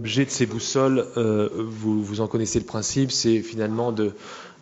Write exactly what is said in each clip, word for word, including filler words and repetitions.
l'objet de ces boussoles, euh, vous, vous en connaissez le principe, c'est finalement de,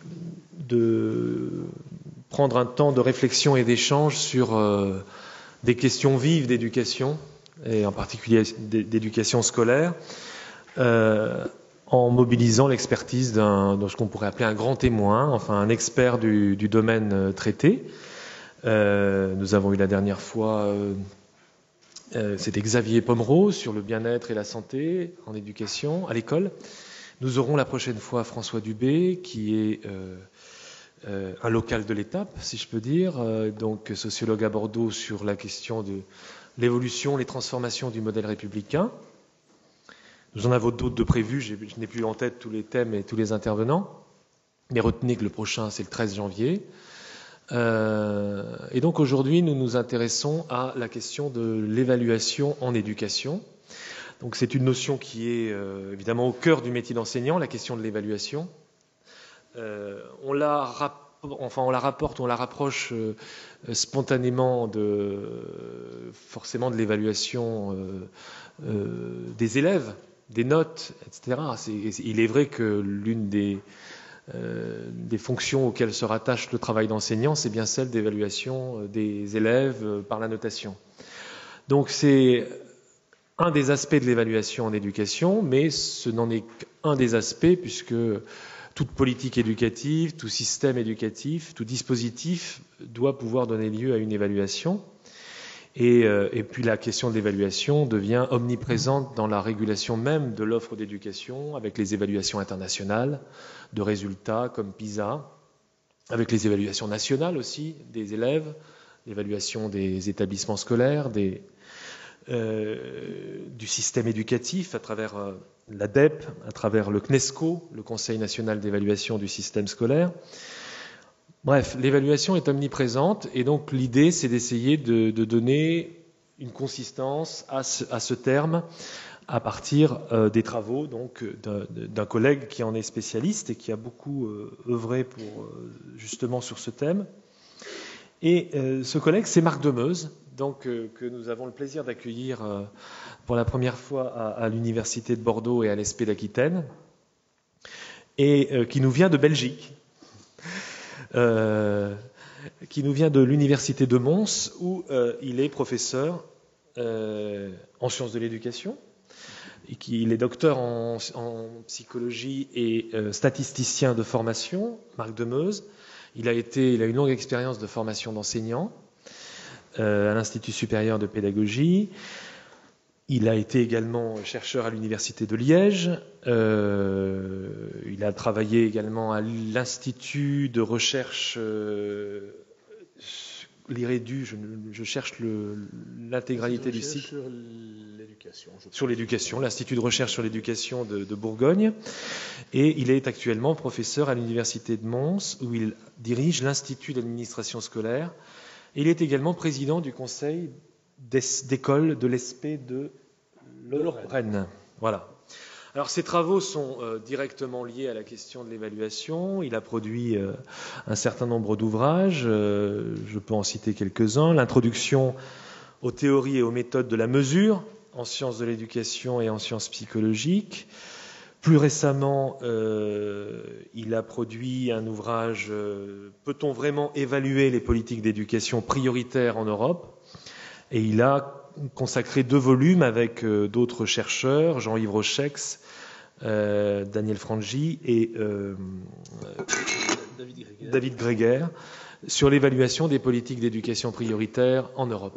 de prendre un temps de réflexion et d'échange sur euh, des questions vives d'éducation, et en particulier d'éducation scolaire, euh, en mobilisant l'expertise d'un, de ce qu'on pourrait appeler un grand témoin, enfin un expert du, du domaine traité. Euh, nous avons eu la dernière fois, euh, euh, c'était Xavier Pomereau sur le bien-être et la santé en éducation à l'école. Nous aurons la prochaine fois François Dubé, qui est euh, euh, un local de l'étape, si je peux dire, euh, donc sociologue à Bordeaux sur la question de l'évolution, les transformations du modèle républicain. Nous en avons d'autres de prévus, je n'ai plus en tête tous les thèmes et tous les intervenants, mais retenez que le prochain, c'est le treize janvier. Euh, et donc aujourd'hui, nous nous intéressons à la question de l'évaluation en éducation. Donc c'est une notion qui est euh, évidemment au cœur du métier d'enseignant, la question de l'évaluation. Euh, on la rap- enfin on la rapporte, on la rapproche euh, spontanément de forcément de l'évaluation euh, euh, des élèves, des notes, et cetera. C'est, il est vrai que l'une des, euh, des fonctions auxquelles se rattache le travail d'enseignant, c'est bien celle d'évaluation des élèves euh, par la notation. Donc c'est un des aspects de l'évaluation en éducation, mais ce n'en est qu'un des aspects, puisque toute politique éducative, tout système éducatif, tout dispositif doit pouvoir donner lieu à une évaluation. Et, euh, et puis la question de l'évaluation devient omniprésente dans la régulation même de l'offre d'éducation, avec les évaluations internationales de résultats comme PISA, avec les évaluations nationales aussi des élèves, l'évaluation des établissements scolaires, des, euh, du système éducatif à travers euh, l'A D E P, à travers le CNESCO, le Conseil national d'évaluation du système scolaire. Bref, l'évaluation est omniprésente et donc l'idée, c'est d'essayer de, de donner une consistance à ce, à ce terme à partir euh, des travaux donc d'un, d'un collègue qui en est spécialiste et qui a beaucoup euh, œuvré pour, euh, justement sur ce thème. Et euh, ce collègue, c'est Marc Demeuse, donc, euh, que nous avons le plaisir d'accueillir euh, pour la première fois à, à l'Université de Bordeaux et à l'E S P d'Aquitaine, et euh, qui nous vient de Belgique. Euh, qui nous vient de l'université de Mons, où euh, il est professeur euh, en sciences de l'éducation, et qui, il est docteur en, en psychologie et euh, statisticien de formation, Marc Demeuse. Il a, été, il a une longue expérience de formation d'enseignant euh, à l'Institut supérieur de pédagogie. Il a été également chercheur à l'Université de Liège. Euh, il a travaillé également à l'Institut de recherche euh, l'I R E D U. Je, je cherche le, l'intégralité du site. Sur l'éducation. Sur l'éducation, l'Institut de recherche sur l'éducation de, de Bourgogne. Et il est actuellement professeur à l'Université de Mons, où il dirige l'Institut d'administration scolaire. Et il est également président du conseil d'école de l'E S P de Lorraine. Voilà. Alors ces travaux sont euh, directement liés à la question de l'évaluation. Il a produit euh, un certain nombre d'ouvrages, euh, je peux en citer quelques-uns. L'introduction aux théories et aux méthodes de la mesure en sciences de l'éducation et en sciences psychologiques. Plus récemment, euh, il a produit un ouvrage euh, « Peut-on vraiment évaluer les politiques d'éducation prioritaires en Europe ?» Et il a consacré deux volumes avec euh, d'autres chercheurs, Jean-Yves Rochex, euh, Daniel Frangi et euh, David Greger. David Greger, sur l'évaluation des politiques d'éducation prioritaires en Europe.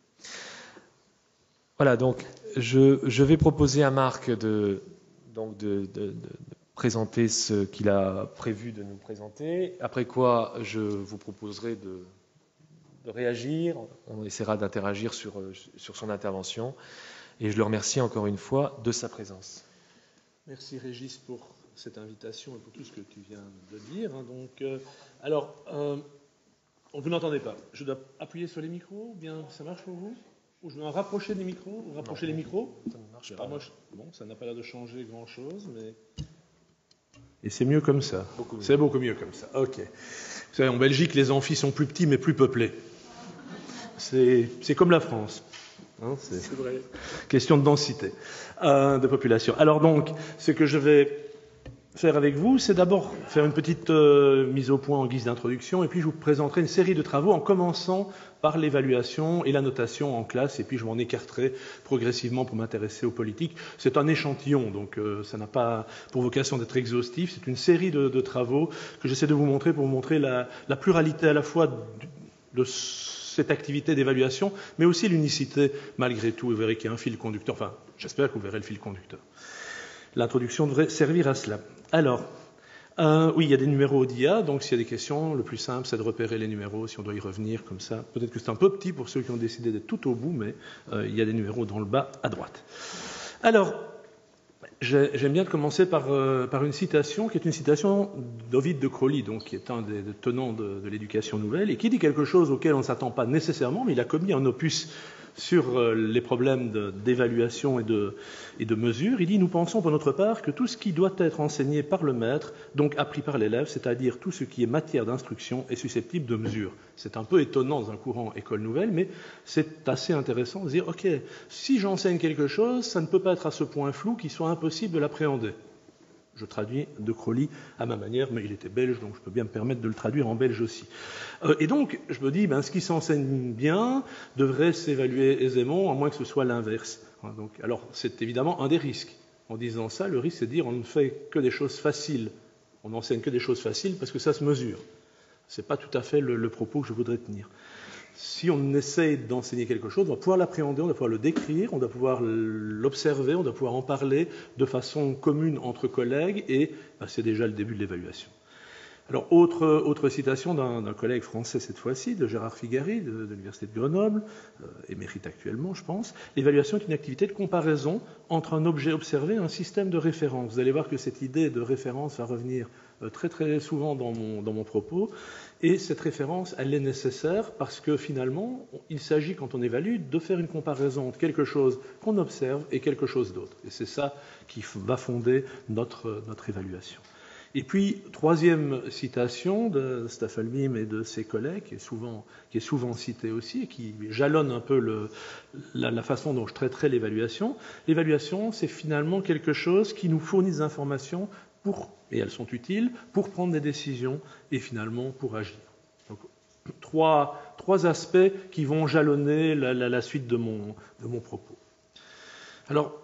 Voilà, donc je, je vais proposer à Marc de... donc de, de, de présenter ce qu'il a prévu de nous présenter, après quoi je vous proposerai de, de réagir, on essaiera d'interagir sur, sur son intervention, et je le remercie encore une fois de sa présence. Merci Régis pour cette invitation et pour tout ce que tu viens de dire. Donc, euh, alors, euh, vous n'entendez pas, je dois appuyer sur les micros, ou bien ça marche pour vous ? Ou je dois rapprocher des micros, ou rapprocher non, les micros. Ça ne marche pas. Ah, moi, je... Bon, ça n'a pas l'air de changer grand-chose, mais... Et c'est mieux comme ça. Beaucoup mieux. C'est beaucoup mieux comme ça. Ok. Vous savez, en Belgique, les amphis sont plus petits, mais plus peuplés. C'est, c'est comme la France. Hein, c'est vrai. Question de densité euh, de population. Alors donc, ce que je vais faire avec vous, c'est d'abord faire une petite euh, mise au point en guise d'introduction, et puis je vous présenterai une série de travaux en commençant par l'évaluation et la notation en classe, et puis je m'en écarterai progressivement pour m'intéresser aux politiques. C'est un échantillon, donc euh, ça n'a pas pour vocation d'être exhaustif. C'est une série de, de travaux que j'essaie de vous montrer pour vous montrer la, la pluralité à la fois de, de cette activité d'évaluation, mais aussi l'unicité malgré tout. Vous verrez qu'il y a un fil conducteur, enfin j'espère que vous verrez le fil conducteur. L'introduction devrait servir à cela. Alors, euh, oui, il y a des numéros d'I A, donc s'il y a des questions, le plus simple, c'est de repérer les numéros, si on doit y revenir comme ça. Peut-être que c'est un peu petit pour ceux qui ont décidé d'être tout au bout, mais euh, il y a des numéros dans le bas à droite. Alors, j'aime bien commencer par, euh, par une citation, qui est une citation d'Ovide de Crowley, donc, qui est un des, des tenants de, de l'éducation nouvelle, et qui dit quelque chose auquel on ne s'attend pas nécessairement, mais il a commis un opus sur les problèmes d'évaluation et de, et de mesure. Il dit « Nous pensons pour notre part que tout ce qui doit être enseigné par le maître, donc appris par l'élève, c'est-à-dire tout ce qui est matière d'instruction, est susceptible de mesure. » C'est un peu étonnant dans un courant école nouvelle, mais c'est assez intéressant de dire « Ok, si j'enseigne quelque chose, ça ne peut pas être à ce point flou qu'il soit impossible de l'appréhender. » Je traduis de Crowley à ma manière, mais il était belge, donc je peux bien me permettre de le traduire en belge aussi. Euh, et donc, je me dis, ben, ce qui s'enseigne bien devrait s'évaluer aisément, à moins que ce soit l'inverse. Donc, alors, c'est évidemment un des risques. En disant ça, le risque, c'est de dire, on ne fait que des choses faciles. On n'enseigne que des choses faciles parce que ça se mesure. Ce n'est pas tout à fait le, le propos que je voudrais tenir. Si on essaie d'enseigner quelque chose, on doit pouvoir l'appréhender, on doit pouvoir le décrire, on doit pouvoir l'observer, on doit pouvoir en parler de façon commune entre collègues, et ben, c'est déjà le début de l'évaluation. Alors, autre, autre citation d'un collègue français cette fois-ci, de Gérard Figari, de, de l'Université de Grenoble, euh, émérite actuellement, je pense. L'évaluation est une activité de comparaison entre un objet observé et un système de référence. Vous allez voir que cette idée de référence va revenir euh, très très souvent dans mon, dans mon propos. Et cette référence, elle est nécessaire parce que finalement, il s'agit, quand on évalue, de faire une comparaison entre quelque chose qu'on observe et quelque chose d'autre. Et c'est ça qui va fonder notre, notre évaluation. Et puis, troisième citation de Staffelbeam et de ses collègues, qui est souvent, qui est souvent citée aussi, et qui jalonne un peu le, la, la façon dont je traiterai l'évaluation. L'évaluation, c'est finalement quelque chose qui nous fournit des informations pour, et elles sont utiles, pour prendre des décisions et finalement pour agir. Donc, trois, trois aspects qui vont jalonner la, la, la suite de mon, de mon propos. Alors,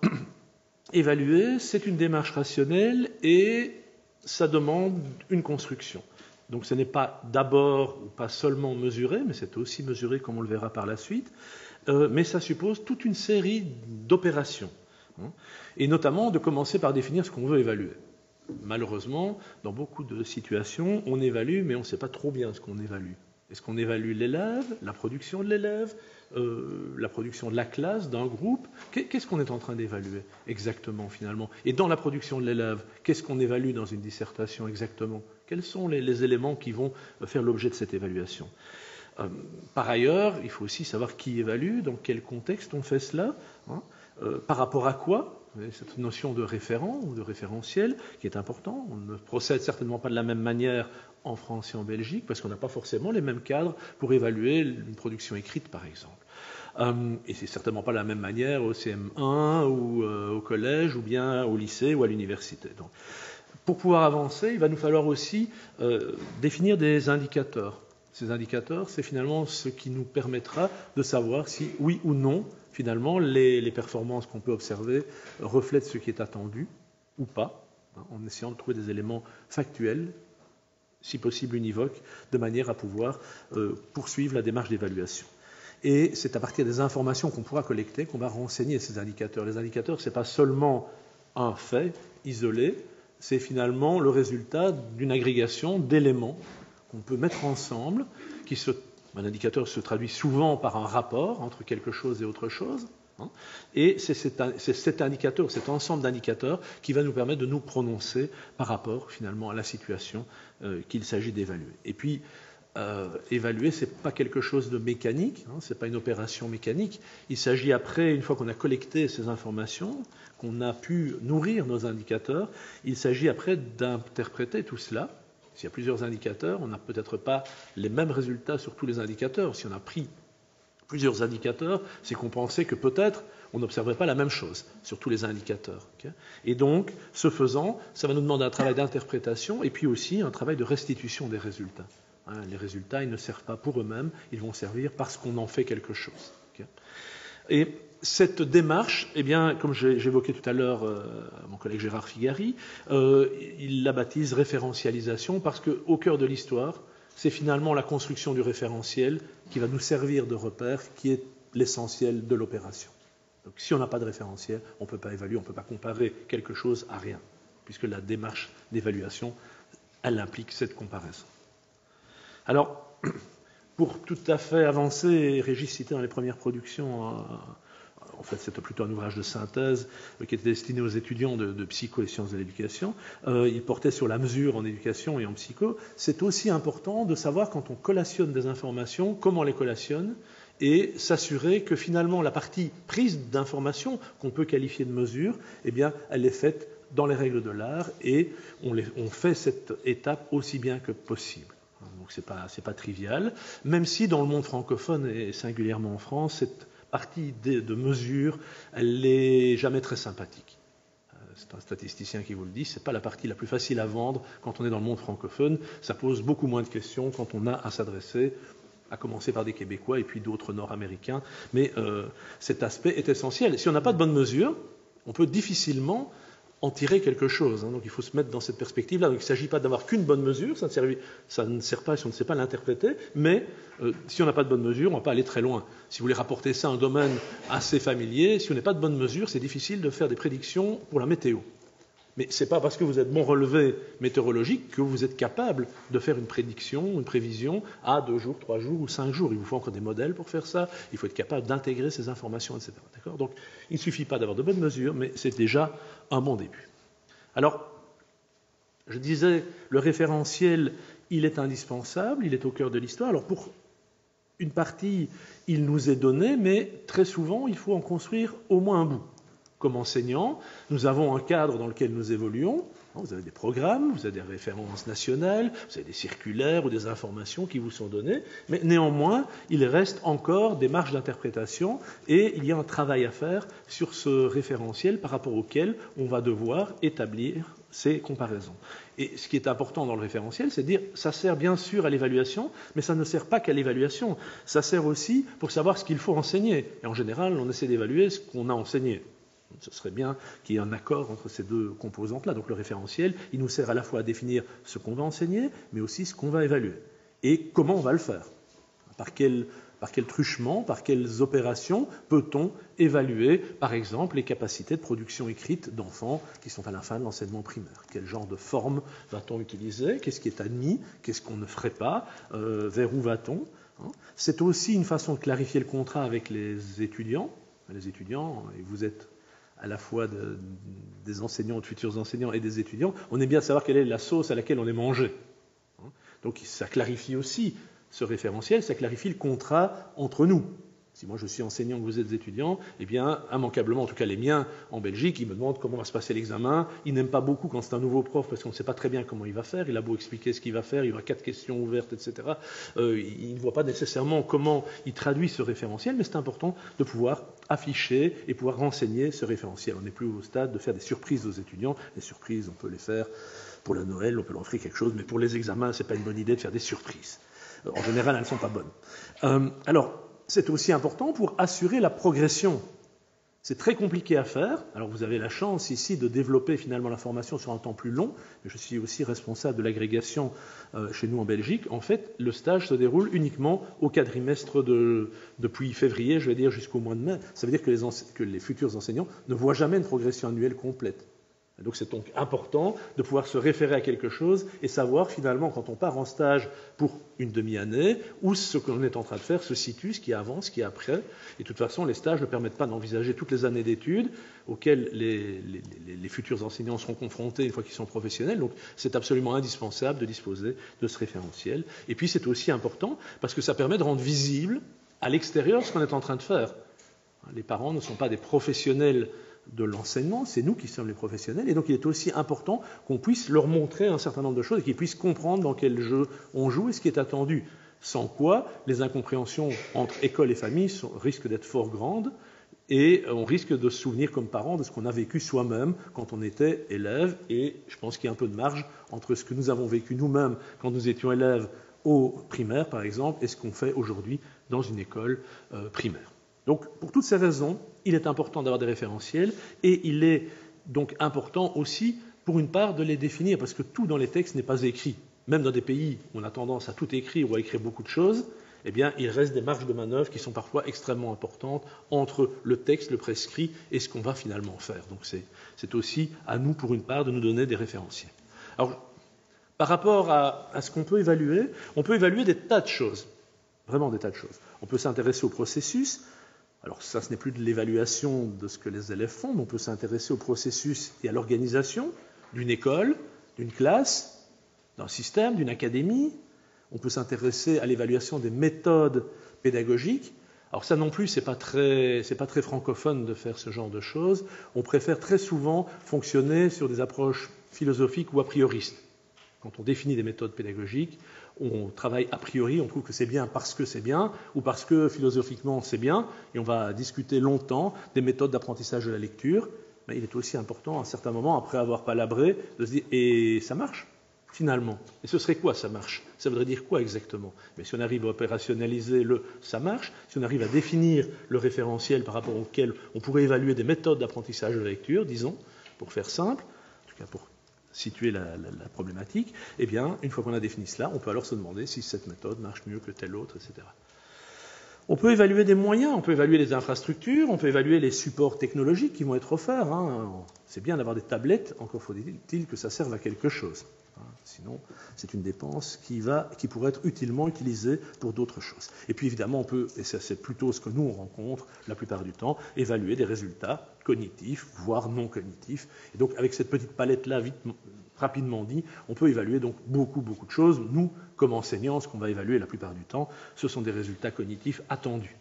évaluer, c'est une démarche rationnelle et ça demande une construction. Donc ce n'est pas d'abord ou pas seulement mesurer, mais c'est aussi mesurer comme on le verra par la suite, euh, mais ça suppose toute une série d'opérations, hein, et notamment de commencer par définir ce qu'on veut évaluer. Malheureusement, dans beaucoup de situations, on évalue, mais on ne sait pas trop bien ce qu'on évalue. Est-ce qu'on évalue l'élève, la production de l'élève, euh, la production de la classe, d'un groupe? Qu'est-ce qu'on est en train d'évaluer exactement, finalement? Et dans la production de l'élève, qu'est-ce qu'on évalue dans une dissertation exactement? Quels sont les, les éléments qui vont faire l'objet de cette évaluation? euh, Par ailleurs, il faut aussi savoir qui évalue, dans quel contexte on fait cela, hein, euh, par rapport à quoi? Cette notion de référent ou de référentiel qui est important. On ne procède certainement pas de la même manière en France et en Belgique parce qu'on n'a pas forcément les mêmes cadres pour évaluer une production écrite, par exemple. Euh, et c'est certainement pas la même manière au C M un ou euh, au collège ou bien au lycée ou à l'université. Donc, pour pouvoir avancer, il va nous falloir aussi euh, définir des indicateurs. Ces indicateurs, c'est finalement ce qui nous permettra de savoir si, oui ou non, finalement, les, les performances qu'on peut observer reflètent ce qui est attendu ou pas, hein, en essayant de trouver des éléments factuels, si possible univoques, de manière à pouvoir euh, poursuivre la démarche d'évaluation. Et c'est à partir des informations qu'on pourra collecter qu'on va renseigner ces indicateurs. Les indicateurs, ce n'est pas seulement un fait isolé, c'est finalement le résultat d'une agrégation d'éléments qu'on peut mettre ensemble, qui se, un indicateur se traduit souvent par un rapport entre quelque chose et autre chose, hein, et c'est cet, cet indicateur, cet ensemble d'indicateurs qui va nous permettre de nous prononcer par rapport finalement à la situation euh, qu'il s'agit d'évaluer. Et puis, euh, évaluer, ce n'est pas quelque chose de mécanique, hein, ce n'est pas une opération mécanique, il s'agit après, une fois qu'on a collecté ces informations, qu'on a pu nourrir nos indicateurs, il s'agit après d'interpréter tout cela. S'il y a plusieurs indicateurs, on n'a peut-être pas les mêmes résultats sur tous les indicateurs. Si on a pris plusieurs indicateurs, c'est qu'on pensait que peut-être on n'observerait pas la même chose sur tous les indicateurs. Okay, et donc, ce faisant, ça va nous demander un travail d'interprétation et puis aussi un travail de restitution des résultats. Hein, les résultats, ils ne servent pas pour eux-mêmes, ils vont servir parce qu'on en fait quelque chose. Okay, et cette démarche, eh bien, comme j'évoquais tout à l'heure euh, mon collègue Gérard Figari, euh, il la baptise référentialisation parce qu'au cœur de l'histoire, c'est finalement la construction du référentiel qui va nous servir de repère, qui est l'essentiel de l'opération. Donc si on n'a pas de référentiel, on ne peut pas évaluer, on ne peut pas comparer quelque chose à rien, puisque la démarche d'évaluation, elle implique cette comparaison. Alors, pour tout à fait avancer, Régis citait dans les premières productions, euh, en fait c'était plutôt un ouvrage de synthèse euh, qui était destiné aux étudiants de, de psycho et sciences de l'éducation, euh, il portait sur la mesure en éducation et en psycho. C'est aussi important de savoir quand on collationne des informations, comment on les collationne, et s'assurer que finalement la partie prise d'informations qu'on peut qualifier de mesure, eh bien, elle est faite dans les règles de l'art et on, les, on fait cette étape aussi bien que possible. Donc c'est pas, c'est pas trivial, même si dans le monde francophone et singulièrement en France, cette partie de, de mesure, elle n'est jamais très sympathique. C'est un statisticien qui vous le dit, c'est pas la partie la plus facile à vendre quand on est dans le monde francophone. Ça pose beaucoup moins de questions quand on a à s'adresser, à commencer par des Québécois et puis d'autres Nord-Américains. Mais euh, cet aspect est essentiel. Si on n'a pas de bonne mesure, on peut difficilement en tirer quelque chose. Hein. Donc il faut se mettre dans cette perspective-là. Donc il ne s'agit pas d'avoir qu'une bonne mesure, ça ne, sert, ça ne sert pas si on ne sait pas l'interpréter, mais euh, si on n'a pas de bonne mesure, on ne va pas aller très loin. Si vous voulez rapporter ça à un domaine assez familier, si on n'a pas de bonne mesure, c'est difficile de faire des prédictions pour la météo. Mais ce n'est pas parce que vous êtes bon relevé météorologique que vous êtes capable de faire une prédiction, une prévision à deux jours, trois jours ou cinq jours. Il vous faut encore des modèles pour faire ça. Il faut être capable d'intégrer ces informations, et cetera. D'accord ? Donc, il ne suffit pas d'avoir de bonnes mesures, mais c'est déjà un bon début. Alors, je disais, le référentiel, il est indispensable, il est au cœur de l'histoire. Alors, pour une partie, il nous est donné, mais très souvent, il faut en construire au moins un bout. Comme enseignant, nous avons un cadre dans lequel nous évoluons. Vous avez des programmes, vous avez des références nationales, vous avez des circulaires ou des informations qui vous sont données, mais néanmoins, il reste encore des marges d'interprétation et il y a un travail à faire sur ce référentiel par rapport auquel on va devoir établir ces comparaisons. Et ce qui est important dans le référentiel, c'est de dire ça sert bien sûr à l'évaluation, mais ça ne sert pas qu'à l'évaluation. Ça sert aussi pour savoir ce qu'il faut enseigner. Et en général, on essaie d'évaluer ce qu'on a enseigné. Ce serait bien qu'il y ait un accord entre ces deux composantes-là. Donc le référentiel, il nous sert à la fois à définir ce qu'on va enseigner, mais aussi ce qu'on va évaluer. Et comment on va le faire. Par quel, par quel truchement, par quelles opérations peut-on évaluer, par exemple, les capacités de production écrite d'enfants qui sont à la fin de l'enseignement primaire. Quel genre de forme va-t-on utiliser? Qu'est-ce qui est admis? Qu'est-ce qu'on ne ferait pas? euh, Vers où va-t-on? C'est aussi une façon de clarifier le contrat avec les étudiants. Les étudiants, et vous êtes à la fois de, des enseignants, de futurs enseignants et des étudiants, on est bien de savoir quelle est la sauce à laquelle on est mangé. Donc ça clarifie aussi ce référentiel, ça clarifie le contrat entre nous. Si moi je suis enseignant que vous êtes étudiant, eh bien, immanquablement, en tout cas les miens en Belgique, ils me demandent comment va se passer l'examen. Ils n'aiment pas beaucoup quand c'est un nouveau prof parce qu'on ne sait pas très bien comment il va faire. Il a beau expliquer ce qu'il va faire, il y aura quatre questions ouvertes, et cetera. Euh, ils ne voient pas nécessairement comment il traduit ce référentiel, mais c'est important de pouvoir afficher et pouvoir renseigner ce référentiel. On n'est plus au stade de faire des surprises aux étudiants. Les surprises, on peut les faire pour le Noël, on peut leur offrir quelque chose, mais pour les examens, ce n'est pas une bonne idée de faire des surprises. En général, elles ne sont pas bonnes. Euh, alors, c'est aussi important pour assurer la progression. C'est très compliqué à faire. Alors vous avez la chance ici de développer finalement la formation sur un temps plus long. Je suis aussi responsable de l'agrégation euh, chez nous en Belgique. En fait, le stage se déroule uniquement au quadrimestre de, depuis février, je vais dire, jusqu'au mois de mai. Ça veut dire que les, que les futurs enseignants ne voient jamais une progression annuelle complète. Donc c'est donc important de pouvoir se référer à quelque chose et savoir finalement quand on part en stage pour une demi-année où ce que l'on est en train de faire se situe, ce qui est avant, ce qui est après. Et de toute façon, les stages ne permettent pas d'envisager toutes les années d'études auxquelles les, les, les, les futurs enseignants seront confrontés une fois qu'ils sont professionnels. Donc c'est absolument indispensable de disposer de ce référentiel. Et puis c'est aussi important parce que ça permet de rendre visible à l'extérieur ce qu'on est en train de faire. Les parents ne sont pas des professionnels de l'enseignement, c'est nous qui sommes les professionnels, et donc il est aussi important qu'on puisse leur montrer un certain nombre de choses et qu'ils puissent comprendre dans quel jeu on joue et ce qui est attendu. Sans quoi, les incompréhensions entre école et famille sont, risquent d'être fort grandes, et on risque de se souvenir comme parents de ce qu'on a vécu soi-même quand on était élève, et je pense qu'il y a un peu de marge entre ce que nous avons vécu nous-mêmes quand nous étions élèves au primaire, par exemple, et ce qu'on fait aujourd'hui dans une école euh, primaire. Donc, pour toutes ces raisons, il est important d'avoir des référentiels, et il est donc important aussi, pour une part, de les définir, parce que tout dans les textes n'est pas écrit. Même dans des pays où on a tendance à tout écrire ou à écrire beaucoup de choses, eh bien, il reste des marges de manœuvre qui sont parfois extrêmement importantes entre le texte, le prescrit, et ce qu'on va finalement faire. Donc, c'est, c'est aussi à nous, pour une part, de nous donner des référentiels. Alors, par rapport à, à ce qu'on peut évaluer, on peut évaluer des tas de choses, vraiment des tas de choses. On peut s'intéresser au processus. Alors, ça, ce n'est plus de l'évaluation de ce que les élèves font, mais on peut s'intéresser au processus et à l'organisation d'une école, d'une classe, d'un système, d'une académie. On peut s'intéresser à l'évaluation des méthodes pédagogiques. Alors ça non plus, c'est pas très, c'est pas très francophone de faire ce genre de choses. On préfère très souvent fonctionner sur des approches philosophiques ou a prioristes. Quand on définit des méthodes pédagogiques, on travaille a priori, on trouve que c'est bien parce que c'est bien, ou parce que philosophiquement c'est bien, et on va discuter longtemps des méthodes d'apprentissage de la lecture. Mais il est aussi important, à un certain moment, après avoir palabré, de se dire « et ça marche ?» finalement. Et ce serait quoi, ça marche? Ça voudrait dire quoi exactement? Mais si on arrive à opérationnaliser le « ça marche », si on arrive à définir le référentiel par rapport auquel on pourrait évaluer des méthodes d'apprentissage de la lecture, disons, pour faire simple, en tout cas pour situer la, la, la problématique, eh bien, une fois qu'on a défini cela, on peut alors se demander si cette méthode marche mieux que telle autre, et cetera. On peut évaluer des moyens, on peut évaluer les infrastructures, on peut évaluer les supports technologiques qui vont être offerts. Hein. C'est bien d'avoir des tablettes, encore faut-il que ça serve à quelque chose. Sinon, c'est une dépense qui, va, qui pourrait être utilement utilisée pour d'autres choses. Et puis évidemment, on peut, et c'est plutôt ce que nous on rencontre la plupart du temps, évaluer des résultats cognitifs, voire non cognitifs. Et donc avec cette petite palette-là, vite, rapidement dit, on peut évaluer donc beaucoup, beaucoup de choses. Nous, comme enseignants, ce qu'on va évaluer la plupart du temps, ce sont des résultats cognitifs attendus.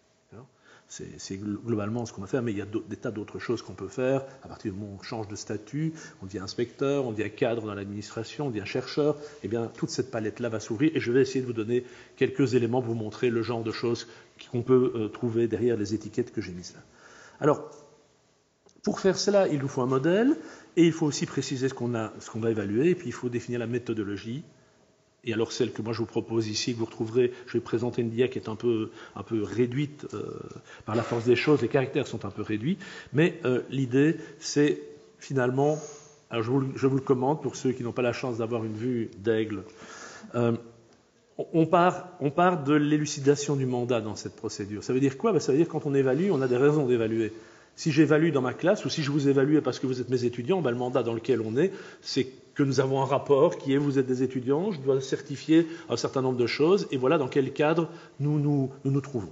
C'est, c'est globalement ce qu'on va faire, mais il y a des tas d'autres choses qu'on peut faire. À partir du moment où on change de statut, on devient inspecteur, on devient cadre dans l'administration, on devient chercheur, eh bien, toute cette palette-là va s'ouvrir et je vais essayer de vous donner quelques éléments pour vous montrer le genre de choses qu'on peut euh, trouver derrière les étiquettes que j'ai mises là. Alors, pour faire cela, il nous faut un modèle et il faut aussi préciser ce qu'on a, ce qu'on va évaluer et puis il faut définir la méthodologie. Et alors celle que moi je vous propose ici, que vous retrouverez, je vais présenter une dia qui est un peu, un peu réduite euh, par la force des choses, les caractères sont un peu réduits, mais euh, l'idée c'est finalement, alors je vous, je vous le commande pour ceux qui n'ont pas la chance d'avoir une vue d'aigle, euh, on, part, on part de l'élucidation du mandat dans cette procédure. Ça veut dire quoi? Ben, ça veut dire que quand on évalue, on a des raisons d'évaluer. Si j'évalue dans ma classe ou si je vous évalue parce que vous êtes mes étudiants, ben le mandat dans lequel on est, c'est que nous avons un rapport qui est vous êtes des étudiants, je dois certifier un certain nombre de choses, et voilà dans quel cadre nous nous, nous, nous trouvons.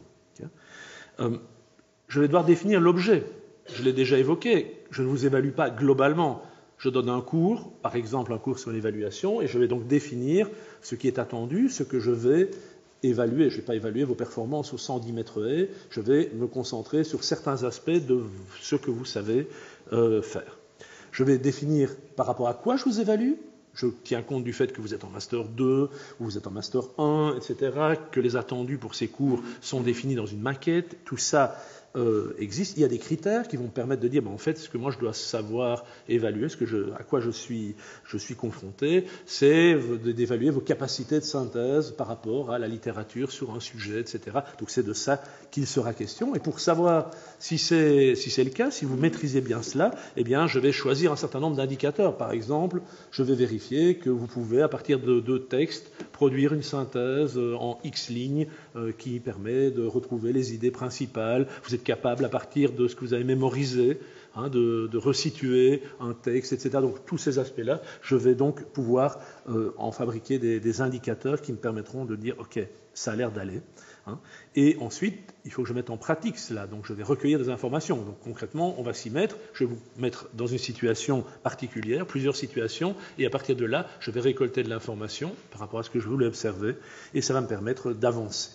Euh, je vais devoir définir l'objet. Je l'ai déjà évoqué, je ne vous évalue pas globalement. Je donne un cours, par exemple un cours sur l'évaluation, et je vais donc définir ce qui est attendu, ce que je vais évaluer. Je ne vais pas évaluer vos performances au cent dix mètres haies, je vais me concentrer sur certains aspects de ce que vous savez euh, faire. Je vais définir par rapport à quoi je vous évalue. Je tiens compte du fait que vous êtes en Master deux, ou vous êtes en Master un, et cetera, que les attendus pour ces cours sont définis dans une maquette. Tout ça euh, existe. Il y a des critères qui vont me permettre de dire, ben, en fait, ce que moi je dois savoir évaluer, ce que je, à quoi je suis, je suis confronté, c'est d'évaluer vos capacités de synthèse par rapport à la littérature sur un sujet, et cetera. Donc c'est de ça qu'il sera question. Et pour savoir si c'est, si c'est le cas, si vous maîtrisez bien cela, eh bien, je vais choisir un certain nombre d'indicateurs. Par exemple, je vais vérifier que vous pouvez, à partir de deux textes, produire une synthèse en X lignes euh, qui permet de retrouver les idées principales. Vous êtes capable, à partir de ce que vous avez mémorisé, hein, de, de resituer un texte, et cetera. Donc, tous ces aspects-là, je vais donc pouvoir euh, en fabriquer des, des indicateurs qui me permettront de dire « OK, ça a l'air d'aller ». Hein. Et ensuite, il faut que je mette en pratique cela. Donc, je vais recueillir des informations. Donc, concrètement, on va s'y mettre. Je vais vous mettre dans une situation particulière, plusieurs situations, et à partir de là, je vais récolter de l'information par rapport à ce que je voulais observer, et ça va me permettre d'avancer.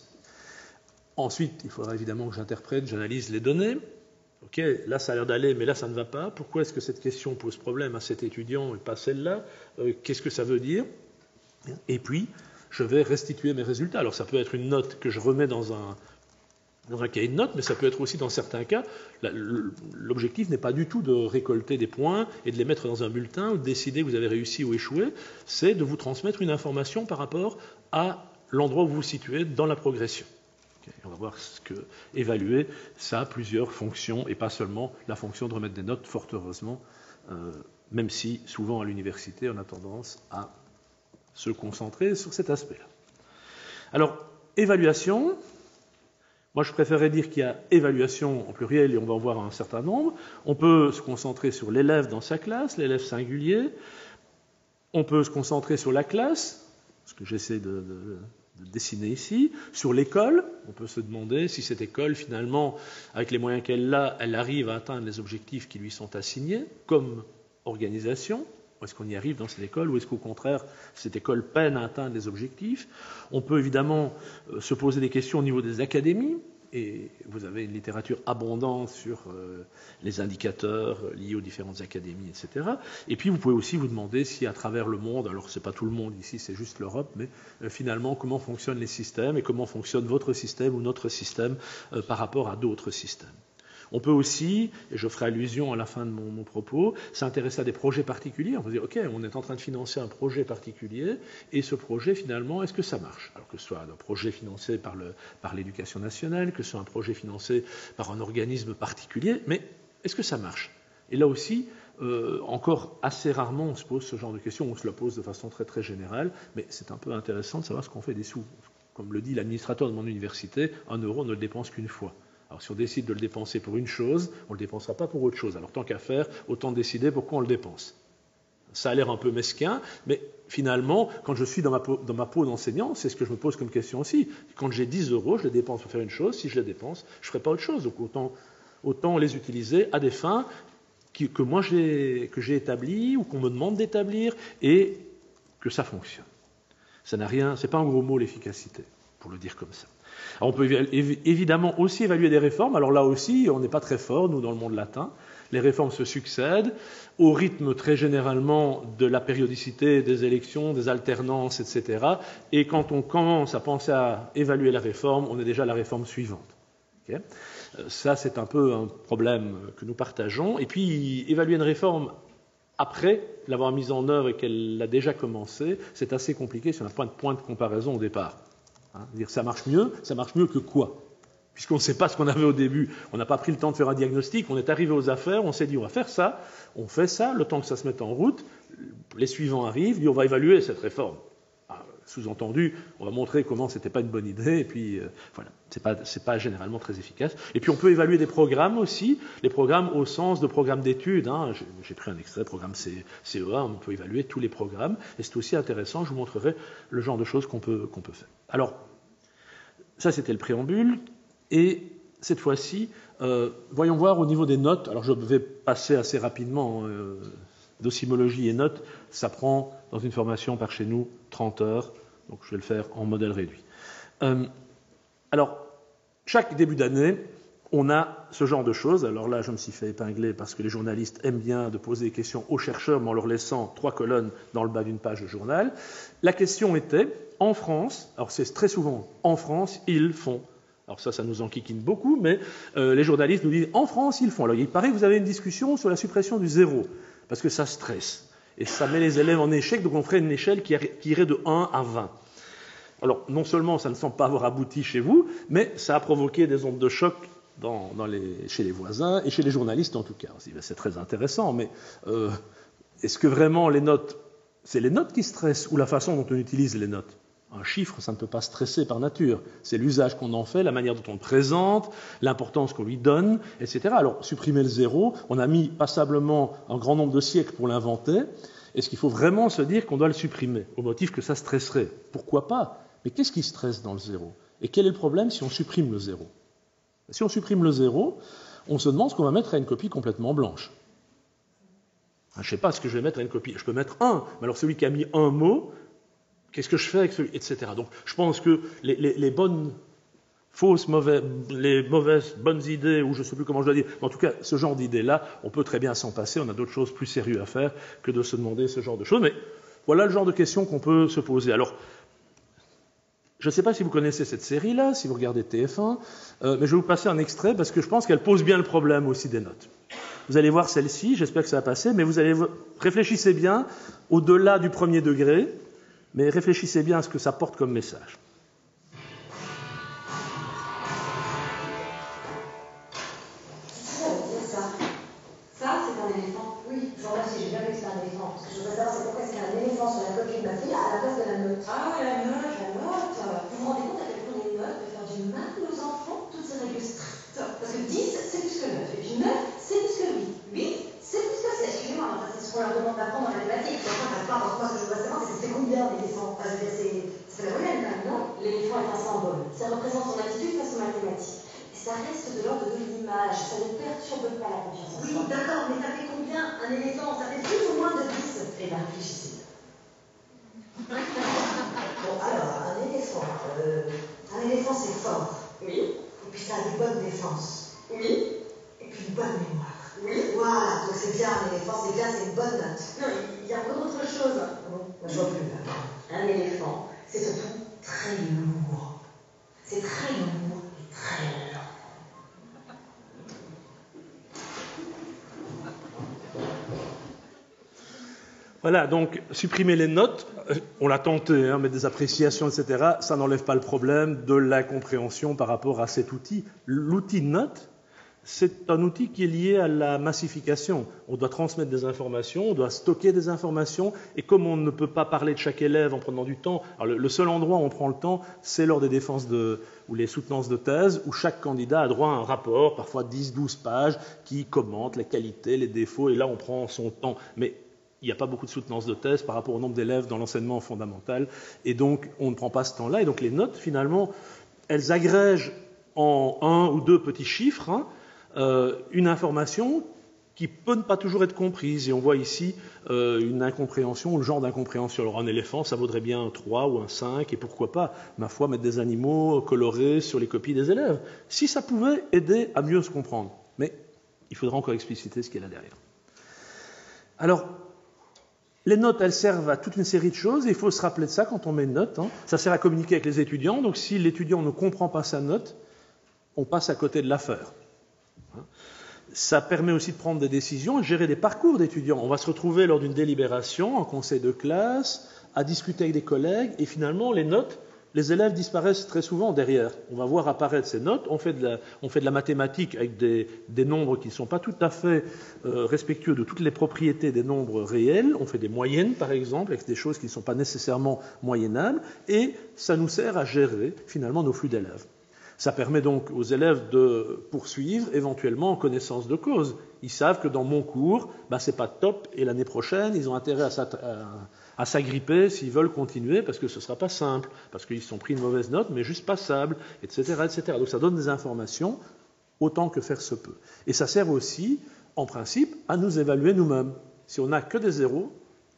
Ensuite, il faudra évidemment que j'interprète, j'analyse les données. OK, là, ça a l'air d'aller, mais là, ça ne va pas. Pourquoi est-ce que cette question pose problème à cet étudiant et pas celle-là? euh, Qu'est-ce que ça veut dire? Et puis, je vais restituer mes résultats. Alors ça peut être une note que je remets dans un, dans un cahier de notes, mais ça peut être aussi dans certains cas, l'objectif n'est pas du tout de récolter des points et de les mettre dans un bulletin ou de décider que vous avez réussi ou échoué, c'est de vous transmettre une information par rapport à l'endroit où vous vous situez dans la progression. Okay, on va voir ce que évaluer, ça a plusieurs fonctions et pas seulement la fonction de remettre des notes, fort heureusement, euh, même si souvent à l'université on a tendance à se concentrer sur cet aspect-là. Alors, évaluation. Moi, je préférerais dire qu'il y a évaluation en pluriel et on va en voir un certain nombre. On peut se concentrer sur l'élève dans sa classe, l'élève singulier. On peut se concentrer sur la classe, ce que j'essaie de, de, de dessiner ici. Sur l'école, on peut se demander si cette école, finalement, avec les moyens qu'elle a, elle arrive à atteindre les objectifs qui lui sont assignés, comme organisation. Est-ce qu'on y arrive dans cette école ou est-ce qu'au contraire, cette école peine à atteindre les objectifs? On peut évidemment euh, se poser des questions au niveau des académies, et vous avez une littérature abondante sur euh, les indicateurs liés aux différentes académies, et cetera. Et puis vous pouvez aussi vous demander si à travers le monde, alors c'est pas tout le monde ici, c'est juste l'Europe, mais euh, finalement comment fonctionnent les systèmes et comment fonctionne votre système ou notre système euh, par rapport à d'autres systèmes. On peut aussi, et je ferai allusion à la fin de mon, mon propos, s'intéresser à des projets particuliers. On peut dire, OK, on est en train de financer un projet particulier, et ce projet, finalement, est-ce que ça marche? Alors que ce soit un projet financé par, le, par l'éducation nationale, que ce soit un projet financé par un organisme particulier, mais est-ce que ça marche? Et là aussi, euh, encore assez rarement, on se pose ce genre de questions, on se la pose de façon très très générale, mais c'est un peu intéressant de savoir ce qu'on fait des sous. Comme le dit l'administrateur de mon université, un euro, on ne le dépense qu'une fois. Alors si on décide de le dépenser pour une chose, on ne le dépensera pas pour autre chose. Alors tant qu'à faire, autant décider pourquoi on le dépense. Ça a l'air un peu mesquin, mais finalement, quand je suis dans ma peau, dans ma peau d'enseignant, c'est ce que je me pose comme question aussi. Quand j'ai dix euros, je les dépense pour faire une chose. Si je les dépense, je ne ferai pas autre chose. Donc autant, autant les utiliser à des fins qui, que moi j'ai, que j'ai établies ou qu'on me demande d'établir et que ça fonctionne. Ça n'a rien, c'est pas un gros mot l'efficacité, pour le dire comme ça. Alors on peut évidemment aussi évaluer des réformes. Alors là aussi, on n'est pas très fort, nous, dans le monde latin. Les réformes se succèdent au rythme très généralement de la périodicité des élections, des alternances, et cetera. Et quand on commence à penser à évaluer la réforme, on est déjà à la réforme suivante. Okay ? Ça, c'est un peu un problème que nous partageons. Et puis, évaluer une réforme après l'avoir mise en œuvre et qu'elle l'a déjà commencé, c'est assez compliqué si on n'a pas de point de comparaison au départ. Hein, dire ça marche mieux, ça marche mieux que quoi? Puisqu'on ne sait pas ce qu'on avait au début, on n'a pas pris le temps de faire un diagnostic, on est arrivé aux affaires, on s'est dit on va faire ça, on fait ça, le temps que ça se mette en route, les suivants arrivent, dit on va évaluer cette réforme. Ah, sous-entendu, on va montrer comment c'était pas une bonne idée, et puis euh, voilà, c'est pas, c'est pas généralement très efficace. Et puis on peut évaluer des programmes aussi, les programmes au sens de programmes d'études. Hein. J'ai, j'ai pris un extrait, programme C, C E A, on peut évaluer tous les programmes, et c'est aussi intéressant, je vous montrerai le genre de choses qu'on peut, qu'on peut faire. Alors, ça c'était le préambule, et cette fois-ci, euh, voyons voir au niveau des notes. Alors je vais passer assez rapidement, euh, docimologie et notes, ça prend dans une formation par chez nous trente heures, donc je vais le faire en modèle réduit. Euh, alors, chaque début d'année, on a ce genre de choses. Alors là, je me suis fait épingler parce que les journalistes aiment bien de poser des questions aux chercheurs, mais en leur laissant trois colonnes dans le bas d'une page de journal. La question était, en France, alors c'est très souvent, en France, ils font. Alors ça, ça nous enquiquine beaucoup, mais euh, les journalistes nous disent, en France, ils font. Alors il paraît que vous avez une discussion sur la suppression du zéro, parce que ça stresse. Et ça met les élèves en échec, donc on ferait une échelle qui irait de un à vingt. Alors, non seulement ça ne semble pas avoir abouti chez vous, mais ça a provoqué des ondes de choc dans, dans les, chez les voisins et chez les journalistes en tout cas. C'est très intéressant, mais euh, est-ce que vraiment les notes, c'est les notes qui stressent ou la façon dont on utilise les notes? Un chiffre, ça ne peut pas stresser par nature. C'est l'usage qu'on en fait, la manière dont on le présente, l'importance qu'on lui donne, et cetera. Alors, supprimer le zéro, on a mis passablement un grand nombre de siècles pour l'inventer. Est-ce qu'il faut vraiment se dire qu'on doit le supprimer, au motif que ça stresserait? Pourquoi pas? Mais qu'est-ce qui stresse dans le zéro? Et quel est le problème si on supprime le zéro? Si on supprime le zéro, on se demande ce qu'on va mettre à une copie complètement blanche. Je ne sais pas ce que je vais mettre à une copie. Je peux mettre un, mais alors celui qui a mis un mot, qu'est-ce que je fais avec celui, et cetera. Donc je pense que les, les, les bonnes, fausses, mauvaises, les mauvaises, bonnes idées, ou je ne sais plus comment je dois dire, mais en tout cas, ce genre d'idées-là, on peut très bien s'en passer, on a d'autres choses plus sérieuses à faire que de se demander ce genre de choses. Mais voilà le genre de questions qu'on peut se poser. Alors, Je ne sais pas si vous connaissez cette série-là, si vous regardez T F un, euh, mais je vais vous passer un extrait parce que je pense qu'elle pose bien le problème aussi des notes. Vous allez voir celle-ci, j'espère que ça va passer, mais vous allez réfléchissez bien au-delà du premier degré, mais réfléchissez bien à ce que ça porte comme message. Ça représente son attitude face aux mathématiques. Et ça reste de l'ordre de l'image, ça ne perturbe pas la confiance en soi. Oui, d'accord, mais ça fait combien un éléphant? Ça fait plus ou moins de dix? Eh bien, réfléchissez. Bon, alors, un éléphant, euh, un éléphant c'est fort. Oui. Et puis ça a des bonnes défenses. Oui. Et puis une bonne mémoire. Oui. Voilà, donc c'est bien un éléphant, c'est bien, c'est une bonne note. Non, il y a encore autre chose. Bon, je vois plus là. Un éléphant, c'est surtout très lourd. C'est très lourd et très lent. Voilà, donc supprimer les notes, on l'a tenté, hein, mais des appréciations, et cetera, ça n'enlève pas le problème de l'incompréhension par rapport à cet outil. L'outil note, c'est un outil qui est lié à la massification. On doit transmettre des informations, on doit stocker des informations, et comme on ne peut pas parler de chaque élève en prenant du temps, alors le, le seul endroit où on prend le temps, c'est lors des défenses de, ou les soutenances de thèse, où chaque candidat a droit à un rapport, parfois dix douze pages, qui commente les qualités, les défauts, et là on prend son temps. Mais il n'y a pas beaucoup de soutenances de thèse par rapport au nombre d'élèves dans l'enseignement fondamental, et donc on ne prend pas ce temps-là, et donc les notes, finalement, elles agrègent en un ou deux petits chiffres, hein, Euh, une information qui peut ne pas toujours être comprise. Et on voit ici euh, une incompréhension, le genre d'incompréhension. Alors un éléphant, ça vaudrait bien un trois ou un cinq, et pourquoi pas, ma foi, mettre des animaux colorés sur les copies des élèves, si ça pouvait aider à mieux se comprendre. Mais il faudra encore expliciter ce qu'il y a là derrière. Alors, les notes, elles servent à toute une série de choses, et il faut se rappeler de ça quand on met une note. Hein. Ça sert à communiquer avec les étudiants, donc si l'étudiant ne comprend pas sa note, on passe à côté de l'affaire. Ça permet aussi de prendre des décisions et de gérer des parcours d'étudiants. On va se retrouver lors d'une délibération, en conseil de classe, à discuter avec des collègues, et finalement, les notes, les élèves disparaissent très souvent derrière. On va voir apparaître ces notes, on fait de la, on fait de la mathématique avec des, des nombres qui ne sont pas tout à fait euh, respectueux de toutes les propriétés des nombres réels, on fait des moyennes, par exemple, avec des choses qui ne sont pas nécessairement moyennables, et ça nous sert à gérer, finalement, nos flux d'élèves. Ça permet donc aux élèves de poursuivre éventuellement en connaissance de cause. Ils savent que dans mon cours, ben, c'est pas top, et l'année prochaine, ils ont intérêt à, à, à s'agripper s'ils veulent continuer, parce que ce ne sera pas simple, parce qu'ils sont pris une mauvaise note, mais juste passable, et cetera, et cetera. Donc ça donne des informations autant que faire se peut. Et ça sert aussi, en principe, à nous évaluer nous-mêmes. Si on n'a que des zéros,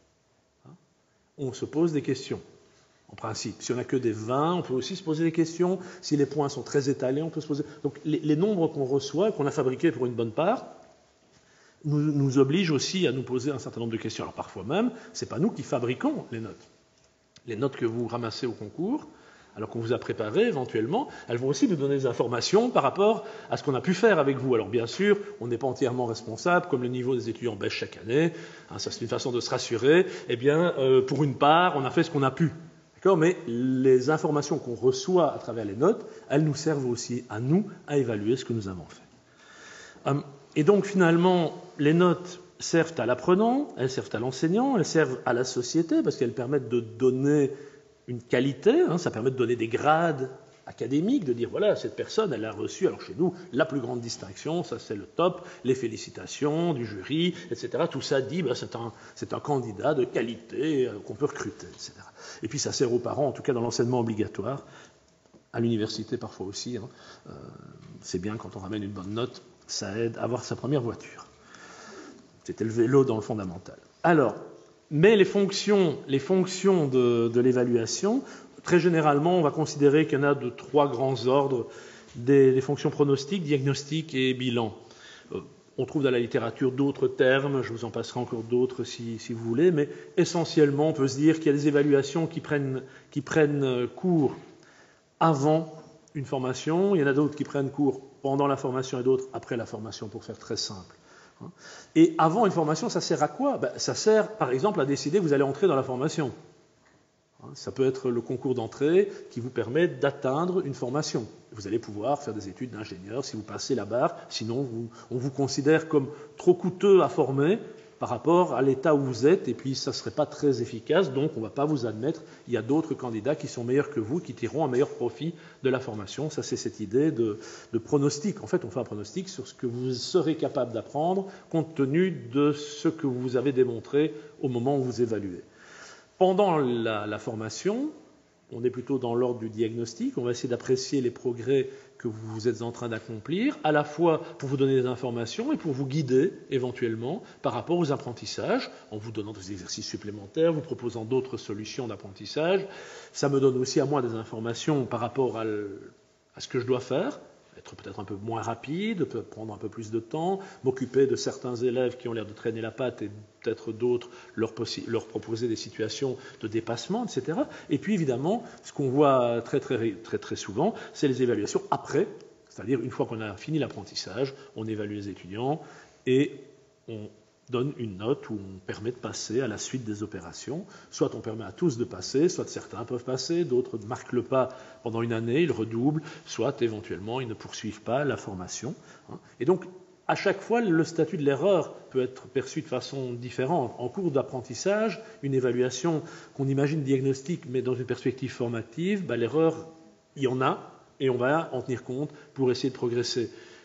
on se pose des questions. En principe, si on n'a que des vingt, on peut aussi se poser des questions. Si les points sont très étalés, on peut se poser... Donc les, les nombres qu'on reçoit, qu'on a fabriqués pour une bonne part, nous, nous obligent aussi à nous poser un certain nombre de questions. Alors parfois même, ce n'est pas nous qui fabriquons les notes. Les notes que vous ramassez au concours, alors qu'on vous a préparé éventuellement, elles vont aussi nous donner des informations par rapport à ce qu'on a pu faire avec vous. Alors bien sûr, on n'est pas entièrement responsable, comme le niveau des étudiants baisse chaque année, hein, ça c'est une façon de se rassurer. Eh bien, euh, pour une part, on a fait ce qu'on a pu. Mais les informations qu'on reçoit à travers les notes, elles nous servent aussi à nous à évaluer ce que nous avons fait. Et donc finalement, les notes servent à l'apprenant, elles servent à l'enseignant, elles servent à la société parce qu'elles permettent de donner une qualité, hein, ça permet de donner des grades académiques, de dire voilà, cette personne, elle a reçu, alors chez nous, la plus grande distinction, ça c'est le top, les félicitations du jury, et cetera. Tout ça dit, ben, c'est un, c'est un candidat de qualité euh, qu'on peut recruter, et cetera. Et puis ça sert aux parents, en tout cas dans l'enseignement obligatoire, à l'université parfois aussi. Hein. Euh, c'est bien quand on ramène une bonne note, ça aide à avoir sa première voiture. C'était le vélo dans le fondamental. Alors, mais les fonctions, les fonctions de, de l'évaluation, très généralement, on va considérer qu'il y en a de trois grands ordres, des, des fonctions pronostic, diagnostic et bilan. Euh, on trouve dans la littérature d'autres termes, je vous en passerai encore d'autres si, si vous voulez, mais essentiellement, on peut se dire qu'il y a des évaluations qui prennent, qui prennent cours avant une formation, il y en a d'autres qui prennent cours pendant la formation et d'autres après la formation, pour faire très simple. Et avant une formation, ça sert à quoi? Ben, ça sert, par exemple, à décider que vous allez entrer dans la formation. Ça peut être le concours d'entrée qui vous permet d'atteindre une formation. Vous allez pouvoir faire des études d'ingénieur si vous passez la barre, sinon vous, on vous considère comme trop coûteux à former par rapport à l'état où vous êtes, et puis ça ne serait pas très efficace, donc on ne va pas vous admettre. Il y a d'autres candidats qui sont meilleurs que vous, qui tireront un meilleur profit de la formation. Ça, c'est cette idée de, de pronostic. En fait, on fait un pronostic sur ce que vous serez capable d'apprendre compte tenu de ce que vous avez démontré au moment où vous évaluez. Pendant la, la formation, on est plutôt dans l'ordre du diagnostic. On va essayer d'apprécier les progrès que vous êtes en train d'accomplir, à la fois pour vous donner des informations et pour vous guider éventuellement par rapport aux apprentissages, en vous donnant des exercices supplémentaires, vous proposant d'autres solutions d'apprentissage. Ça me donne aussi à moi des informations par rapport à, le, à ce que je dois faire, être peut-être un peu moins rapide, prendre un peu plus de temps, m'occuper de certains élèves qui ont l'air de traîner la patte et peut-être d'autres leur, leur proposer des situations de dépassement, et cetera. Et puis évidemment, ce qu'on voit très très très très souvent, c'est les évaluations après, c'est-à-dire une fois qu'on a fini l'apprentissage, on évalue les étudiants et on donne une note où on permet de passer à la suite des opérations. Soit on permet à tous de passer, soit certains peuvent passer, d'autres ne marquent le pas pendant une année, ils redoublent, soit éventuellement ils ne poursuivent pas la formation. Et donc, à chaque fois, le statut de l'erreur peut être perçu de façon différente. En cours d'apprentissage, une évaluation qu'on imagine diagnostique, mais dans une perspective formative, ben, l'erreur, il y en a, et on va en tenir compte pour essayer de progresser.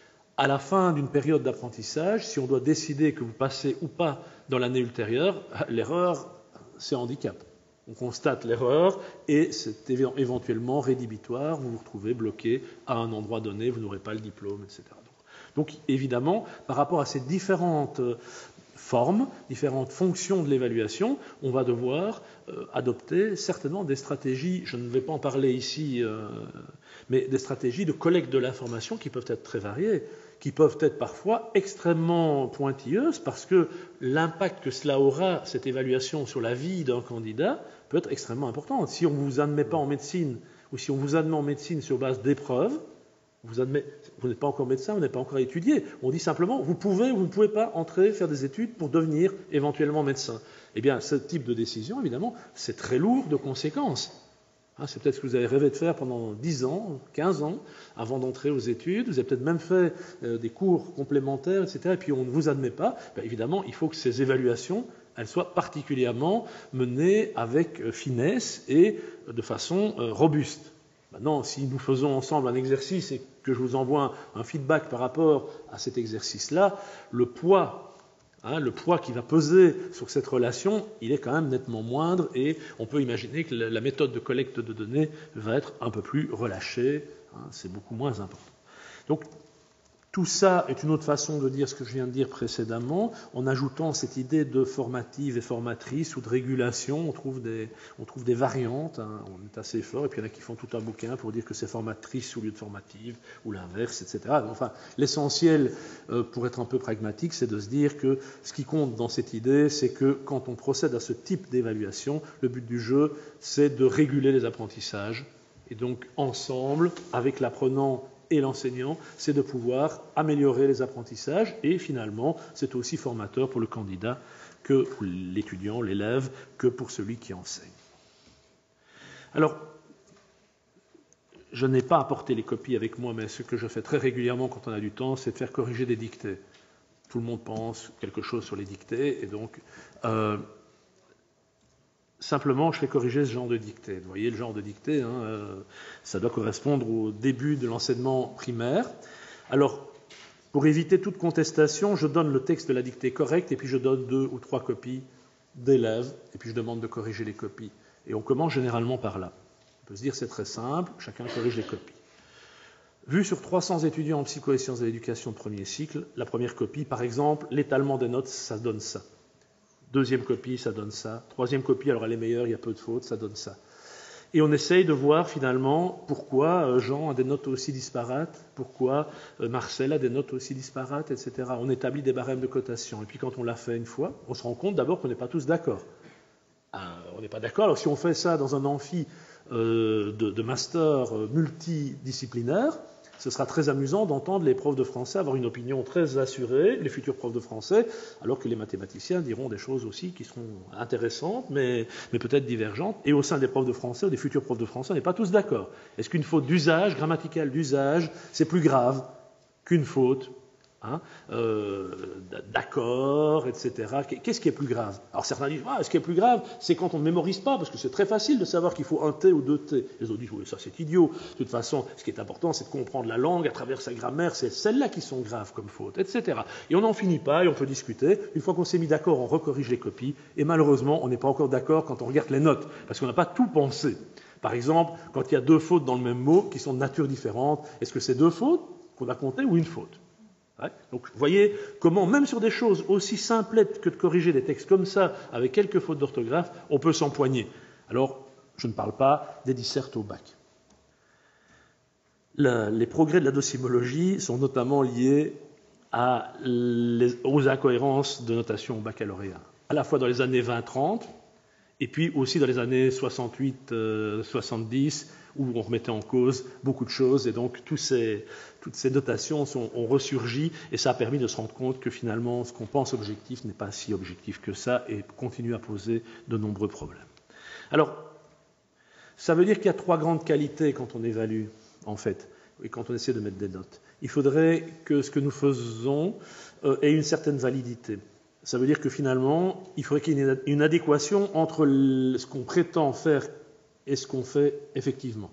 À la fin d'une période d'apprentissage, si on doit décider que vous passez ou pas dans l'année ultérieure, l'erreur, c'est handicap. On constate l'erreur et c'est éventuellement rédhibitoire, vous vous retrouvez bloqué à un endroit donné, vous n'aurez pas le diplôme, et cetera. Donc évidemment, par rapport à ces différentes formes, différentes fonctions de l'évaluation, on va devoir euh, adopter certainement des stratégies, je ne vais pas en parler ici, euh, mais des stratégies de collecte de l'information qui peuvent être très variées, qui peuvent être parfois extrêmement pointilleuses, parce que l'impact que cela aura, cette évaluation, sur la vie d'un candidat, peut être extrêmement important. Si on ne vous admet pas en médecine, ou si on vous admet en médecine sur base d'épreuves, vous, admet, vous n'êtes pas encore médecin, vous n'êtes pas encore étudié. On dit simplement, vous pouvez ou vous ne pouvez pas entrer, faire des études pour devenir éventuellement médecin. Eh bien, ce type de décision, évidemment, c'est très lourd de conséquences. Hein, c'est peut-être ce que vous avez rêvé de faire pendant dix ans, quinze ans, avant d'entrer aux études. Vous avez peut-être même fait euh, des cours complémentaires, et cetera. Et puis on ne vous admet pas. Ben, évidemment, il faut que ces évaluations, elles soient particulièrement menées avec euh, finesse et euh, de façon euh, robuste. Maintenant, si nous faisons ensemble un exercice et que je vous envoie un, un feedback par rapport à cet exercice-là, le poids Hein, le poids qui va peser sur cette relation, il est quand même nettement moindre et on peut imaginer que la méthode de collecte de données va être un peu plus relâchée, hein, c'est beaucoup moins important. Donc, tout ça est une autre façon de dire ce que je viens de dire précédemment, en ajoutant cette idée de formative et formatrice ou de régulation. On trouve des, on trouve des variantes, hein, on est assez fort, et puis il y en a qui font tout un bouquin pour dire que c'est formatrice au lieu de formative, ou l'inverse, et cetera. Enfin, l'essentiel, euh, pour être un peu pragmatique, c'est de se dire que ce qui compte dans cette idée, c'est que quand on procède à ce type d'évaluation, le but du jeu, c'est de réguler les apprentissages, et donc ensemble, avec l'apprenant et l'enseignant, c'est de pouvoir améliorer les apprentissages et finalement, c'est aussi formateur pour le candidat que pour l'étudiant, l'élève, que pour celui qui enseigne. Alors, je n'ai pas apporté les copies avec moi, mais ce que je fais très régulièrement quand on a du temps, c'est de faire corriger des dictées. Tout le monde pense quelque chose sur les dictées et donc... Euh, Simplement, je fais corriger ce genre de dictée. Vous voyez, le genre de dictée, hein, euh, ça doit correspondre au début de l'enseignement primaire. Alors, pour éviter toute contestation, je donne le texte de la dictée correcte et puis je donne deux ou trois copies d'élèves et puis je demande de corriger les copies. Et on commence généralement par là. On peut se dire c'est très simple, chacun corrige les copies. Vu sur trois cents étudiants en psycho et sciences de l'éducation de premier cycle, la première copie, par exemple, l'étalement des notes, ça donne ça. Deuxième copie, ça donne ça. Troisième copie, alors elle est meilleure, il y a peu de fautes, ça donne ça. Et on essaye de voir finalement pourquoi Jean a des notes aussi disparates, pourquoi Marcel a des notes aussi disparates, et cetera. On établit des barèmes de cotation. Et puis quand on l'a fait une fois, on se rend compte d'abord qu'on n'est pas tous d'accord. Euh, on n'est pas d'accord. Alors si on fait ça dans un amphi euh, de, de master multidisciplinaire, ce sera très amusant d'entendre les profs de français avoir une opinion très assurée, les futurs profs de français, alors que les mathématiciens diront des choses aussi qui seront intéressantes, mais, mais peut-être divergentes. Et au sein des profs de français, ou des futurs profs de français, on n'est pas tous d'accord. Est-ce qu'une faute d'usage, grammaticale d'usage, c'est plus grave qu'une faute Hein, euh, d'accord, et cetera. Qu'est-ce qui est plus grave? Alors certains disent, ah, ce qui est plus grave, c'est quand on ne mémorise pas, parce que c'est très facile de savoir qu'il faut un T ou deux T. Les autres disent, oui, ça c'est idiot. De toute façon, ce qui est important, c'est de comprendre la langue à travers sa grammaire, c'est celles-là qui sont graves comme fautes, et cetera. Et on n'en finit pas, et on peut discuter. Une fois qu'on s'est mis d'accord, on recorrige les copies, et malheureusement, on n'est pas encore d'accord quand on regarde les notes, parce qu'on n'a pas tout pensé. Par exemple, quand il y a deux fautes dans le même mot, qui sont de nature différente, est-ce que c'est deux fautes qu'on a comptées ou une faute? Ouais. Donc, vous voyez comment, même sur des choses aussi simplettes que de corriger des textes comme ça, avec quelques fautes d'orthographe, on peut s'empoigner. Alors, je ne parle pas des dissertes au bac. La, les progrès de la docimologie sont notamment liés à les, aux incohérences de notation au baccalauréat, à la fois dans les années vingt trente, et puis aussi dans les années soixante-huit soixante-dix, où on remettait en cause beaucoup de choses, et donc tous ces, toutes ces notations sont, ont ressurgi, et ça a permis de se rendre compte que finalement, ce qu'on pense objectif n'est pas si objectif que ça, et continue à poser de nombreux problèmes. Alors, ça veut dire qu'il y a trois grandes qualités quand on évalue, en fait, et quand on essaie de mettre des notes. Il faudrait que ce que nous faisons euh, ait une certaine validité. Ça veut dire que finalement, il faudrait qu'il y ait une adéquation entre ce qu'on prétend faire et ce qu'on fait effectivement.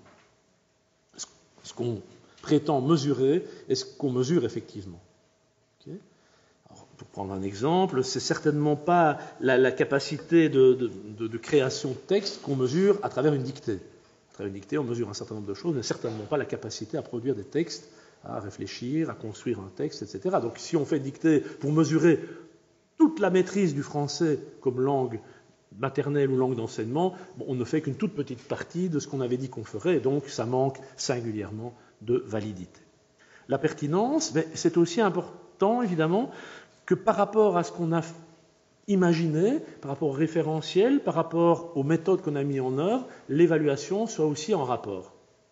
Ce qu'on prétend mesurer et ce qu'on mesure effectivement. Okay. Alors, pour prendre un exemple, c'est certainement pas la, la capacité de, de, de, de création de texte qu'on mesure à travers une dictée. À travers une dictée, on mesure un certain nombre de choses, mais certainement pas la capacité à produire des textes, à réfléchir, à construire un texte, et cetera. Donc si on fait une dictée pour mesurer toute la maîtrise du français comme langue maternelle ou langue d'enseignement, bon, on ne fait qu'une toute petite partie de ce qu'on avait dit qu'on ferait, et donc ça manque singulièrement de validité. La pertinence, ben, c'est aussi important, évidemment, que par rapport à ce qu'on a imaginé, par rapport au référentiel, par rapport aux méthodes qu'on a mises en œuvre, l'évaluation soit aussi en rapport.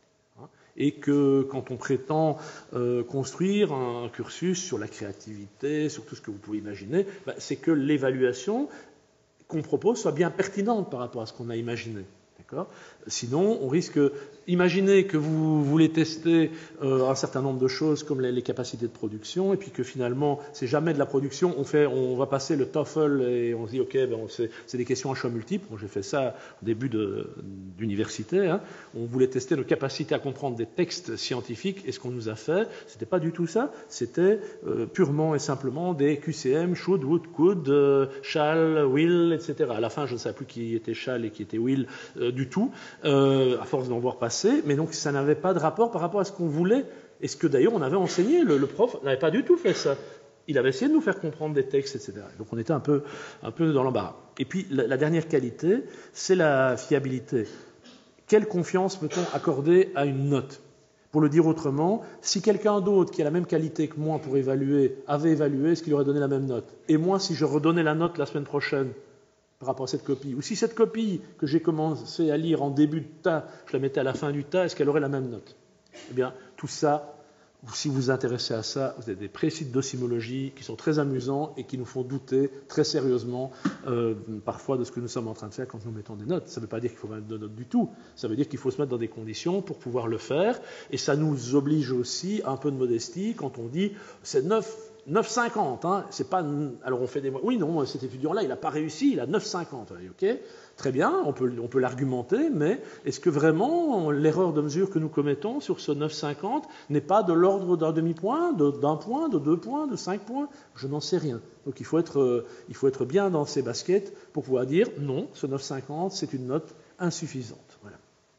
Et que quand on prétend euh, construire un cursus sur la créativité, sur tout ce que vous pouvez imaginer, ben, c'est que l'évaluation qu'on propose soit bien pertinente par rapport à ce qu'on a imaginé. D'accord ? Sinon, on risque... Imaginez que vous voulez tester euh, un certain nombre de choses comme les, les capacités de production, et puis que finalement, c'est jamais de la production. On, fait, on va passer le TOEFL et on se dit, OK, ben c'est, c'est des questions à choix multiples. Bon, j'ai fait ça au début de, d'université. Hein. On voulait tester nos capacités à comprendre des textes scientifiques, et ce qu'on nous a fait, c'était pas du tout ça. C'était euh, purement et simplement des Q C M, should, would, could, euh, shall, will, et cetera. À la fin, je ne savais plus qui était shall et qui était will euh, du tout, euh, à force d'en voir passer. Mais donc ça n'avait pas de rapport par rapport à ce qu'on voulait, et ce que d'ailleurs on avait enseigné. Le, le prof n'avait pas du tout fait ça. Il avait essayé de nous faire comprendre des textes, et cetera. Donc on était un peu, un peu dans l'embarras. Et puis la, la dernière qualité, c'est la fiabilité. Quelle confiance peut-on accorder à une note ? Pour le dire autrement, si quelqu'un d'autre qui a la même qualité que moi pour évaluer avait évalué, est-ce qu'il aurait donné la même note ? Et moi, si je redonnais la note la semaine prochaine par rapport à cette copie, ou si cette copie que j'ai commencé à lire en début de tas, je la mettais à la fin du tas, est-ce qu'elle aurait la même note ? Eh bien, tout ça, si vous vous intéressez à ça, vous avez des précis de docimologie qui sont très amusants et qui nous font douter très sérieusement euh, parfois de ce que nous sommes en train de faire quand nous mettons des notes. Ça ne veut pas dire qu'il faut mettre de notes du tout, ça veut dire qu'il faut se mettre dans des conditions pour pouvoir le faire, et ça nous oblige aussi à un peu de modestie quand on dit c'est neuf neuf virgule cinquante, hein, c'est pas... Alors on fait des... Oui, non, cet étudiant-là, il n'a pas réussi, il a neuf virgule cinquante. Ok, très bien, on peut, on peut l'argumenter, mais est-ce que vraiment l'erreur de mesure que nous commettons sur ce neuf virgule cinquante n'est pas de l'ordre d'un demi-point, de, d'un point, de deux points, de cinq points ? Je n'en sais rien. Donc il faut être, euh, il faut être bien dans ses baskets pour pouvoir dire non, ce neuf virgule cinquante, c'est une note insuffisante. Voilà.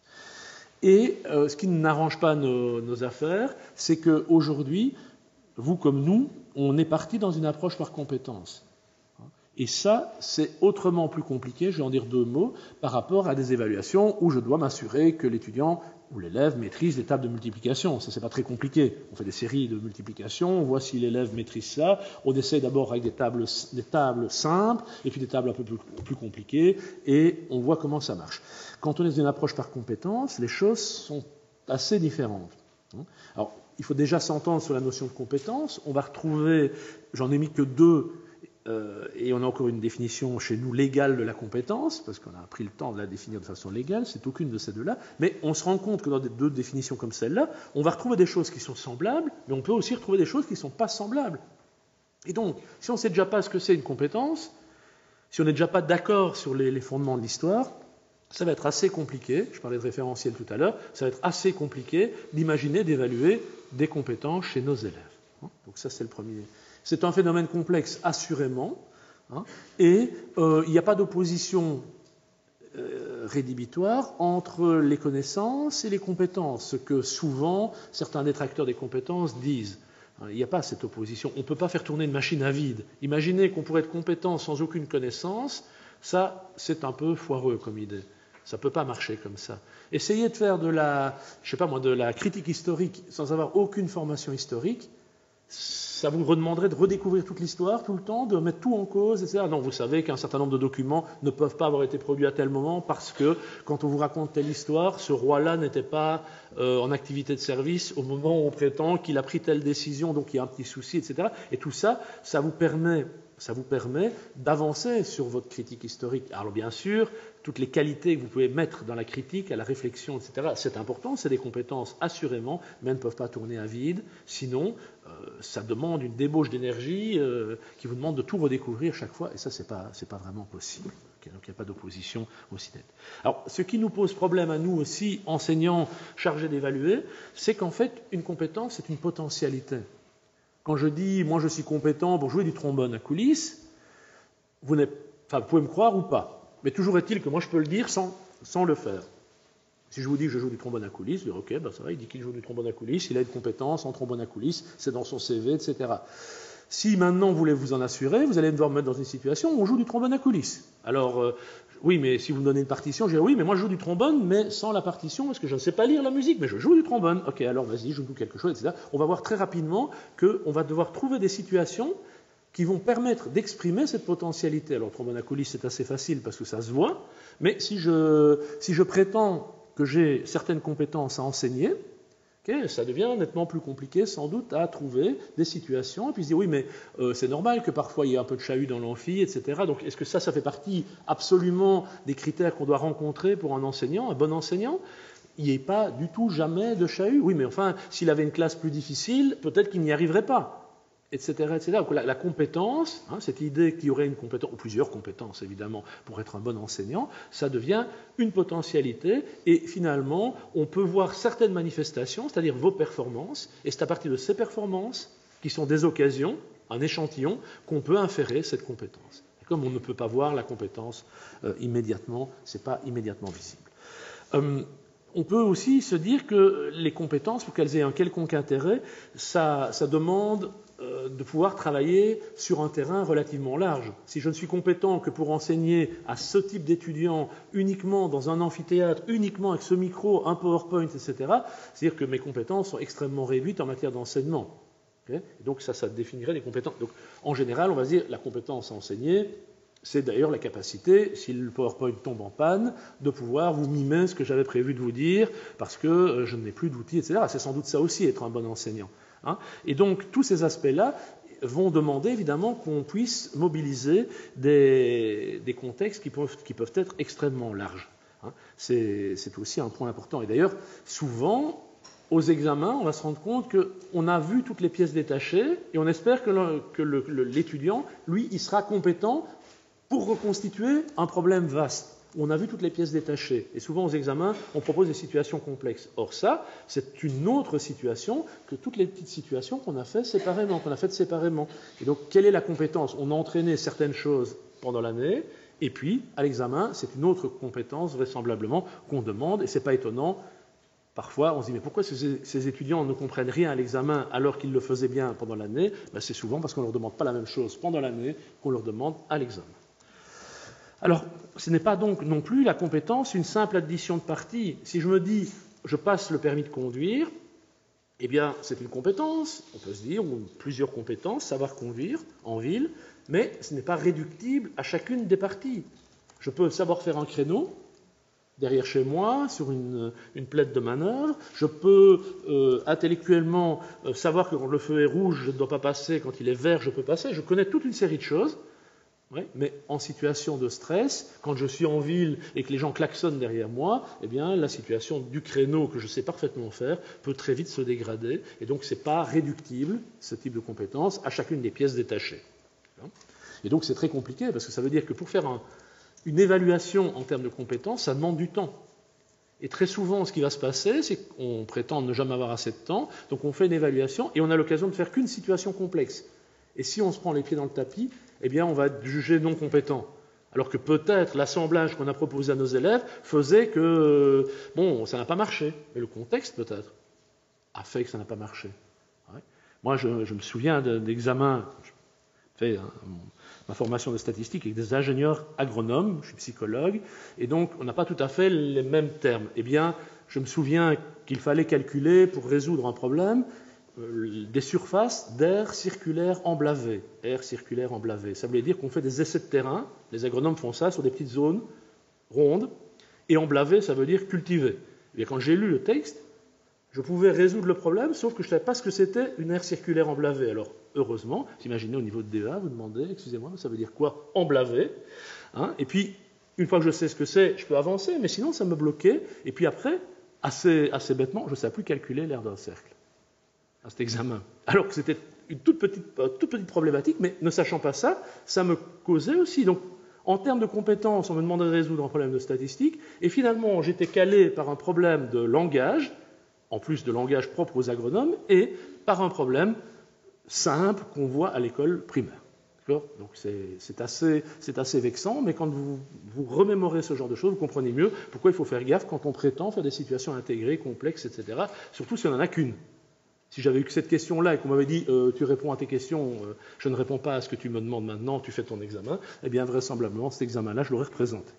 Et euh, ce qui n'arrange pas nos, nos affaires, c'est qu'aujourd'hui, vous comme nous, on est parti dans une approche par compétence. Et ça, c'est autrement plus compliqué, je vais en dire deux mots, par rapport à des évaluations où je dois m'assurer que l'étudiant ou l'élève maîtrise les tables de multiplication. Ça, c'est pas très compliqué. On fait des séries de multiplication, on voit si l'élève maîtrise ça. On essaie d'abord avec des tables, des tables simples, et puis des tables un peu plus, plus compliquées, et on voit comment ça marche. Quand on est dans une approche par compétence, les choses sont assez différentes. Alors, il faut déjà s'entendre sur la notion de compétence. On va retrouver, j'en ai mis que deux, Euh, et on a encore une définition chez nous légale de la compétence, parce qu'on a pris le temps de la définir de façon légale, c'est aucune de ces deux-là, mais on se rend compte que dans des deux définitions comme celle-là, on va retrouver des choses qui sont semblables, mais on peut aussi retrouver des choses qui ne sont pas semblables. Et donc, si on ne sait déjà pas ce que c'est une compétence, si on n'est déjà pas d'accord sur les, les fondements de l'histoire, ça va être assez compliqué, je parlais de référentiel tout à l'heure, ça va être assez compliqué d'imaginer, d'évaluer des compétences chez nos élèves. Donc ça, c'est le premier. C'est un phénomène complexe, assurément, hein, et euh, il n'y a pas d'opposition euh, rédhibitoire entre les connaissances et les compétences, ce que souvent certains détracteurs des compétences disent. Il n'y a pas cette opposition. On ne peut pas faire tourner une machine à vide. Imaginez qu'on pourrait être compétent sans aucune connaissance, ça, c'est un peu foireux comme idée. Ça ne peut pas marcher comme ça. Essayez de faire de la, je sais pas moi, de la critique historique sans avoir aucune formation historique, ça vous redemanderait de redécouvrir toute l'histoire tout le temps, de mettre tout en cause, et cetera. Non, vous savez qu'un certain nombre de documents ne peuvent pas avoir été produits à tel moment parce que quand on vous raconte telle histoire, ce roi-là n'était pas euh, en activité de service au moment où on prétend qu'il a pris telle décision, donc il y a un petit souci, et cetera. Et tout ça, ça vous permet, ça vous permet d'avancer sur votre critique historique. Alors bien sûr, toutes les qualités que vous pouvez mettre dans la critique, à la réflexion, et cetera, c'est important, c'est des compétences assurément, mais elles ne peuvent pas tourner à vide. Sinon, euh, ça demande une débauche d'énergie euh, qui vous demande de tout redécouvrir chaque fois, et ça, c'est pas, c'est pas vraiment possible. Okay, donc il n'y a pas d'opposition aussi nette. Alors, ce qui nous pose problème à nous aussi, enseignants chargés d'évaluer, c'est qu'en fait, une compétence, c'est une potentialité. Quand je dis, moi je suis compétent pour jouer du trombone à coulisses, vous, enfin, vous pouvez me croire ou pas. Mais toujours est-il que moi je peux le dire sans, sans le faire. Si je vous dis que je joue du trombone à coulisses, vous direz, ok, ben ça va, il dit qu'il joue du trombone à coulisses, il a une compétence en trombone à coulisses, c'est dans son C V, et cetera. Si maintenant vous voulez vous en assurer, vous allez devoir me mettre dans une situation où on joue du trombone à coulisses. Alors, euh, oui, mais si vous me donnez une partition, je dirais, oui, mais moi je joue du trombone, mais sans la partition, parce que je ne sais pas lire la musique, mais je joue du trombone. Ok, alors vas-y, joue-nous quelque chose, et cetera. On va voir très rapidement qu'on va devoir trouver des situations qui vont permettre d'exprimer cette potentialité. Alors, le trombone à coulisses, c'est assez facile parce que ça se voit, mais si je, si je prétends que j'ai certaines compétences à enseigner, okay, ça devient nettement plus compliqué, sans doute, à trouver des situations, et puis se dire, oui, mais euh, c'est normal que parfois il y ait un peu de chahut dans l'amphi, et cetera. Donc, est-ce que ça, ça fait partie absolument des critères qu'on doit rencontrer pour un enseignant, un bon enseignant ? Il n'y ait pas du tout jamais de chahut. Oui, mais enfin, s'il avait une classe plus difficile, peut-être qu'il n'y arriverait pas. Etc., et cetera. Donc la, la compétence, hein, cette idée qu'il y aurait une compétence, ou plusieurs compétences évidemment, pour être un bon enseignant, ça devient une potentialité, et finalement, on peut voir certaines manifestations, c'est-à-dire vos performances, et c'est à partir de ces performances, qui sont des occasions, un échantillon, qu'on peut inférer cette compétence. Et comme on ne peut pas voir la compétence euh, immédiatement, ce n'est pas immédiatement visible. Euh, On peut aussi se dire que les compétences, pour qu'elles aient un quelconque intérêt, ça, ça demande euh, de pouvoir travailler sur un terrain relativement large. Si je ne suis compétent que pour enseigner à ce type d'étudiants uniquement dans un amphithéâtre, uniquement avec ce micro, un PowerPoint, et cetera, c'est-à-dire que mes compétences sont extrêmement réduites en matière d'enseignement. Okay ? Donc ça, ça définirait des compétences. Donc, en général, on va dire la compétence à enseigner, c'est d'ailleurs la capacité, si le PowerPoint tombe en panne, de pouvoir vous mimer ce que j'avais prévu de vous dire, parce que euh, je n'ai plus d'outils, et cetera. C'est sans doute ça aussi, être un bon enseignant. Hein. Et donc, tous ces aspects-là vont demander, évidemment, qu'on puisse mobiliser des, des contextes qui peuvent, qui peuvent être extrêmement larges. Hein. C'est, c'est aussi un point important. Et d'ailleurs, souvent, aux examens, on va se rendre compte qu'on a vu toutes les pièces détachées, et on espère que, le, que le, le, l'étudiant, lui, il sera compétent pour reconstituer un problème vaste. On a vu toutes les pièces détachées. Et souvent, aux examens, on propose des situations complexes. Or, ça, c'est une autre situation que toutes les petites situations qu'on a faites séparément, qu'on a faites séparément. Et donc, quelle est la compétence ? On a entraîné certaines choses pendant l'année, et puis, à l'examen, c'est une autre compétence, vraisemblablement, qu'on demande, et ce n'est pas étonnant. Parfois, on se dit, mais pourquoi ces, ces étudiants ne comprennent rien à l'examen alors qu'ils le faisaient bien pendant l'année? Ben, c'est souvent parce qu'on ne leur demande pas la même chose pendant l'année qu'on leur demande à l'examen. Alors, ce n'est pas donc non plus la compétence une simple addition de parties. Si je me dis, je passe le permis de conduire, eh bien, c'est une compétence, on peut se dire, ou plusieurs compétences, savoir conduire en ville, mais ce n'est pas réductible à chacune des parties. Je peux savoir faire un créneau derrière chez moi, sur une, une plaide de manœuvre. Je peux euh, intellectuellement euh, savoir que quand le feu est rouge, je ne dois pas passer, quand il est vert, je peux passer. Je connais toute une série de choses, oui, mais en situation de stress, quand je suis en ville et que les gens klaxonnent derrière moi, eh bien, la situation du créneau que je sais parfaitement faire peut très vite se dégrader, et donc ce n'est pas réductible, ce type de compétence, à chacune des pièces détachées. Et donc c'est très compliqué, parce que ça veut dire que pour faire un, une évaluation en termes de compétences, ça demande du temps. Et très souvent, ce qui va se passer, c'est qu'on prétend ne jamais avoir assez de temps, donc on fait une évaluation, et on a l'occasion de faire qu'une situation complexe. Et si on se prend les pieds dans le tapis, eh bien, on va être jugé non compétent. Alors que peut-être l'assemblage qu'on a proposé à nos élèves faisait que, bon, ça n'a pas marché. Mais le contexte, peut-être, a fait que ça n'a pas marché. Ouais. Moi, je, je me souviens d'examens, j'ai fait hein, ma formation de statistique avec des ingénieurs agronomes, je suis psychologue, et donc on n'a pas tout à fait les mêmes termes. Eh bien, je me souviens qu'il fallait calculer, pour résoudre un problème, des surfaces d'air circulaire emblavé. Air circulaire emblavé. Ça voulait dire qu'on fait des essais de terrain. Les agronomes font ça sur des petites zones rondes. Et emblavé, ça veut dire cultivé. Et bien, quand j'ai lu le texte, je pouvais résoudre le problème, sauf que je ne savais pas ce que c'était une aire circulaire emblavé. Alors, heureusement, imaginez au niveau de D E A, vous demandez, excusez-moi, ça veut dire quoi? Emblavé. Hein, et puis, une fois que je sais ce que c'est, je peux avancer, mais sinon, ça me bloquait. Et puis après, assez, assez bêtement, je ne savais plus calculer l'aire d'un cercle à cet examen. Alors que c'était une toute petite, toute petite problématique, mais ne sachant pas ça, ça me causait aussi. Donc, en termes de compétences, on me demandait de résoudre un problème de statistique, et finalement, j'étais calé par un problème de langage, en plus de langage propre aux agronomes, et par un problème simple qu'on voit à l'école primaire. Donc, c'est assez, assez vexant, mais quand vous, vous remémorez ce genre de choses, vous comprenez mieux pourquoi il faut faire gaffe quand on prétend faire des situations intégrées, complexes, et cetera, surtout si on n'en a qu'une. Si j'avais eu que cette question-là et qu'on m'avait dit euh, « tu réponds à tes questions, euh, je ne réponds pas à ce que tu me demandes maintenant, tu fais ton examen », eh bien vraisemblablement cet examen-là, je l'aurais représenté.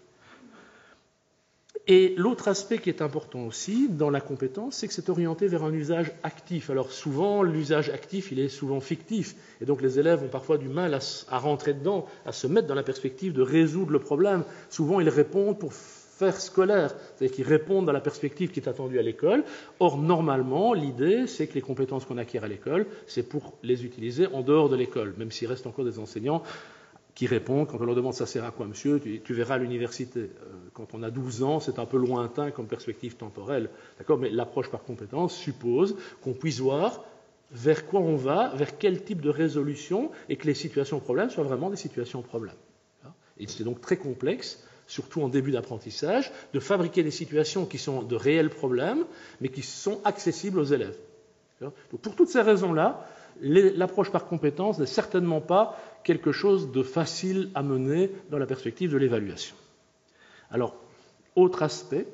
Et l'autre aspect qui est important aussi dans la compétence, c'est que c'est orienté vers un usage actif. Alors souvent, l'usage actif, il est souvent fictif, et donc les élèves ont parfois du mal à, à rentrer dedans, à se mettre dans la perspective de résoudre le problème. Souvent, ils répondent pour faire scolaire, c'est-à-dire qu'ils répondent dans la perspective qui est attendue à l'école. Or, normalement, l'idée, c'est que les compétences qu'on acquiert à l'école, c'est pour les utiliser en dehors de l'école, même s'il reste encore des enseignants qui répondent, quand on leur demande « ça sert à quoi, monsieur ?» tu, tu verras à l'université. Euh, quand on a douze ans, c'est un peu lointain comme perspective temporelle. D'accord ? Mais l'approche par compétence suppose qu'on puisse voir vers quoi on va, vers quel type de résolution, et que les situations problèmes soient vraiment des situations problèmes. Et c'est donc très complexe, surtout en début d'apprentissage, de fabriquer des situations qui sont de réels problèmes, mais qui sont accessibles aux élèves. Donc, pour toutes ces raisons-là, l'approche par compétence n'est certainement pas quelque chose de facile à mener dans la perspective de l'évaluation. Alors, autre aspect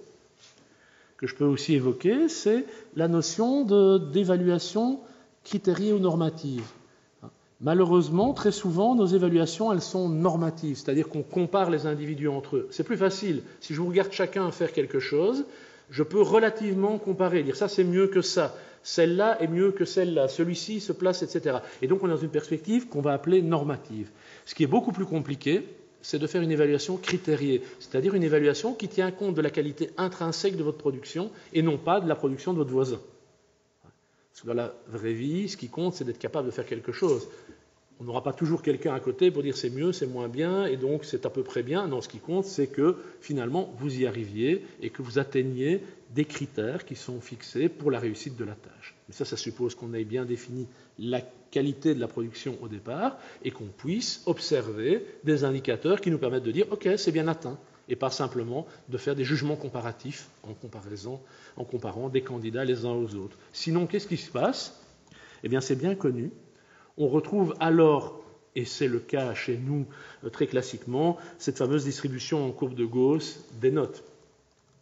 que je peux aussi évoquer, c'est la notion d'évaluation critériée ou normative. Malheureusement, très souvent, nos évaluations, elles sont normatives, c'est-à-dire qu'on compare les individus entre eux. C'est plus facile. Si je vous regarde chacun faire quelque chose, je peux relativement comparer, dire ça c'est mieux que ça, celle-là est mieux que celle-là, celui-ci se place, et cetera. Et donc on est dans une perspective qu'on va appeler normative. Ce qui est beaucoup plus compliqué, c'est de faire une évaluation critériée, c'est-à-dire une évaluation qui tient compte de la qualité intrinsèque de votre production et non pas de la production de votre voisin. Parce que dans la vraie vie, ce qui compte, c'est d'être capable de faire quelque chose. On n'aura pas toujours quelqu'un à côté pour dire c'est mieux, c'est moins bien, et donc c'est à peu près bien. Non, ce qui compte, c'est que finalement, vous y arriviez et que vous atteigniez des critères qui sont fixés pour la réussite de la tâche. Mais ça, ça suppose qu'on ait bien défini la qualité de la production au départ et qu'on puisse observer des indicateurs qui nous permettent de dire « ok, c'est bien atteint », et pas simplement de faire des jugements comparatifs en, comparaison, en comparant des candidats les uns aux autres. Sinon, qu'est-ce qui se passe ? Eh bien, c'est bien connu. On retrouve alors, et c'est le cas chez nous très classiquement, cette fameuse distribution en courbe de Gauss des notes.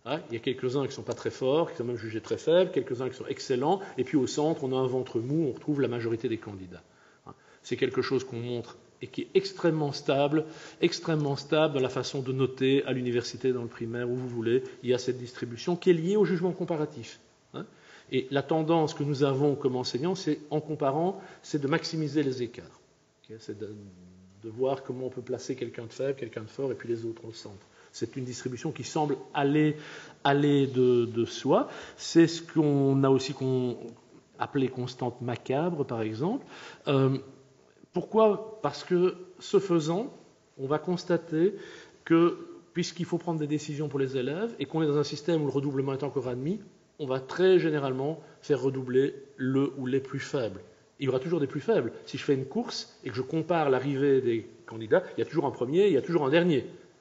Hein, il y a quelques-uns qui ne sont pas très forts, qui sont même jugés très faibles, quelques-uns qui sont excellents, et puis au centre, on a un ventre mou, on retrouve la majorité des candidats. Hein, c'est quelque chose qu'on montre et qui est extrêmement stable, extrêmement stable dans la façon de noter à l'université, dans le primaire, où vous voulez. Il y a cette distribution qui est liée au jugement comparatif. Hein. Et la tendance que nous avons comme enseignants, c'est, en comparant, c'est de maximiser les écarts. Okay, c'est de, de voir comment on peut placer quelqu'un de faible, quelqu'un de fort, et puis les autres au centre. C'est une distribution qui semble aller, aller de, de soi. C'est ce qu'on a aussi qu'on, appelé constante macabre, par exemple. Euh, pourquoi ? Parce que, ce faisant, on va constater que, puisqu'il faut prendre des décisions pour les élèves, et qu'on est dans un système où le redoublement est encore admis, on va très généralement faire redoubler le ou les plus faibles. Il y aura toujours des plus faibles. Si je fais une course et que je compare l'arrivée des candidats, il y a toujours un premier, il y a toujours un dernier.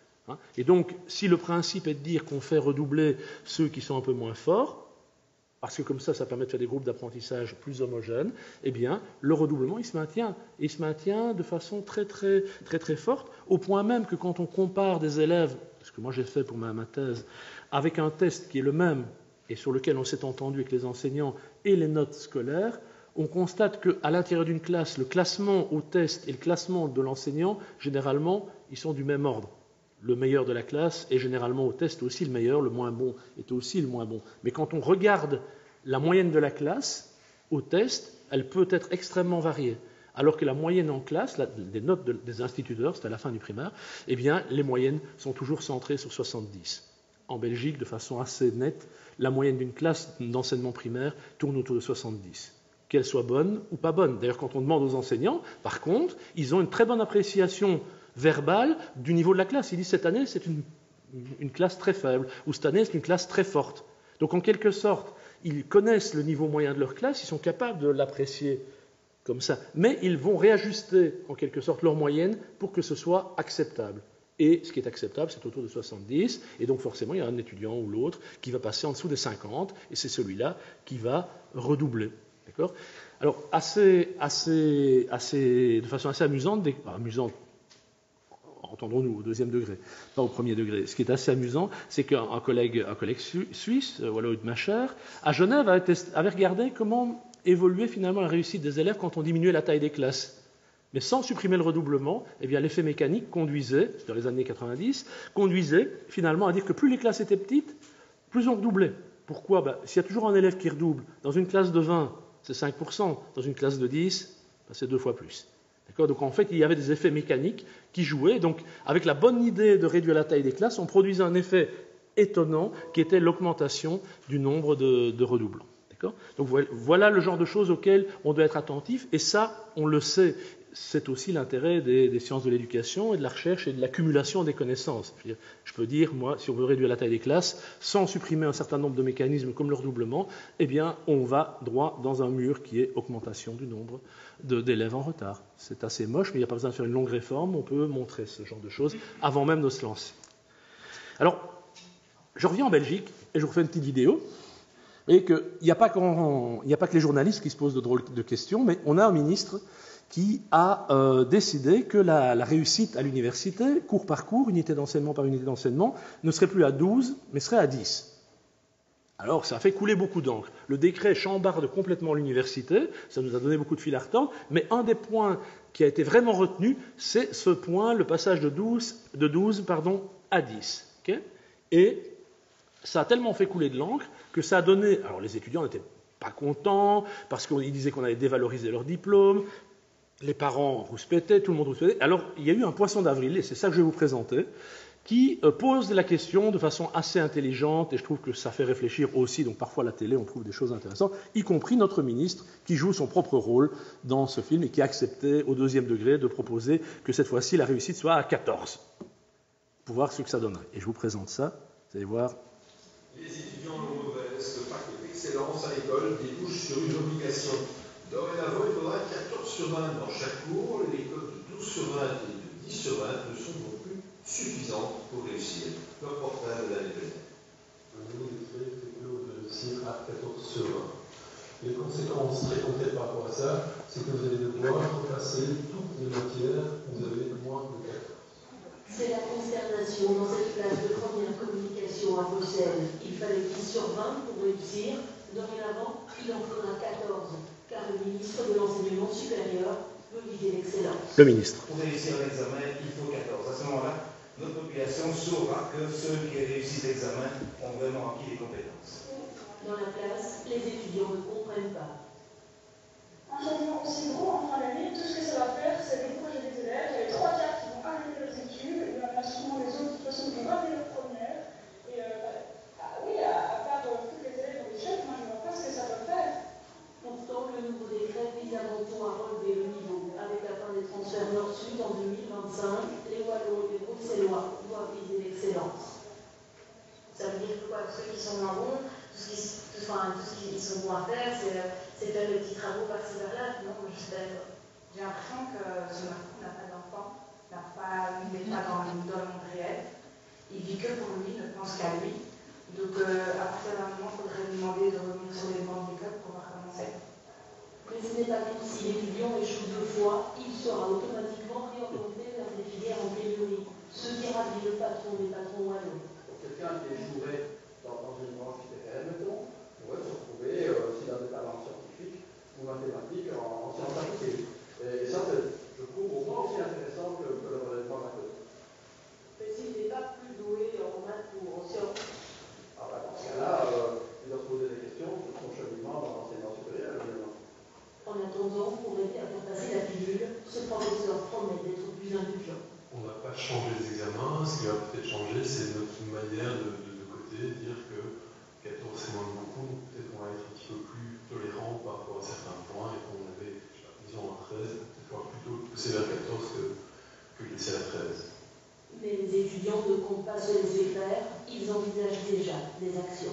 Et donc, si le principe est de dire qu'on fait redoubler ceux qui sont un peu moins forts, parce que comme ça, ça permet de faire des groupes d'apprentissage plus homogènes, eh bien, le redoublement, il se maintient. Et il se maintient de façon très, très, très, très forte, au point même que quand on compare des élèves, ce que moi j'ai fait pour ma, ma thèse, avec un test qui est le même, et sur lequel on s'est entendu avec les enseignants et les notes scolaires, on constate qu'à l'intérieur d'une classe, le classement au test et le classement de l'enseignant, généralement, ils sont du même ordre. Le meilleur de la classe est généralement au test aussi le meilleur, le moins bon est aussi le moins bon. Mais quand on regarde la moyenne de la classe, au test, elle peut être extrêmement variée. Alors que la moyenne en classe, la, des notes de, des instituteurs, c'est à la fin du primaire, eh bien, les moyennes sont toujours centrées sur soixante-dix. En Belgique, de façon assez nette, la moyenne d'une classe d'enseignement primaire tourne autour de soixante-dix. Qu'elle soit bonne ou pas bonne. D'ailleurs, quand on demande aux enseignants, par contre, ils ont une très bonne appréciation verbale du niveau de la classe. Ils disent cette année, c'est une, une classe très faible, ou cette année, c'est une classe très forte. Donc, en quelque sorte, ils connaissent le niveau moyen de leur classe, ils sont capables de l'apprécier comme ça. Mais ils vont réajuster, en quelque sorte, leur moyenne pour que ce soit acceptable. Et ce qui est acceptable, c'est autour de soixante-dix. Et donc, forcément, il y a un étudiant ou l'autre qui va passer en dessous des cinquante, et c'est celui-là qui va redoubler. D'accord ? Alors, assez, assez, assez, de façon assez amusante, des, enfin, amusante, entendons-nous, au deuxième degré, pas au premier degré. Ce qui est assez amusant, c'est qu'un collègue, un collègue suisse, Walloïd Macher, à Genève, avait, test, avait regardé comment évoluait finalement la réussite des élèves quand on diminuait la taille des classes. Mais sans supprimer le redoublement, eh bien, l'effet mécanique conduisait, dans les années quatre-vingt-dix, conduisait finalement à dire que plus les classes étaient petites, plus on redoublait. Pourquoi ? Ben, s'il y a toujours un élève qui redouble, dans une classe de vingt, c'est cinq pour cent, dans une classe de dix, ben, c'est deux fois plus. D'accord ? Donc en fait, il y avait des effets mécaniques qui jouaient. Donc avec la bonne idée de réduire la taille des classes, on produisait un effet étonnant qui était l'augmentation du nombre de, de redoublants. D'accord ? Donc voilà le genre de choses auxquelles on doit être attentif. Et ça, on le sait. C'est aussi l'intérêt des, des sciences de l'éducation et de la recherche et de l'accumulation des connaissances. Je, veux dire, je peux dire, moi, si on veut réduire la taille des classes, sans supprimer un certain nombre de mécanismes comme le redoublement, eh bien, on va droit dans un mur qui est augmentation du nombre de, d'élèves en retard. C'est assez moche, mais il n'y a pas besoin de faire une longue réforme, on peut montrer ce genre de choses avant même de se lancer. Alors, je reviens en Belgique et je vous refais une petite vidéo. Vous voyez qu'il n'y a pas que les journalistes qui se posent de drôles de questions, mais on a un ministre qui a euh, décidé que la, la réussite à l'université, cours par cours, unité d'enseignement par unité d'enseignement, ne serait plus à douze, mais serait à dix. Alors, ça a fait couler beaucoup d'encre. Le décret chambarde complètement l'université, ça nous a donné beaucoup de fil à retordre, mais un des points qui a été vraiment retenu, c'est ce point, le passage de douze, de douze pardon, à dix. Okay ? Et ça a tellement fait couler de l'encre que ça a donné... Alors, les étudiants n'étaient pas contents, parce qu'ils disaient qu'on allait dévaloriser leur diplôme. Les parents rouspétaient, tout le monde rouspétait. Alors, il y a eu un poisson d'avril, et c'est ça que je vais vous présenter, qui pose la question de façon assez intelligente, et je trouve que ça fait réfléchir aussi, donc parfois à la télé on trouve des choses intéressantes, y compris notre ministre qui joue son propre rôle dans ce film et qui a accepté au deuxième degré de proposer que cette fois-ci la réussite soit à quatorze, pour voir ce que ça donnerait. Et je vous présente ça, vous allez voir. Les étudiants ont modestes, le pacte d'excellence à l'école débouche sur une obligation. Dorénavant, il faudra quatorze sur vingt dans chaque cours. Les codes de douze sur vingt et de dix sur vingt ne sont donc plus suffisantes pour réussir le portable de l'année pleine. Un nouveau décret fait clos de six à quatorze sur vingt. Les conséquences très concrètes par rapport à ça, c'est que vous allez devoir repasser toutes les matières où vous avez moins de quatorze. C'est la consternation dans cette classe de première communication section à Bruxelles, il fallait dix sur vingt pour réussir. Dorénavant, il en faudra quatorze, car le ministre de l'Enseignement supérieur veut viser l'excellence. Le ministre. Pour réussir l'examen, il faut quatorze. À ce moment-là, notre population saura que ceux qui réussissent l'examen ont vraiment acquis les compétences. Dans la classe, les étudiants ne comprennent pas. Un changement aussi gros en fin d'année, tout ce que ça va faire, c'est décourager les élèves. Il y a les trois quarts qui vont arrêter leurs études, il y en a sûrement les autres de toute façon qui vont rater leur première. Et euh, bah, oui, à, à part euh, tous les élèves dans l'échec, moi je ne vois pas ce que ça va faire. Pourtant, le nouveau décret vise avant tout à relever le niveau. Avec la fin des transferts nord-sud en deux mille vingt-cinq, les Wallons et les Bruxellois doivent viser l'excellence. Ça veut dire que quoi, ceux qui sont moins bons, tout ce qui, tout, enfin, tout ce qui sont bons à faire, c'est faire les petits travaux par-ci par-là. Non, j'espère. J'ai l'impression que ce Macron n'a pas d'enfant, n'a pas, il n'est pas dans, dans le monde réel. Il vit que pour lui, ne pense qu'à lui. Donc euh, à partir d'un moment, il faudrait lui demander de revenir sur les bancs de l'école pour voir comment c'est. Mais ce n'est pas comme si l'étudiant échoue deux fois, il sera automatiquement réorienté vers des filières en pénurie. Ce qui ravit le patron des patrons wallons. Quelqu'un qui échouerait dans, dans une branche T P L, mettons, pourrait se retrouver euh, aussi dans des talents scientifiques ou mathématiques en, en sciences appliquées. Et, et ça, je trouve au moins aussi intéressant que, que le relèvement d'un côté. Mais s'il n'est pas plus doué en maths ou en sciences? Ah ben, dans ce cas-là, euh, il doit se poser des questions sur son cheminement dans l'enseignement supérieur, évidemment. En attendant, pour aider à faire passer la pilule, ce professeur promet d'être plus indulgent. On n'a pas changé les examens, ce qui va peut-être changer, c'est notre manière de, de, de côté, dire que quatorze c'est moins de beaucoup, peut-être qu'on va être un petit peu plus tolérant par rapport à certains points, et qu'on avait, je sais pas, disons un treize, peut-être voir plutôt pousser vers quatorze que, que laisser à treize. Mais les étudiants ne comptent pas se laisser faire, ils envisagent déjà des actions.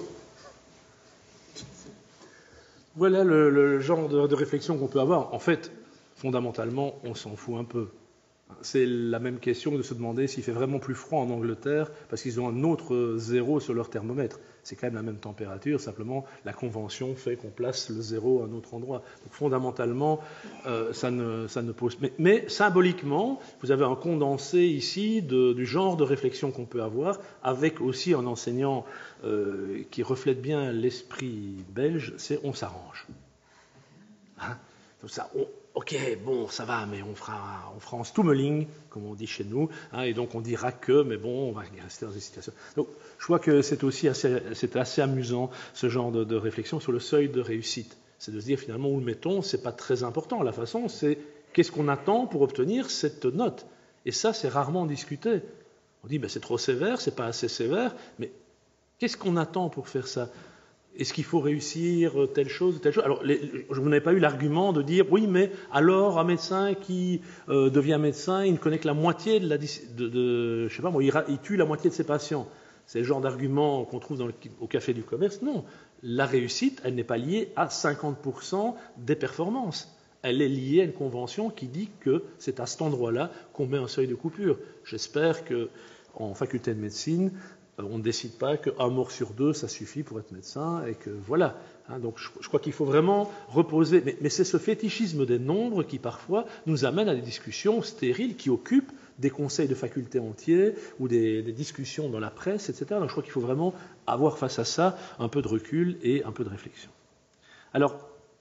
Voilà le, le genre de, de réflexion qu'on peut avoir. En fait, fondamentalement, on s'en fout un peu. C'est la même question que de se demander s'il fait vraiment plus froid en Angleterre parce qu'ils ont un autre zéro sur leur thermomètre. C'est quand même la même température, simplement la convention fait qu'on place le zéro à un autre endroit. Donc fondamentalement, euh, ça, ne, ça ne pose... Mais, mais symboliquement, vous avez un condensé ici de, du genre de réflexion qu'on peut avoir, avec aussi un enseignant euh, qui reflète bien l'esprit belge, c'est on s'arrange. Hein? Donc ça, on, ok, bon, ça va, mais on fera, on fera en stummeling, comme on dit chez nous, hein, et donc on dira que, mais bon, on va rester dans une situation. Donc, je crois que c'est aussi assez, c'est assez amusant, ce genre de, de réflexion sur le seuil de réussite. C'est de se dire, finalement, où le mettons, c'est pas très important. La façon, c'est qu'est-ce qu'on attend pour obtenir cette note. Et ça, c'est rarement discuté. On dit, ben, c'est trop sévère, c'est pas assez sévère, mais qu'est-ce qu'on attend pour faire ça ? Est-ce qu'il faut réussir telle chose, telle chose? Alors, les, vous n'avez pas eu l'argument de dire, oui, mais alors un médecin qui euh, devient médecin, il ne connaît que la moitié de la, de, de je sais pas moi, il, il tue la moitié de ses patients. C'est le genre d'argument qu'on trouve dans le, au café du commerce. Non, la réussite, elle n'est pas liée à cinquante pour cent des performances. Elle est liée à une convention qui dit que c'est à cet endroit-là qu'on met un seuil de coupure. J'espère qu'en faculté de médecine, on ne décide pas qu'un mort sur deux, ça suffit pour être médecin, et que voilà. Hein, donc je, je crois qu'il faut vraiment reposer. Mais, mais c'est ce fétichisme des nombres qui, parfois, nous amène à des discussions stériles qui occupent des conseils de faculté entiers ou des, des discussions dans la presse, et cetera. Donc je crois qu'il faut vraiment avoir face à ça un peu de recul et un peu de réflexion. Alors,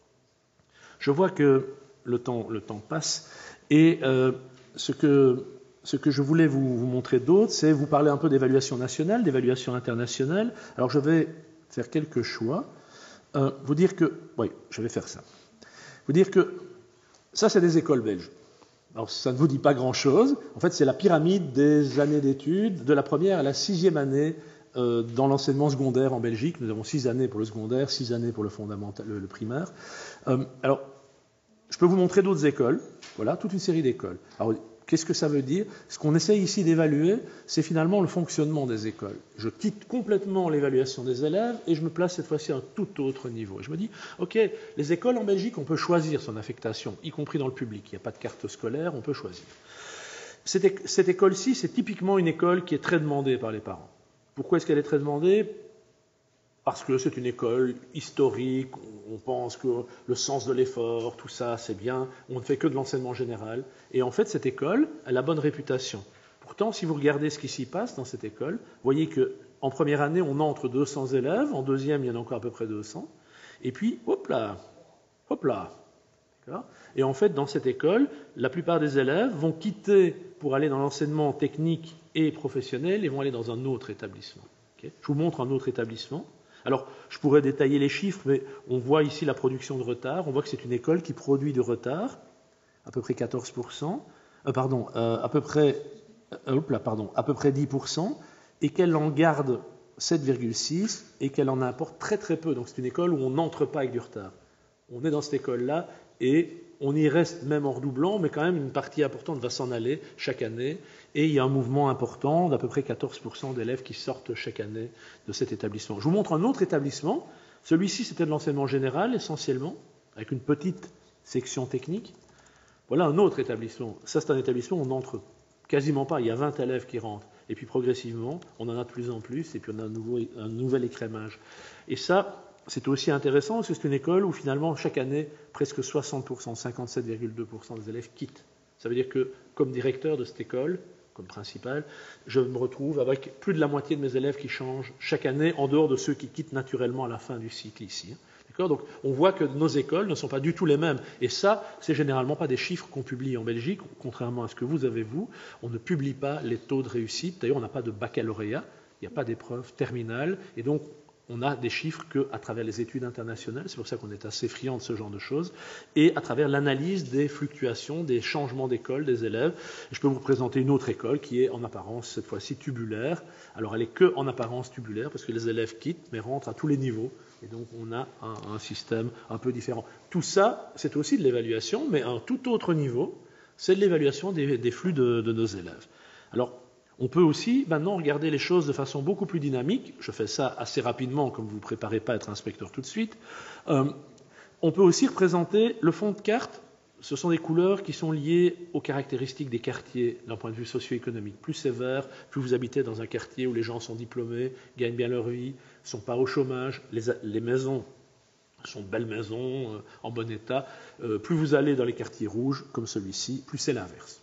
je vois que le temps, le temps passe, et euh, ce que... Ce que je voulais vous, vous montrer d'autre, c'est vous parler un peu d'évaluation nationale, d'évaluation internationale. Alors je vais faire quelques choix. Euh, vous dire que... Oui, je vais faire ça. Vous dire que ça, c'est des écoles belges. Alors ça ne vous dit pas grand-chose. En fait, c'est la pyramide des années d'études, de la première à la sixième année euh, dans l'enseignement secondaire en Belgique. Nous avons six années pour le secondaire, six années pour le fondamental, le, le primaire. Euh, alors, je peux vous montrer d'autres écoles. Voilà, toute une série d'écoles. Alors, qu'est-ce que ça veut dire? Ce qu'on essaye ici d'évaluer, c'est finalement le fonctionnement des écoles. Je quitte complètement l'évaluation des élèves et je me place cette fois-ci à un tout autre niveau. Et je me dis, ok, les écoles en Belgique, on peut choisir son affectation, y compris dans le public. Il n'y a pas de carte scolaire, on peut choisir. Cette, cette école-ci, c'est typiquement une école qui est très demandée par les parents. Pourquoi est-ce qu'elle est très demandée? Parce que c'est une école historique, on pense que le sens de l'effort, tout ça, c'est bien, on ne fait que de l'enseignement général. Et en fait, cette école, elle a bonne réputation. Pourtant, si vous regardez ce qui s'y passe dans cette école, vous voyez que en première année, on entre deux cents élèves, en deuxième, il y en a encore à peu près deux cents, et puis, hop là, hop là. Et en fait, dans cette école, la plupart des élèves vont quitter pour aller dans l'enseignement technique et professionnel et vont aller dans un autre établissement. Okay, je vous montre un autre établissement. Alors, je pourrais détailler les chiffres, mais on voit ici la production de retard. On voit que c'est une école qui produit du retard, à peu près quatorze pour cent, euh, pardon, euh, à peu près, euh, hop là, pardon, à peu près dix pour cent, et qu'elle en garde sept virgule six et qu'elle en importe très très peu. Donc, c'est une école où on n'entre pas avec du retard. On est dans cette école-là et on y reste même en redoublant, mais quand même une partie importante va s'en aller chaque année. Et il y a un mouvement important d'à peu près quatorze pour cent d'élèves qui sortent chaque année de cet établissement. Je vous montre un autre établissement. Celui-ci, c'était de l'enseignement général essentiellement, avec une petite section technique. Voilà un autre établissement. Ça, c'est un établissement où on n'entre quasiment pas. Il y a vingt élèves qui rentrent. Et puis progressivement, on en a de plus en plus, et puis on a un, nouveau, un nouvel écrémage. Et ça, c'est aussi intéressant parce que c'est une école où finalement chaque année presque soixante pour cent, cinquante-sept virgule deux pour cent des élèves quittent. Ça veut dire que comme directeur de cette école, comme principal, je me retrouve avec plus de la moitié de mes élèves qui changent chaque année, en dehors de ceux qui quittent naturellement à la fin du cycle ici. D'accord ? Donc on voit que nos écoles ne sont pas du tout les mêmes. Et ça, c'est généralement pas des chiffres qu'on publie en Belgique, contrairement à ce que vous avez vous. On ne publie pas les taux de réussite. D'ailleurs, on n'a pas de baccalauréat, il n'y a pas d'épreuve terminale, et donc on a des chiffres qu'à travers les études internationales, c'est pour ça qu'on est assez friand de ce genre de choses, et à travers l'analyse des fluctuations, des changements d'école des élèves. Et je peux vous présenter une autre école qui est en apparence, cette fois-ci, tubulaire. Alors elle est que en apparence tubulaire, parce que les élèves quittent, mais rentrent à tous les niveaux. Et donc on a un, un système un peu différent. Tout ça, c'est aussi de l'évaluation, mais à un tout autre niveau, c'est de l'évaluation des, des flux de, de nos élèves. Alors, on peut aussi maintenant regarder les choses de façon beaucoup plus dynamique. Je fais ça assez rapidement, comme vous ne vous préparez pas à être inspecteur tout de suite. Euh, on peut aussi représenter le fond de carte. Ce sont des couleurs qui sont liées aux caractéristiques des quartiers d'un point de vue socio-économique. Plus sévère, plus vous habitez dans un quartier où les gens sont diplômés, gagnent bien leur vie, ne sont pas au chômage, les, les maisons sont de belles maisons, euh, en bon état. Euh, plus vous allez dans les quartiers rouges, comme celui-ci, plus c'est l'inverse.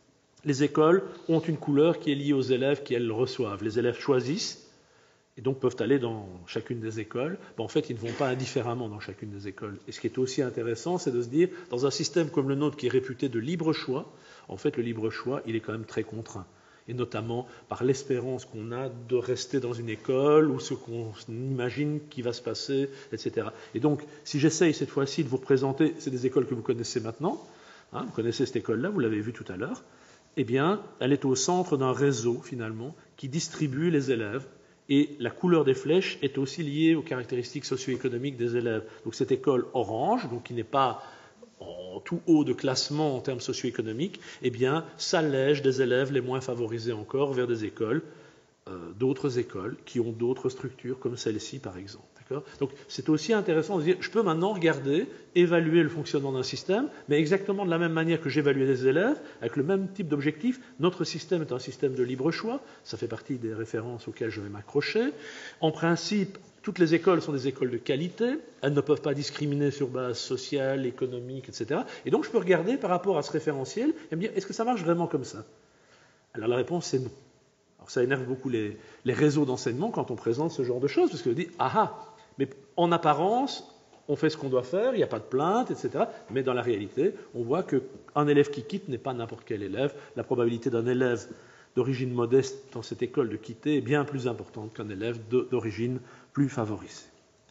Les écoles ont une couleur qui est liée aux élèves qu'elles reçoivent. Les élèves choisissent et donc peuvent aller dans chacune des écoles. Ben, en fait, ils ne vont pas indifféremment dans chacune des écoles. Et ce qui est aussi intéressant, c'est de se dire, dans un système comme le nôtre qui est réputé de libre choix, en fait, le libre choix, il est quand même très contraint. Et notamment par l'espérance qu'on a de rester dans une école ou ce qu'on imagine qui va se passer, et cetera. Et donc, si j'essaye cette fois-ci de vous représenter, c'est des écoles que vous connaissez maintenant, hein, vous connaissez cette école-là, vous l'avez vue tout à l'heure, eh bien, elle est au centre d'un réseau, finalement, qui distribue les élèves. Et la couleur des flèches est aussi liée aux caractéristiques socio-économiques des élèves. Donc, cette école orange, donc qui n'est pas en tout haut de classement en termes socio-économiques, eh bien, s'allège des élèves les moins favorisés encore vers des écoles, euh, d'autres écoles, qui ont d'autres structures, comme celle-ci, par exemple. Donc c'est aussi intéressant de dire, je peux maintenant regarder, évaluer le fonctionnement d'un système, mais exactement de la même manière que j'évaluais des élèves, avec le même type d'objectif. Notre système est un système de libre choix, ça fait partie des références auxquelles je vais m'accrocher. En principe, toutes les écoles sont des écoles de qualité, elles ne peuvent pas discriminer sur base sociale, économique, et cetera. Et donc je peux regarder par rapport à ce référentiel et me dire, est-ce que ça marche vraiment comme ça? Alors la réponse c'est non. Alors ça énerve beaucoup les, les réseaux d'enseignement quand on présente ce genre de choses, parce qu'on dit, ah ah, mais en apparence, on fait ce qu'on doit faire, il n'y a pas de plainte, et cetera. Mais dans la réalité, on voit qu'un élève qui quitte n'est pas n'importe quel élève. La probabilité d'un élève d'origine modeste dans cette école de quitter est bien plus importante qu'un élève d'origine plus favorisée.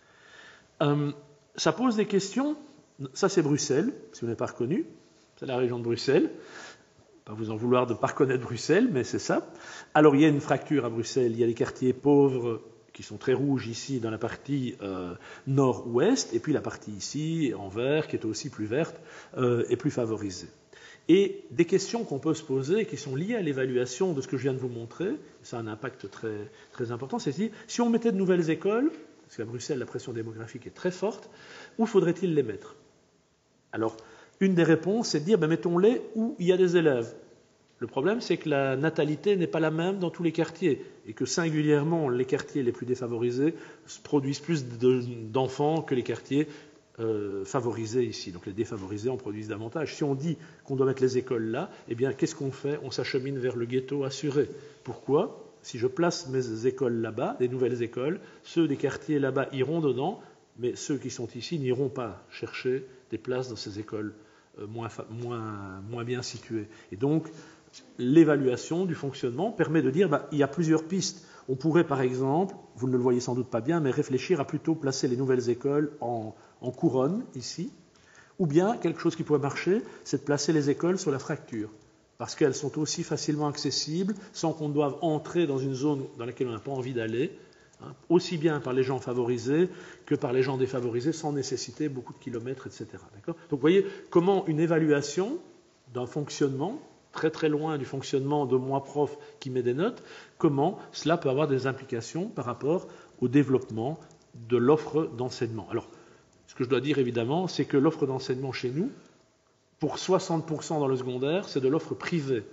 Euh, ça pose des questions. Ça, c'est Bruxelles, si vous n'avez pas reconnu. C'est la région de Bruxelles. Pas vous en vouloir de ne pas reconnaître Bruxelles, mais c'est ça. Alors, il y a une fracture à Bruxelles. Il y a les quartiers pauvres qui sont très rouges ici dans la partie euh, nord-ouest, et puis la partie ici, en vert, qui est aussi plus verte, euh, et plus favorisée. Et des questions qu'on peut se poser, qui sont liées à l'évaluation de ce que je viens de vous montrer, ça a un impact très, très important, c'est de dire, si on mettait de nouvelles écoles, parce qu'à Bruxelles, la pression démographique est très forte, où faudrait-il les mettre? Alors, une des réponses, c'est de dire, ben, mettons-les où il y a des élèves. Le problème, c'est que la natalité n'est pas la même dans tous les quartiers et que singulièrement, les quartiers les plus défavorisés produisent plus d'enfants que les quartiers euh, favorisés ici. Donc les défavorisés en produisent davantage. Si on dit qu'on doit mettre les écoles là, eh bien, qu'est-ce qu'on fait? On s'achemine vers le ghetto assuré. Pourquoi? Si je place mes écoles là-bas, des nouvelles écoles, ceux des quartiers là-bas iront dedans, mais ceux qui sont ici n'iront pas chercher des places dans ces écoles euh, moins, moins, moins bien situées. Et donc, l'évaluation du fonctionnement permet de dire bah, il y a plusieurs pistes. On pourrait, par exemple, vous ne le voyez sans doute pas bien, mais réfléchir à plutôt placer les nouvelles écoles en, en couronne, ici, ou bien, quelque chose qui pourrait marcher, c'est de placer les écoles sur la fracture, parce qu'elles sont aussi facilement accessibles, sans qu'on doive entrer dans une zone dans laquelle on n'a pas envie d'aller, hein, aussi bien par les gens favorisés que par les gens défavorisés, sans nécessiter beaucoup de kilomètres, et cetera. D'accord ? Donc, vous voyez comment une évaluation d'un fonctionnement, très très loin du fonctionnement de moi prof qui met des notes, comment cela peut avoir des implications par rapport au développement de l'offre d'enseignement. Alors, ce que je dois dire évidemment, c'est que l'offre d'enseignement chez nous, pour soixante pour cent dans le secondaire, c'est de l'offre privée.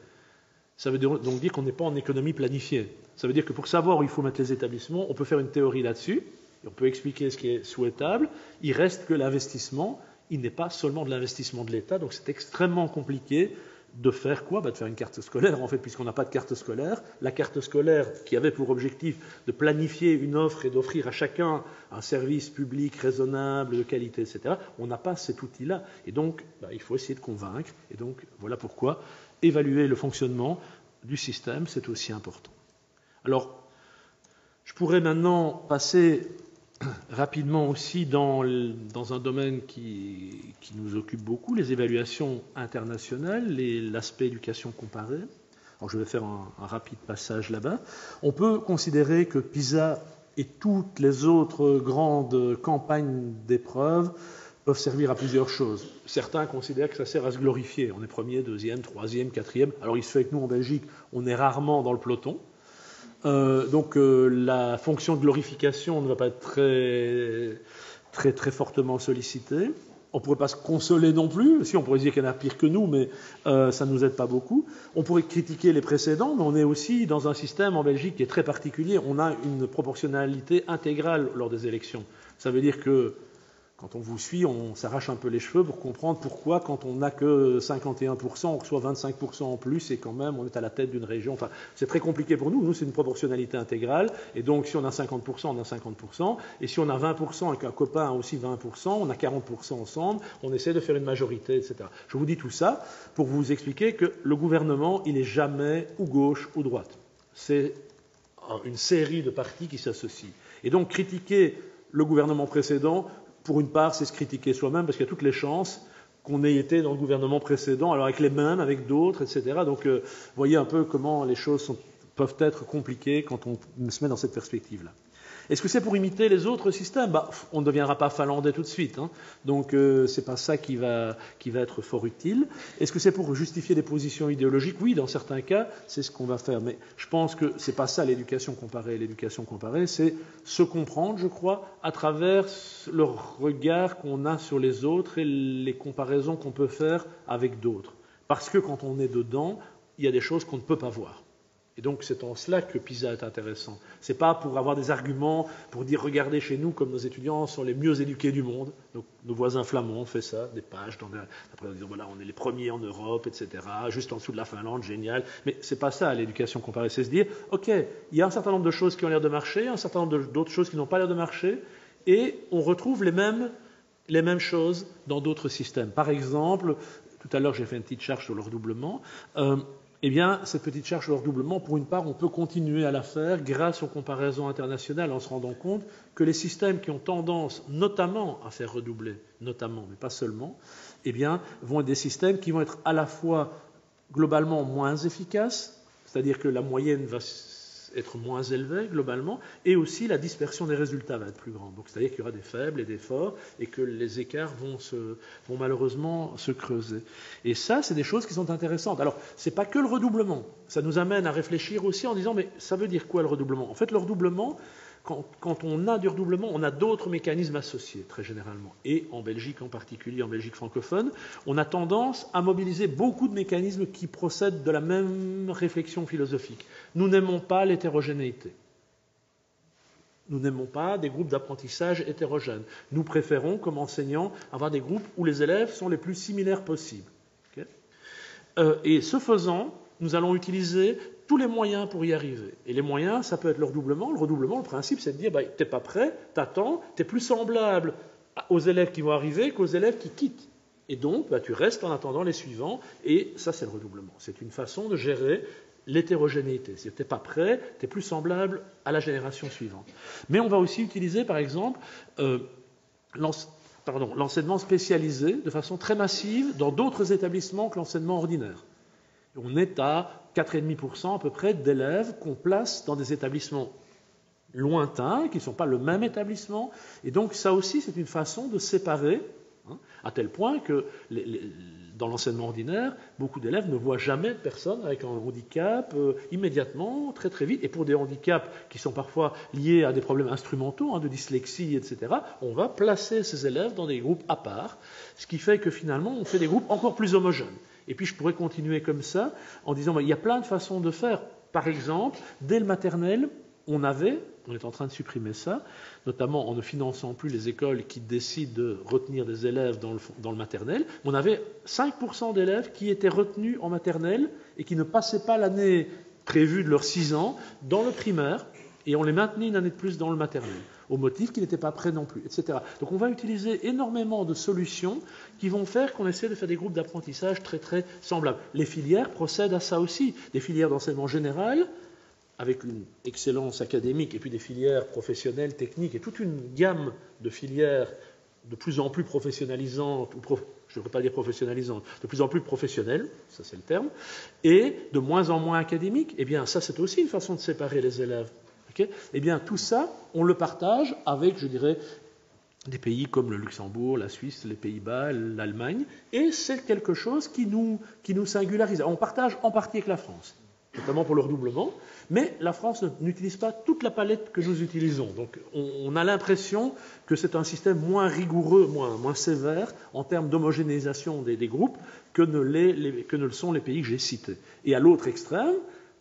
Ça veut donc dire qu'on n'est pas en économie planifiée. Ça veut dire que pour savoir où il faut mettre les établissements, on peut faire une théorie là-dessus, et on peut expliquer ce qui est souhaitable. Il reste que l'investissement, il n'est pas seulement de l'investissement de l'État, donc c'est extrêmement compliqué de faire quoi ? Bah de faire une carte scolaire, en fait, puisqu'on n'a pas de carte scolaire. La carte scolaire qui avait pour objectif de planifier une offre et d'offrir à chacun un service public raisonnable, de qualité, et cetera, on n'a pas cet outil-là. Et donc, bah, il faut essayer de convaincre. Et donc, voilà pourquoi évaluer le fonctionnement du système, c'est aussi important. Alors, je pourrais maintenant passer rapidement aussi dans, le, dans un domaine qui, qui nous occupe beaucoup, les évaluations internationales, les, l'aspect éducation comparée. Alors je vais faire un, un rapide passage là-bas. On peut considérer que PISA et toutes les autres grandes campagnes d'épreuves peuvent servir à plusieurs choses. Certains considèrent que ça sert à se glorifier. On est premier, deuxième, troisième, quatrième. Alors il se fait que nous, en Belgique, on est rarement dans le peloton. Euh, donc euh, la fonction de glorification ne va pas être très, très, très fortement sollicitée. On ne pourrait pas se consoler non plus. Si, on pourrait dire qu'il y en a pire que nous, mais euh, ça ne nous aide pas beaucoup. On pourrait critiquer les précédents, mais on est aussi dans un système en Belgique qui est très particulier. On a une proportionnalité intégrale lors des élections. Ça veut dire que quand on vous suit, on s'arrache un peu les cheveux pour comprendre pourquoi, quand on n'a que cinquante et un pour cent, on reçoit vingt-cinq pour cent en plus et quand même on est à la tête d'une région. Enfin, c'est très compliqué pour nous. Nous, c'est une proportionnalité intégrale. Et donc, si on a cinquante pour cent, on a cinquante pour cent. Et si on a vingt pour cent et qu'un copain a aussi vingt pour cent, on a quarante pour cent ensemble. On essaie de faire une majorité, et cetera. Je vous dis tout ça pour vous expliquer que le gouvernement, il n'est jamais ou gauche ou droite. C'est une série de partis qui s'associent. Et donc, critiquer le gouvernement précédent, pour une part, c'est se critiquer soi-même, parce qu'il y a toutes les chances qu'on ait été dans le gouvernement précédent, alors avec les mêmes, avec d'autres, et cetera. Donc, euh, voyez un peu comment les choses sont, peuvent être compliquées quand on se met dans cette perspective-là. Est-ce que c'est pour imiter les autres systèmes ? Bah, on ne deviendra pas finlandais tout de suite, hein. Donc euh, c'est pas ça qui va, qui va être fort utile. Est-ce que c'est pour justifier des positions idéologiques ? Oui, dans certains cas, c'est ce qu'on va faire. Mais je pense que c'est pas ça l'éducation comparée. L'éducation comparée, c'est se comprendre, je crois, à travers le regard qu'on a sur les autres et les comparaisons qu'on peut faire avec d'autres. Parce que quand on est dedans, il y a des choses qu'on ne peut pas voir. Et donc, c'est en cela que PISA est intéressant. Ce n'est pas pour avoir des arguments, pour dire, regardez chez nous, comme nos étudiants sont les mieux éduqués du monde. Donc, nos voisins flamands ont fait ça, des pages, dans des, après, en disant, voilà, on est les premiers en Europe, et cetera, juste en dessous de la Finlande, génial. Mais ce n'est pas ça, l'éducation comparée. C'est se dire, OK, il y a un certain nombre de choses qui ont l'air de marcher, un certain nombre d'autres choses qui n'ont pas l'air de marcher, et on retrouve les mêmes, les mêmes choses dans d'autres systèmes. Par exemple, tout à l'heure, j'ai fait une petite charge sur le redoublement. Euh, Eh bien, cette petite charge sur le redoublement, pour une part, on peut continuer à la faire grâce aux comparaisons internationales en se rendant compte que les systèmes qui ont tendance notamment à faire redoubler, notamment, mais pas seulement, eh bien, vont être des systèmes qui vont être à la fois globalement moins efficaces, c'est-à-dire que la moyenne va être moins élevée globalement, et aussi la dispersion des résultats va être plus grande. Donc, c'est-à-dire qu'il y aura des faibles et des forts, et que les écarts vont, se, vont malheureusement se creuser. Et ça, c'est des choses qui sont intéressantes. Alors, ce n'est pas que le redoublement. Ça nous amène à réfléchir aussi en disant, mais ça veut dire quoi le redoublement ? En fait, le redoublement, quand, quand on a du redoublement, on a d'autres mécanismes associés, très généralement. Et en Belgique en particulier, en Belgique francophone, on a tendance à mobiliser beaucoup de mécanismes qui procèdent de la même réflexion philosophique. Nous n'aimons pas l'hétérogénéité. Nous n'aimons pas des groupes d'apprentissage hétérogènes. Nous préférons, comme enseignants, avoir des groupes où les élèves sont les plus similaires possibles. Okay ? euh, et ce faisant, nous allons utiliser tous les moyens pour y arriver. Et les moyens, ça peut être le redoublement. Le redoublement, le principe, c'est de dire, bah, tu n'es pas prêt, t'attends, tu es plus semblable aux élèves qui vont arriver qu'aux élèves qui quittent. Et donc, bah, tu restes en attendant les suivants, et ça, c'est le redoublement. C'est une façon de gérer l'hétérogénéité. Si tu n'es pas prêt, tu es plus semblable à la génération suivante. Mais on va aussi utiliser, par exemple, euh, l'enseignement spécialisé de façon très massive dans d'autres établissements que l'enseignement ordinaire. On est à quatre virgule cinq pour cent à peu près d'élèves qu'on place dans des établissements lointains, qui ne sont pas le même établissement. Et donc ça aussi, c'est une façon de séparer, hein, à tel point que les, les, dans l'enseignement ordinaire, beaucoup d'élèves ne voient jamais de personnes avec un handicap euh, immédiatement, très très vite. Et pour des handicaps qui sont parfois liés à des problèmes instrumentaux, hein, de dyslexie, et cetera, on va placer ces élèves dans des groupes à part, ce qui fait que finalement, on fait des groupes encore plus homogènes. Et puis je pourrais continuer comme ça, en disant, bah, il y a plein de façons de faire. Par exemple, dès le maternel, on avait, on est en train de supprimer ça, notamment en ne finançant plus les écoles qui décident de retenir des élèves dans le, dans le maternel, on avait cinq pour cent d'élèves qui étaient retenus en maternelle et qui ne passaient pas l'année prévue de leurs six ans dans le primaire, et on les maintenait une année de plus dans le maternel, au motif qu'ils n'étaient pas prêts non plus, et cetera. Donc on va utiliser énormément de solutions qui vont faire qu'on essaie de faire des groupes d'apprentissage très très semblables. Les filières procèdent à ça aussi, des filières d'enseignement général, avec une excellence académique, et puis des filières professionnelles, techniques, et toute une gamme de filières de plus en plus professionnalisantes, ou prof... je ne veux pas dire professionnalisantes, de plus en plus professionnelles, ça c'est le terme, et de moins en moins académiques. Eh bien, ça c'est aussi une façon de séparer les élèves. Okay ? Eh bien, tout ça, on le partage avec, je dirais, des pays comme le Luxembourg, la Suisse, les Pays-Bas, l'Allemagne, et c'est quelque chose qui nous, qui nous singularise. On partage en partie avec la France, notamment pour le redoublement, mais la France n'utilise pas toute la palette que nous utilisons. Donc on, on a l'impression que c'est un système moins rigoureux, moins, moins sévère en termes d'homogénéisation des, des groupes que ne, les, les, que ne le sont les pays que j'ai cités. Et à l'autre extrême,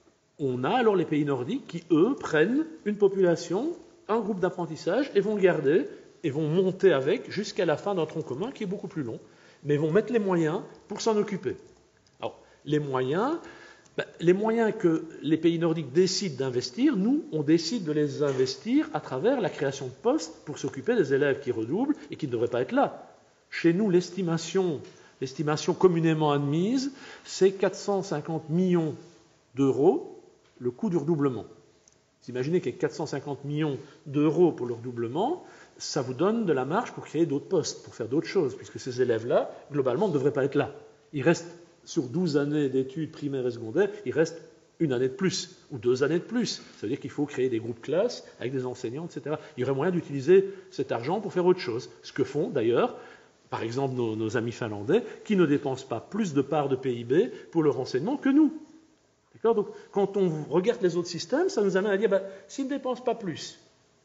on a alors les pays nordiques qui, eux, prennent une population, un groupe d'apprentissage, et vont le garder, et vont monter avec jusqu'à la fin d'un tronc commun qui est beaucoup plus long, mais vont mettre les moyens pour s'en occuper. Alors, les moyens... Ben, les moyens que les pays nordiques décident d'investir, nous, on décide de les investir à travers la création de postes pour s'occuper des élèves qui redoublent et qui ne devraient pas être là. Chez nous, l'estimation, l'estimation communément admise, c'est quatre cent cinquante millions d'euros le coût du redoublement. Vous imaginez qu'avec quatre cent cinquante millions d'euros pour le redoublement, ça vous donne de la marge pour créer d'autres postes, pour faire d'autres choses, puisque ces élèves-là, globalement, ne devraient pas être là. Ils restent sur douze années d'études primaires et secondaires, il reste une année de plus, ou deux années de plus. Ça veut dire qu'il faut créer des groupes classes avec des enseignants, et cetera. Il y aurait moyen d'utiliser cet argent pour faire autre chose. Ce que font d'ailleurs, par exemple, nos, nos amis finlandais, qui ne dépensent pas plus de parts de P I B pour leur enseignement que nous. D'accord ? Donc, quand on regarde les autres systèmes, ça nous amène à dire, ben, s'ils ne dépensent pas plus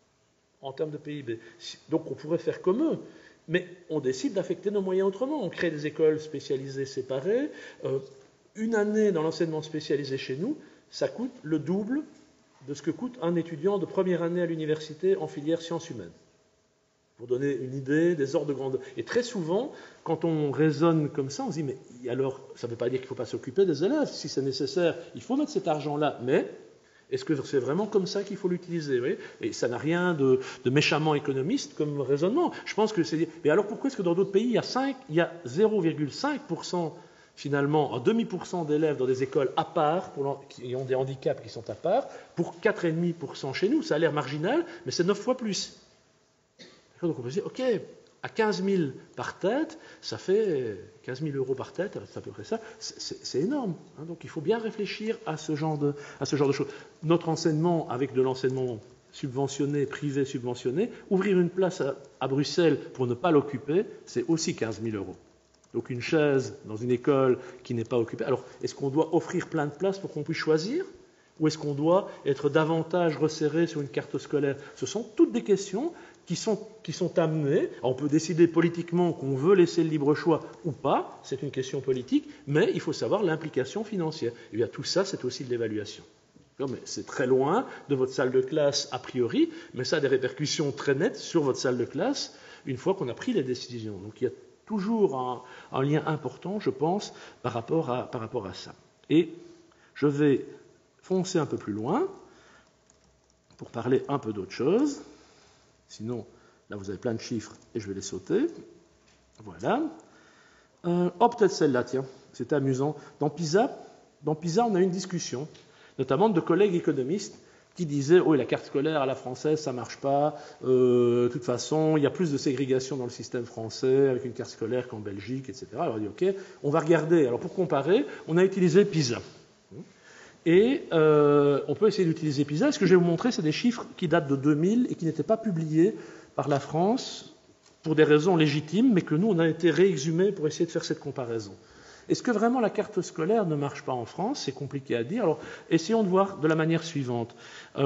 en termes de P I B, donc on pourrait faire comme eux. Mais on décide d'affecter nos moyens autrement. On crée des écoles spécialisées séparées. Euh, une année dans l'enseignement spécialisé chez nous, ça coûte le double de ce que coûte un étudiant de première année à l'université en filière sciences humaines. Pour donner une idée des ordres de grandeur. Et très souvent, quand on raisonne comme ça, on se dit, mais alors, ça ne veut pas dire qu'il ne faut pas s'occuper des élèves. Si c'est nécessaire, il faut mettre cet argent-là. Mais est-ce que c'est vraiment comme ça qu'il faut l'utiliser ? Oui. Et ça n'a rien de, de méchamment économiste comme raisonnement. Je pense que c'est... Mais alors pourquoi est-ce que dans d'autres pays, il y a, cinq, il y a zéro virgule cinq pour cent finalement, un demi pour cent d'élèves dans des écoles à part, pour qui ont des handicaps qui sont à part, pour quatre virgule cinq pour cent chez nous. Ça a l'air marginal, mais c'est neuf fois plus. Donc on peut se dire, ok, à quinze mille par tête, ça fait quinze mille euros par tête, c'est à peu près ça, c'est, c'est énorme. Hein, donc il faut bien réfléchir à ce genre de, à ce genre de choses. Notre enseignement, avec de l'enseignement subventionné, privé subventionné, ouvrir une place à, à Bruxelles pour ne pas l'occuper, c'est aussi quinze mille euros. Donc une chaise dans une école qui n'est pas occupée. Alors, est-ce qu'on doit offrir plein de places pour qu'on puisse choisir ? Ou est-ce qu'on doit être davantage resserré sur une carte scolaire ? Ce sont toutes des questions qui sont, qui sont amenées. Alors, on peut décider politiquement qu'on veut laisser le libre choix ou pas, c'est une question politique, mais il faut savoir l'implication financière. Et bien tout ça, c'est aussi de l'évaluation. Mais c'est très loin de votre salle de classe a priori, mais ça a des répercussions très nettes sur votre salle de classe une fois qu'on a pris les décisions. Donc il y a toujours un, un lien important, je pense, par rapport à, par rapport à ça. Et je vais foncer un peu plus loin pour parler un peu d'autre chose. Sinon, là, vous avez plein de chiffres et je vais les sauter. Voilà. Euh, oh, peut-être celle-là, tiens, c'était amusant. Dans PISA, dans PISA, on a eu une discussion, notamment de collègues économistes qui disaient « Oh, la carte scolaire à la française, ça ne marche pas. Euh, de toute façon, il y a plus de ségrégation dans le système français avec une carte scolaire qu'en Belgique, et cetera » Alors on dit « Ok, on va regarder. » Alors pour comparer, on a utilisé PISA. Et euh, on peut essayer d'utiliser PISA. Ce que je vais vous montrer, c'est des chiffres qui datent de deux mille et qui n'étaient pas publiés par la France pour des raisons légitimes, mais que nous, on a été réexhumés pour essayer de faire cette comparaison. Est-ce que vraiment la carte scolaire ne marche pas en France? C'est compliqué à dire. Alors, essayons de voir de la manière suivante. Euh,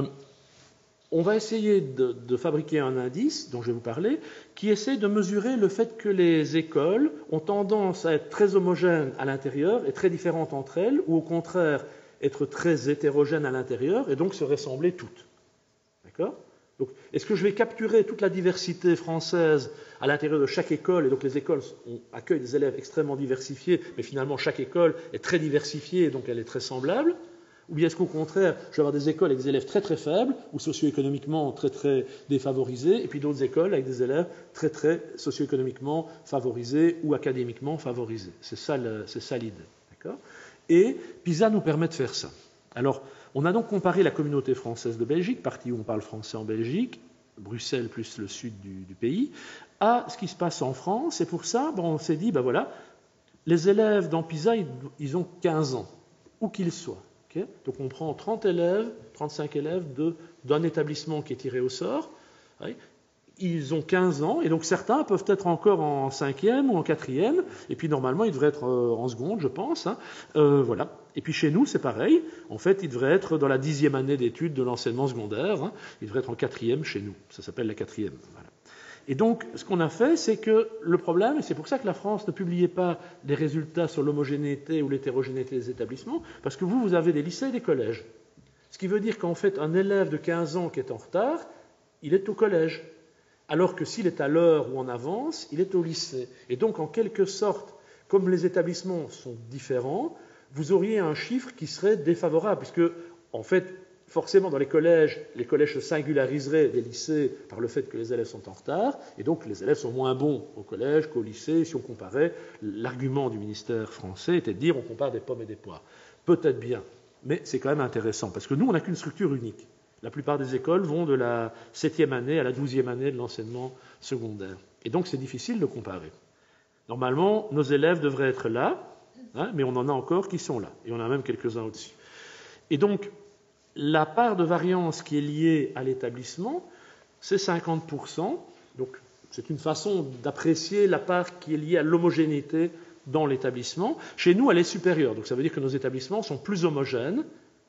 on va essayer de, de fabriquer un indice, dont je vais vous parler, qui essaie de mesurer le fait que les écoles ont tendance à être très homogènes à l'intérieur et très différentes entre elles, ou au contraire, être très hétérogènes à l'intérieur et donc se ressembler toutes. D'accord? Donc, est-ce que je vais capturer toute la diversité française à l'intérieur de chaque école, et donc les écoles on accueillent des élèves extrêmement diversifiés, mais finalement chaque école est très diversifiée et donc elle est très semblable? Ou bien est-ce qu'au contraire, je vais avoir des écoles avec des élèves très très faibles, ou socio-économiquement très très défavorisés, et puis d'autres écoles avec des élèves très très socio-économiquement favorisés ou académiquement favorisés? C'est ça, le, c'est ça l'idée. D'accord? Et PISA nous permet de faire ça. Alors, on a donc comparé la communauté française de Belgique, partie où on parle français en Belgique, Bruxelles plus le sud du, du pays, à ce qui se passe en France. Et pour ça, bon, on s'est dit, ben voilà, les élèves dans PISA, ils, ils ont quinze ans, où qu'ils soient. Okay? Donc on prend trente élèves, trente-cinq élèves de, d'un établissement qui est tiré au sort. Oui. Ils ont quinze ans, et donc certains peuvent être encore en cinquième ou en quatrième, et puis normalement ils devraient être en seconde, je pense. Hein. Euh, voilà. Et puis chez nous, c'est pareil. En fait, ils devraient être dans la dixième année d'études de l'enseignement secondaire. Hein. Ils devraient être en quatrième chez nous. Ça s'appelle la quatrième. Voilà. Et donc, ce qu'on a fait, c'est que le problème, et c'est pour ça que la France ne publiait pas des résultats sur l'homogénéité ou l'hétérogénéité des établissements, parce que vous, vous avez des lycées et des collèges. Ce qui veut dire qu'en fait, un élève de quinze ans qui est en retard, il est au collège. Alors que s'il est à l'heure ou en avance, il est au lycée. Et donc, en quelque sorte, comme les établissements sont différents, vous auriez un chiffre qui serait défavorable, puisque, en fait, forcément, dans les collèges, les collèges se singulariseraient des lycées par le fait que les élèves sont en retard, et donc les élèves sont moins bons au collège qu'au lycée. Si on comparait, l'argument du ministère français était de dire on compare des pommes et des poires. Peut-être bien, mais c'est quand même intéressant, parce que nous, on n'a qu'une structure unique. La plupart des écoles vont de la septième année à la douzième année de l'enseignement secondaire. Et donc, c'est difficile de comparer. Normalement, nos élèves devraient être là, hein, mais on en a encore qui sont là. Et on en a même quelques-uns au-dessus. Et donc, la part de variance qui est liée à l'établissement, c'est cinquante pour cent. Donc, c'est une façon d'apprécier la part qui est liée à l'homogénéité dans l'établissement. Chez nous, elle est supérieure. Donc, ça veut dire que nos établissements sont plus homogènes,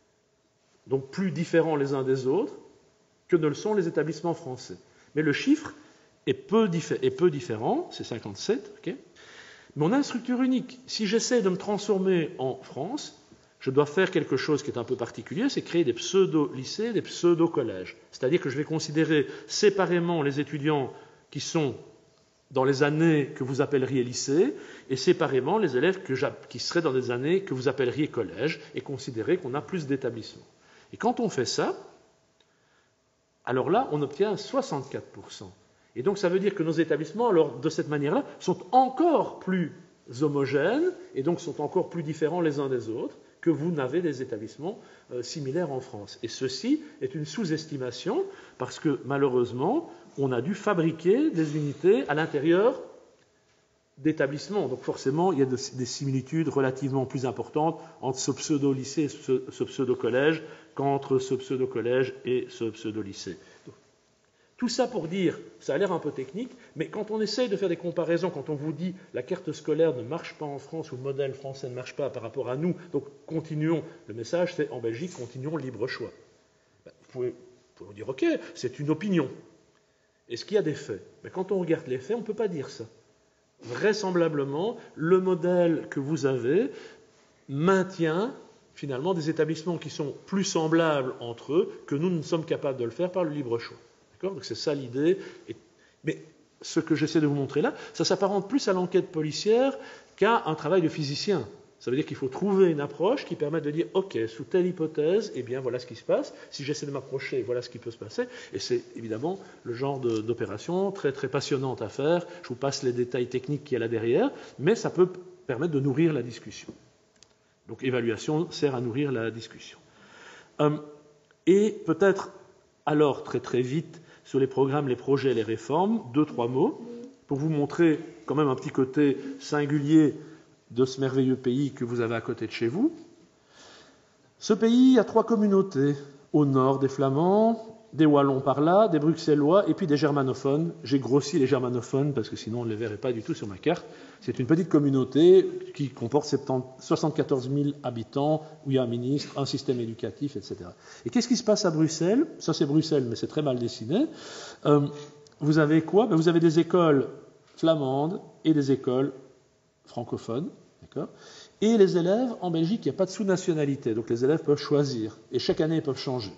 donc plus différents les uns des autres, que ne le sont les établissements français. Mais le chiffre est peu, diffé- est peu différent, c'est cinquante-sept, okay. Mais on a une structure unique. Si j'essaie de me transformer en France, je dois faire quelque chose qui est un peu particulier, c'est créer des pseudo-lycées, des pseudo-collèges. C'est-à-dire que je vais considérer séparément les étudiants qui sont dans les années que vous appelleriez lycée, et séparément les élèves que qui seraient dans des années que vous appelleriez collège, et considérer qu'on a plus d'établissements. Et quand on fait ça, alors là, on obtient soixante-quatre pour cent. Et donc, ça veut dire que nos établissements, alors, de cette manière-là, sont encore plus homogènes, et donc sont encore plus différents les uns des autres, que vous n'avez des établissements euh, similaires en France. Et ceci est une sous-estimation, parce que, malheureusement, on a dû fabriquer des unités à l'intérieur d'établissements. Donc forcément, il y a de, des similitudes relativement plus importantes entre ce pseudo-lycée et ce, ce pseudo-collège qu'entre ce pseudo-collège et ce pseudo-lycée. Donc, tout ça pour dire, ça a l'air un peu technique, mais quand on essaye de faire des comparaisons, quand on vous dit la carte scolaire ne marche pas en France ou le modèle français ne marche pas par rapport à nous, donc continuons, le message c'est en Belgique, continuons libre choix. Ben, vous pouvez, vous pouvez vous dire, ok, c'est une opinion. Est-ce qu'il y a des faits? Mais quand on regarde les faits, on ne peut pas dire ça. Vraisemblablement, le modèle que vous avez maintient finalement des établissements qui sont plus semblables entre eux que nous ne sommes capables de le faire par le libre choix. D'accord ? Donc c'est ça l'idée. Et, mais ce que j'essaie de vous montrer là, ça s'apparente plus à l'enquête policière qu'à un travail de physicien. Ça veut dire qu'il faut trouver une approche qui permette de dire, OK, sous telle hypothèse, eh bien, voilà ce qui se passe. Si j'essaie de m'approcher, voilà ce qui peut se passer. Et c'est évidemment le genre d'opération très, très passionnante à faire. Je vous passe les détails techniques qu'il y a là derrière, mais ça peut permettre de nourrir la discussion. Donc, évaluation sert à nourrir la discussion. Hum, et peut-être, alors, très très vite, sur les programmes, les projets, les réformes, deux, trois mots, pour vous montrer quand même un petit côté singulier de ce merveilleux pays que vous avez à côté de chez vous. Ce pays a trois communautés. Au nord, des Flamands, des Wallons par là, des Bruxellois et puis des germanophones. J'ai grossi les germanophones parce que sinon on ne les verrait pas du tout sur ma carte. C'est une petite communauté qui comporte soixante-quatorze mille habitants, où il y a un ministre, un système éducatif, et cetera. Et qu'est-ce qui se passe à Bruxelles? Ça c'est Bruxelles, mais c'est très mal dessiné. Euh, vous avez quoi? Ben, vous avez des écoles flamandes et des écoles francophones, d'accord. Et les élèves, en Belgique, il n'y a pas de sous-nationalité, donc les élèves peuvent choisir, et chaque année, ils peuvent changer.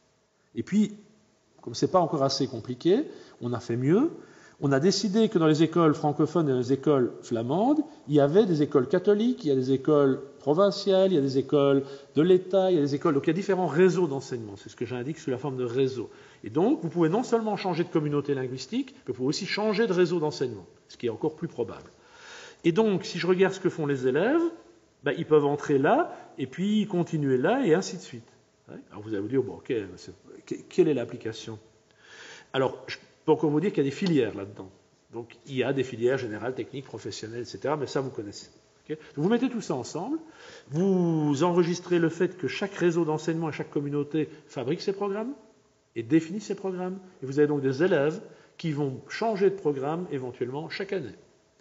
Et puis, comme ce n'est pas encore assez compliqué, on a fait mieux, on a décidé que dans les écoles francophones et dans les écoles flamandes, il y avait des écoles catholiques, il y a des écoles provinciales, il y a des écoles de l'État, il y a des écoles... Donc il y a différents réseaux d'enseignement, c'est ce que j'indique sous la forme de réseau. Et donc, vous pouvez non seulement changer de communauté linguistique, mais vous pouvez aussi changer de réseau d'enseignement, ce qui est encore plus probable. Et donc, si je regarde ce que font les élèves, ben, ils peuvent entrer là, et puis continuer là, et ainsi de suite. Alors vous allez vous dire, bon, ok, quelle est l'application? Alors, je peux encore vous dire qu'il y a des filières là-dedans. Donc, il y a des filières générales, techniques, professionnelles, et cetera, mais ça, vous connaissez. Okay? Vous mettez tout ça ensemble, vous enregistrez le fait que chaque réseau d'enseignement et chaque communauté fabrique ses programmes et définit ses programmes, et vous avez donc des élèves qui vont changer de programme éventuellement chaque année.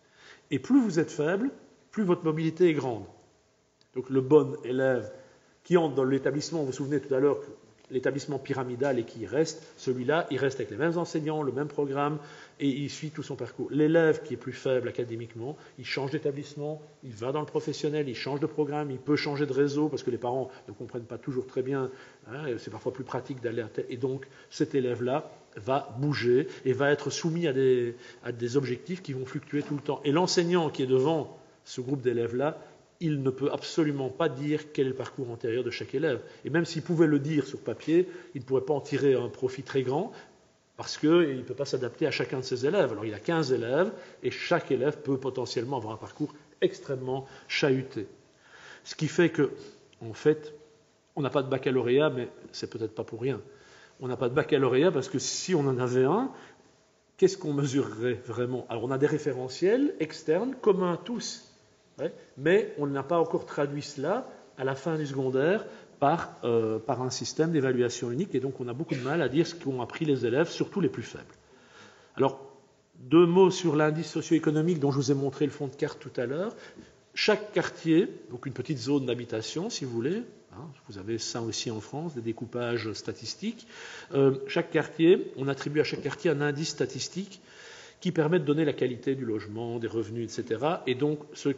Et plus vous êtes faible, plus votre mobilité est grande. Donc le bon élève qui entre dans l'établissement, vous vous souvenez tout à l'heure que l'établissement pyramidal et qui reste, celui-là, il reste avec les mêmes enseignants, le même programme, et il suit tout son parcours. L'élève qui est plus faible académiquement, il change d'établissement, il va dans le professionnel, il change de programme, il peut changer de réseau, parce que les parents ne comprennent pas toujours très bien, hein, c'est parfois plus pratique d'aller à tel... Et donc, cet élève-là va bouger et va être soumis à des, à des objectifs qui vont fluctuer tout le temps. Et l'enseignant qui est devant ce groupe d'élèves-là, il ne peut absolument pas dire quel est le parcours antérieur de chaque élève. Et même s'il pouvait le dire sur papier, il ne pourrait pas en tirer un profit très grand, parce qu'il ne peut pas s'adapter à chacun de ses élèves. Alors il a quinze élèves, et chaque élève peut potentiellement avoir un parcours extrêmement chahuté. Ce qui fait que, en fait, on n'a pas de baccalauréat, mais c'est peut-être pas pour rien. On n'a pas de baccalauréat parce que si on en avait un, qu'est-ce qu'on mesurerait vraiment? Alors on a des référentiels externes, communs à tous, ouais, mais on n'a pas encore traduit cela à la fin du secondaire par, euh, par un système d'évaluation unique, et donc on a beaucoup de mal à dire ce qu'ont appris les élèves, surtout les plus faibles. Alors, deux mots sur l'indice socio-économique dont je vous ai montré le fond de carte tout à l'heure. Chaque quartier, donc une petite zone d'habitation si vous voulez, hein, vous avez ça aussi en France, des découpages statistiques, euh, chaque quartier, on attribue à chaque quartier un indice statistique qui permet de donner la qualité du logement, des revenus, et cetera. Et donc ce,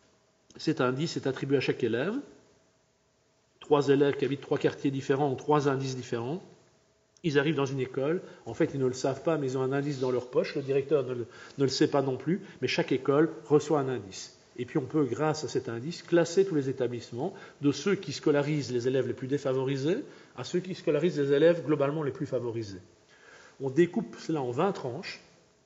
cet indice est attribué à chaque élève. Trois élèves qui habitent trois quartiers différents ont trois indices différents. Ils arrivent dans une école, en fait ils ne le savent pas, mais ils ont un indice dans leur poche, le directeur ne le, ne le sait pas non plus, mais chaque école reçoit un indice. Et puis on peut, grâce à cet indice, classer tous les établissements, de ceux qui scolarisent les élèves les plus défavorisés à ceux qui scolarisent les élèves globalement les plus favorisés. On découpe cela en vingt tranches.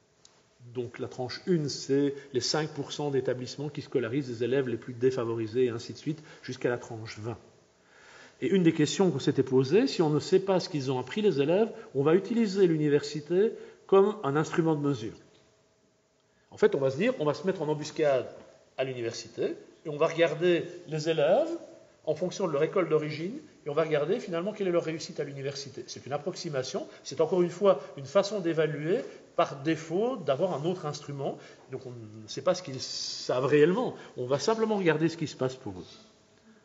Donc la tranche un, c'est les cinq pour cent d'établissements qui scolarisent les élèves les plus défavorisés, et ainsi de suite, jusqu'à la tranche vingt. Et une des questions qu'on s'était posées, si on ne sait pas ce qu'ils ont appris les élèves, on va utiliser l'université comme un instrument de mesure. En fait, on va se dire, on va se mettre en embuscade à l'université, et on va regarder les élèves en fonction de leur école d'origine, et on va regarder finalement quelle est leur réussite à l'université. C'est une approximation, c'est encore une fois une façon d'évaluer par défaut d'avoir un autre instrument. Donc on ne sait pas ce qu'ils savent réellement, on va simplement regarder ce qui se passe pour eux. D'accord ?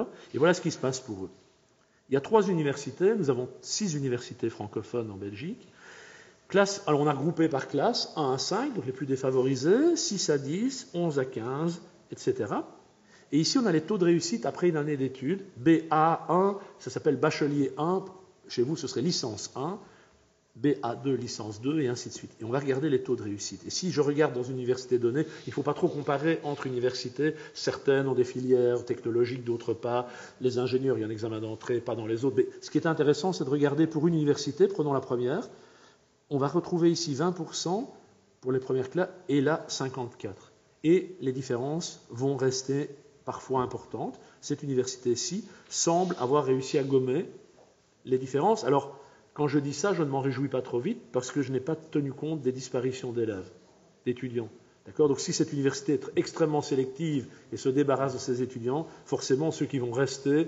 Et voilà ce qui se passe pour eux. Il y a trois universités, nous avons six universités francophones en Belgique. Classe, alors on a groupé par classe, un à cinq, donc les plus défavorisés, six à dix, onze à quinze, et cetera. Et ici on a les taux de réussite après une année d'études. B A un, ça s'appelle bachelier un, chez vous ce serait licence un, B A deux, licence deux, et ainsi de suite. Et on va regarder les taux de réussite. Et si je regarde dans une université donnée, il ne faut pas trop comparer entre universités. Certaines ont des filières technologiques, d'autres pas. Les ingénieurs, il y a un examen d'entrée, pas dans les autres. Mais ce qui est intéressant, c'est de regarder pour une université, prenons la première, on va retrouver ici vingt pour cent pour les premières classes, et là, cinquante-quatre pour cent. Et les différences vont rester parfois importantes. Cette université-ci semble avoir réussi à gommer les différences. Alors, quand je dis ça, je ne m'en réjouis pas trop vite parce que je n'ai pas tenu compte des disparitions d'élèves, d'étudiants. D'accord ? Donc si cette université est extrêmement sélective et se débarrasse de ses étudiants, forcément ceux qui vont rester,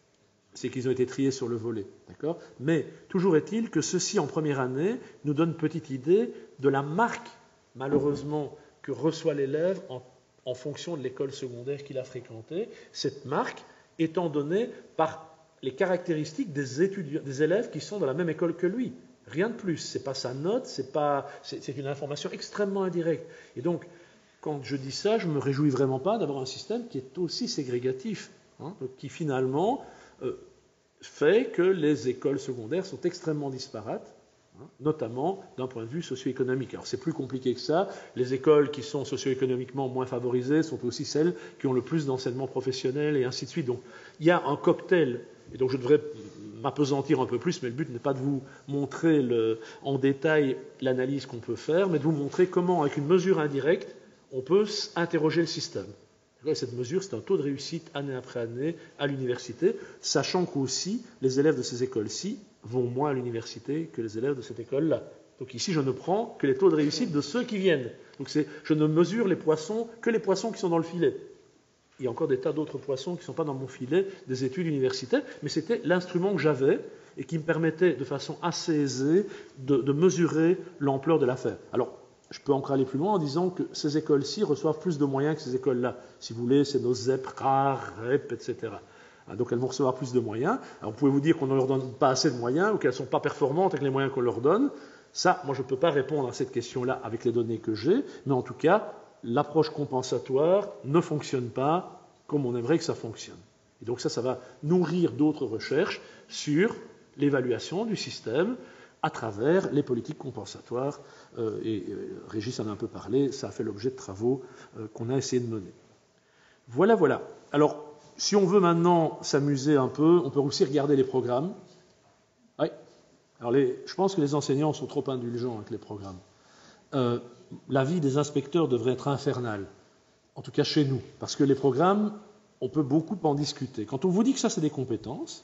c'est qu'ils ont été triés sur le volet. D'accord ? Mais toujours est-il que ceci en première année nous donne une petite idée de la marque, malheureusement, que reçoit l'élève en, en fonction de l'école secondaire qu'il a fréquentée. Cette marque étant donnée par les caractéristiques des, étudiants, des élèves qui sont dans la même école que lui. Rien de plus. Ce n'est pas sa note, c'est, pas, c'est, c'est une information extrêmement indirecte. Et donc, quand je dis ça, je ne me réjouis vraiment pas d'avoir un système qui est aussi ségrégatif, hein, donc qui finalement euh, fait que les écoles secondaires sont extrêmement disparates, hein, notamment d'un point de vue socio-économique. Alors c'est plus compliqué que ça. Les écoles qui sont socio-économiquement moins favorisées sont aussi celles qui ont le plus d'enseignement professionnel et ainsi de suite. Donc il y a un cocktail. Et donc je devrais m'appesantir un peu plus, mais le but n'est pas de vous montrer le, en détail l'analyse qu'on peut faire, mais de vous montrer comment, avec une mesure indirecte, on peut interroger le système. Et cette mesure, c'est un taux de réussite année après année à l'université, sachant qu'aussi les élèves de ces écoles-ci vont moins à l'université que les élèves de cette école-là. Donc ici, je ne prends que les taux de réussite de ceux qui viennent. Donc c'est, je ne mesure les poissons que les poissons qui sont dans le filet. Il y a encore des tas d'autres poissons qui ne sont pas dans mon filet des études universitaires, mais c'était l'instrument que j'avais et qui me permettait de façon assez aisée de, de mesurer l'ampleur de l'affaire. Alors, je peux encore aller plus loin en disant que ces écoles-ci reçoivent plus de moyens que ces écoles-là. Si vous voulez, c'est nos Z E P, R A R, R E P, et cetera. Donc elles vont recevoir plus de moyens. Alors, vous pouvez vous dire qu'on ne leur donne pas assez de moyens ou qu'elles ne sont pas performantes avec les moyens qu'on leur donne. Ça, moi, je ne peux pas répondre à cette question-là avec les données que j'ai, mais en tout cas, l'approche compensatoire ne fonctionne pas comme on aimerait que ça fonctionne. Et donc ça, ça va nourrir d'autres recherches sur l'évaluation du système à travers les politiques compensatoires. Euh, et euh, Régis en a un peu parlé, ça a fait l'objet de travaux euh, qu'on a essayé de mener. Voilà, voilà. Alors, si on veut maintenant s'amuser un peu, on peut aussi regarder les programmes. Oui. Alors, les, je pense que les enseignants sont trop indulgents avec les programmes. Euh, la vie des inspecteurs devrait être infernale, en tout cas chez nous, parce que les programmes, on peut beaucoup en discuter. Quand on vous dit que ça, c'est des compétences,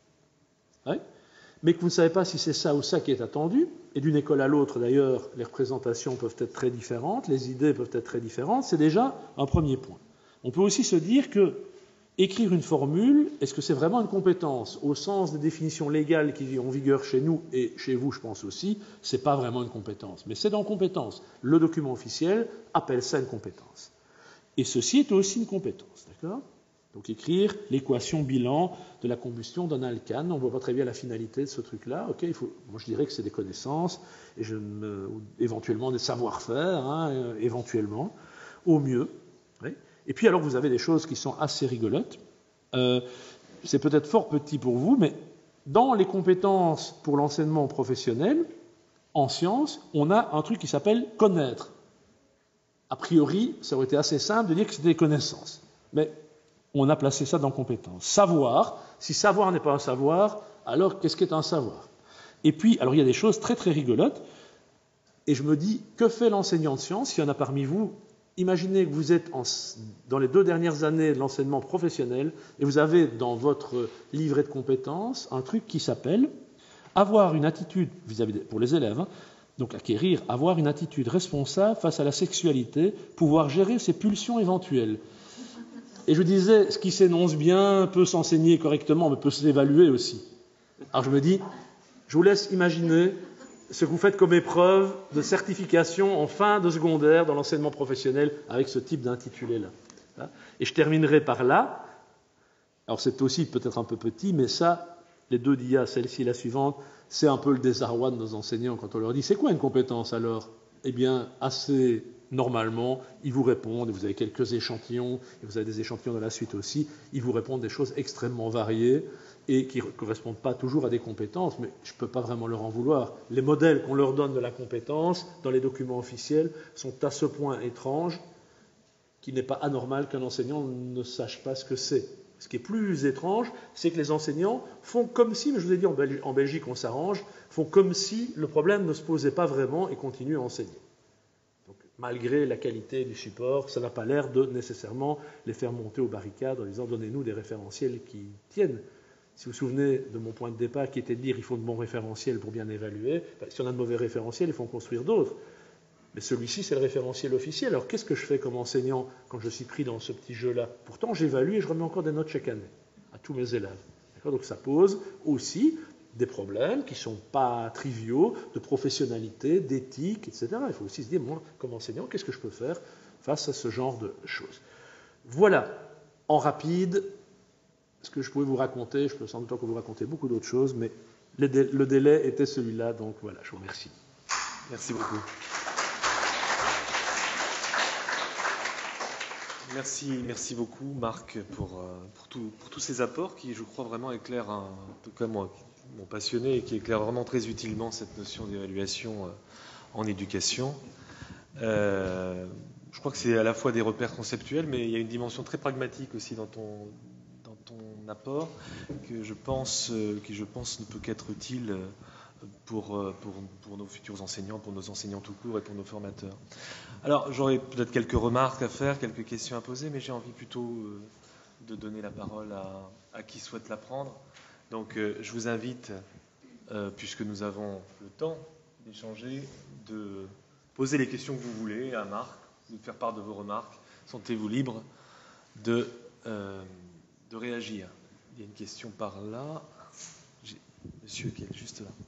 ouais, mais que vous ne savez pas si c'est ça ou ça qui est attendu, et d'une école à l'autre, d'ailleurs, les représentations peuvent être très différentes, les idées peuvent être très différentes, c'est déjà un premier point. On peut aussi se dire que écrire une formule, est-ce que c'est vraiment une compétence? Au sens des définitions légales qui ont vigueur chez nous et chez vous, je pense aussi, c'est pas vraiment une compétence. Mais c'est dans compétence. Le document officiel appelle ça une compétence. Et ceci est aussi une compétence, d'accord? Donc écrire l'équation bilan de la combustion d'un alcane, on ne voit pas très bien la finalité de ce truc-là. Ok, il faut, moi je dirais que c'est des connaissances, et je me, ou éventuellement des savoir-faire, hein, euh, éventuellement, au mieux. Oui. Et puis alors vous avez des choses qui sont assez rigolotes. Euh, c'est peut-être fort petit pour vous, mais dans les compétences pour l'enseignement professionnel, en sciences, on a un truc qui s'appelle connaître. A priori, ça aurait été assez simple de dire que c'était des connaissances. Mais on a placé ça dans compétences. Savoir, si savoir n'est pas un savoir, alors qu'est-ce qu'est un savoir? Et puis, alors il y a des choses très très rigolotes, et je me dis, que fait l'enseignant de sciences? S'il y en a parmi vous, imaginez que vous êtes en, dans les deux dernières années de l'enseignement professionnel, et vous avez dans votre livret de compétences un truc qui s'appelle avoir une attitude, vis-à-vis des, pour les élèves, hein, donc acquérir, avoir une attitude responsable face à la sexualité, pouvoir gérer ses pulsions éventuelles. Et je disais, ce qui s'énonce bien peut s'enseigner correctement, mais peut s'évaluer aussi. Alors je me dis, je vous laisse imaginer ce que vous faites comme épreuve de certification en fin de secondaire dans l'enseignement professionnel avec ce type d'intitulé-là. Et je terminerai par là. Alors c'est aussi peut-être un peu petit, mais ça, les deux D I A, celle-ci et la suivante, c'est un peu le désarroi de nos enseignants quand on leur dit « c'est quoi une compétence alors ?» Eh bien, assez normalement, ils vous répondent, et vous avez quelques échantillons, et vous avez des échantillons dans la suite aussi, ils vous répondent des choses extrêmement variées, et qui ne correspondent pas toujours à des compétences, mais je ne peux pas vraiment leur en vouloir. Les modèles qu'on leur donne de la compétence dans les documents officiels sont à ce point étranges qu'il n'est pas anormal qu'un enseignant ne sache pas ce que c'est. Ce qui est plus étrange, c'est que les enseignants font comme si, mais je vous ai dit en, Belgique, en Belgique on s'arrange, font comme si le problème ne se posait pas vraiment et continuent à enseigner. Donc, malgré la qualité du support, ça n'a pas l'air de nécessairement les faire monter aux barricades en disant « donnez-nous des référentiels qui tiennent ». Si vous vous souvenez de mon point de départ qui était de dire qu'il faut de bons référentiels pour bien évaluer, ben, si on a de mauvais référentiels, il faut en construire d'autres. Mais celui-ci, c'est le référentiel officiel. Alors, qu'est-ce que je fais comme enseignant quand je suis pris dans ce petit jeu-là? Pourtant, j'évalue et je remets encore des notes chaque année à tous mes élèves. Donc, ça pose aussi des problèmes qui ne sont pas triviaux, de professionnalité, d'éthique, et cetera. Il faut aussi se dire, moi, comme enseignant, qu'est-ce que je peux faire face à ce genre de choses? Voilà, en rapide, ce que je pouvais vous raconter. Je peux sans doute encore vous raconter beaucoup d'autres choses, mais le délai était celui-là. Donc, voilà, je vous remercie. Merci beaucoup. Merci, merci beaucoup Marc pour, pour, tout, pour tous ces apports qui, je crois, vraiment éclairent, un, en tout cas moi, qui m'ont passionné et qui éclairent vraiment très utilement cette notion d'évaluation en éducation. Euh, je crois que c'est à la fois des repères conceptuels, mais il y a une dimension très pragmatique aussi dans ton, dans ton apport que je pense, qui, je pense, ne peut qu'être utile Pour, pour, pour nos futurs enseignants, pour nos enseignants tout court et pour nos formateurs. Alors, j'aurais peut-être quelques remarques à faire, quelques questions à poser, mais j'ai envie plutôt euh, de donner la parole à, à qui souhaite la prendre. Donc, euh, je vous invite, euh, puisque nous avons le temps d'échanger, de poser les questions que vous voulez à Marc, de faire part de vos remarques. Sentez-vous libre de, euh, de réagir. Il y a une question par là. J'ai monsieur qui est juste là.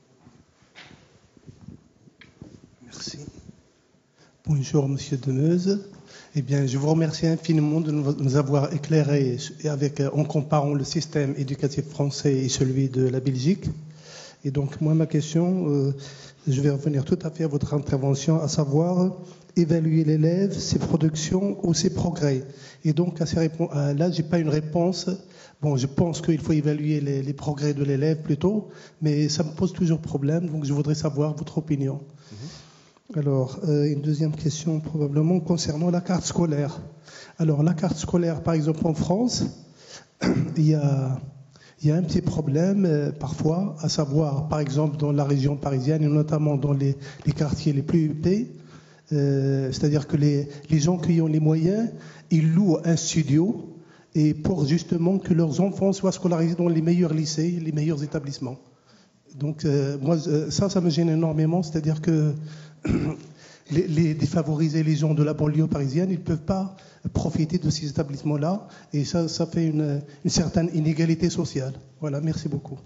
Merci. Bonjour, Monsieur Demeuse. Eh bien, je vous remercie infiniment de nous avoir éclairé avec, en comparant le système éducatif français et celui de la Belgique. Et donc, moi, ma question, euh, je vais revenir tout à fait à votre intervention, à savoir évaluer l'élève, ses productions ou ses progrès. Et donc, à ces réponses, là, j'ai pas une réponse. Bon, je pense qu'il faut évaluer les, les progrès de l'élève plutôt, mais ça me pose toujours problème, donc je voudrais savoir votre opinion. Mm-hmm. Alors, euh, une deuxième question probablement concernant la carte scolaire. Alors, la carte scolaire, par exemple, en France, il y a, il y a un petit problème euh, parfois, à savoir, par exemple, dans la région parisienne, et notamment dans les, les quartiers les plus huppés, euh, c'est-à-dire que les, les gens qui ont les moyens, ils louent un studio, et pour justement que leurs enfants soient scolarisés dans les meilleurs lycées, les meilleurs établissements. Donc, euh, moi, ça, ça me gêne énormément, c'est-à-dire que les, les défavorisés, les gens de la banlieue parisienne, ils ne peuvent pas profiter de ces établissements-là, et ça, ça fait une, une certaine inégalité sociale. Voilà, merci beaucoup.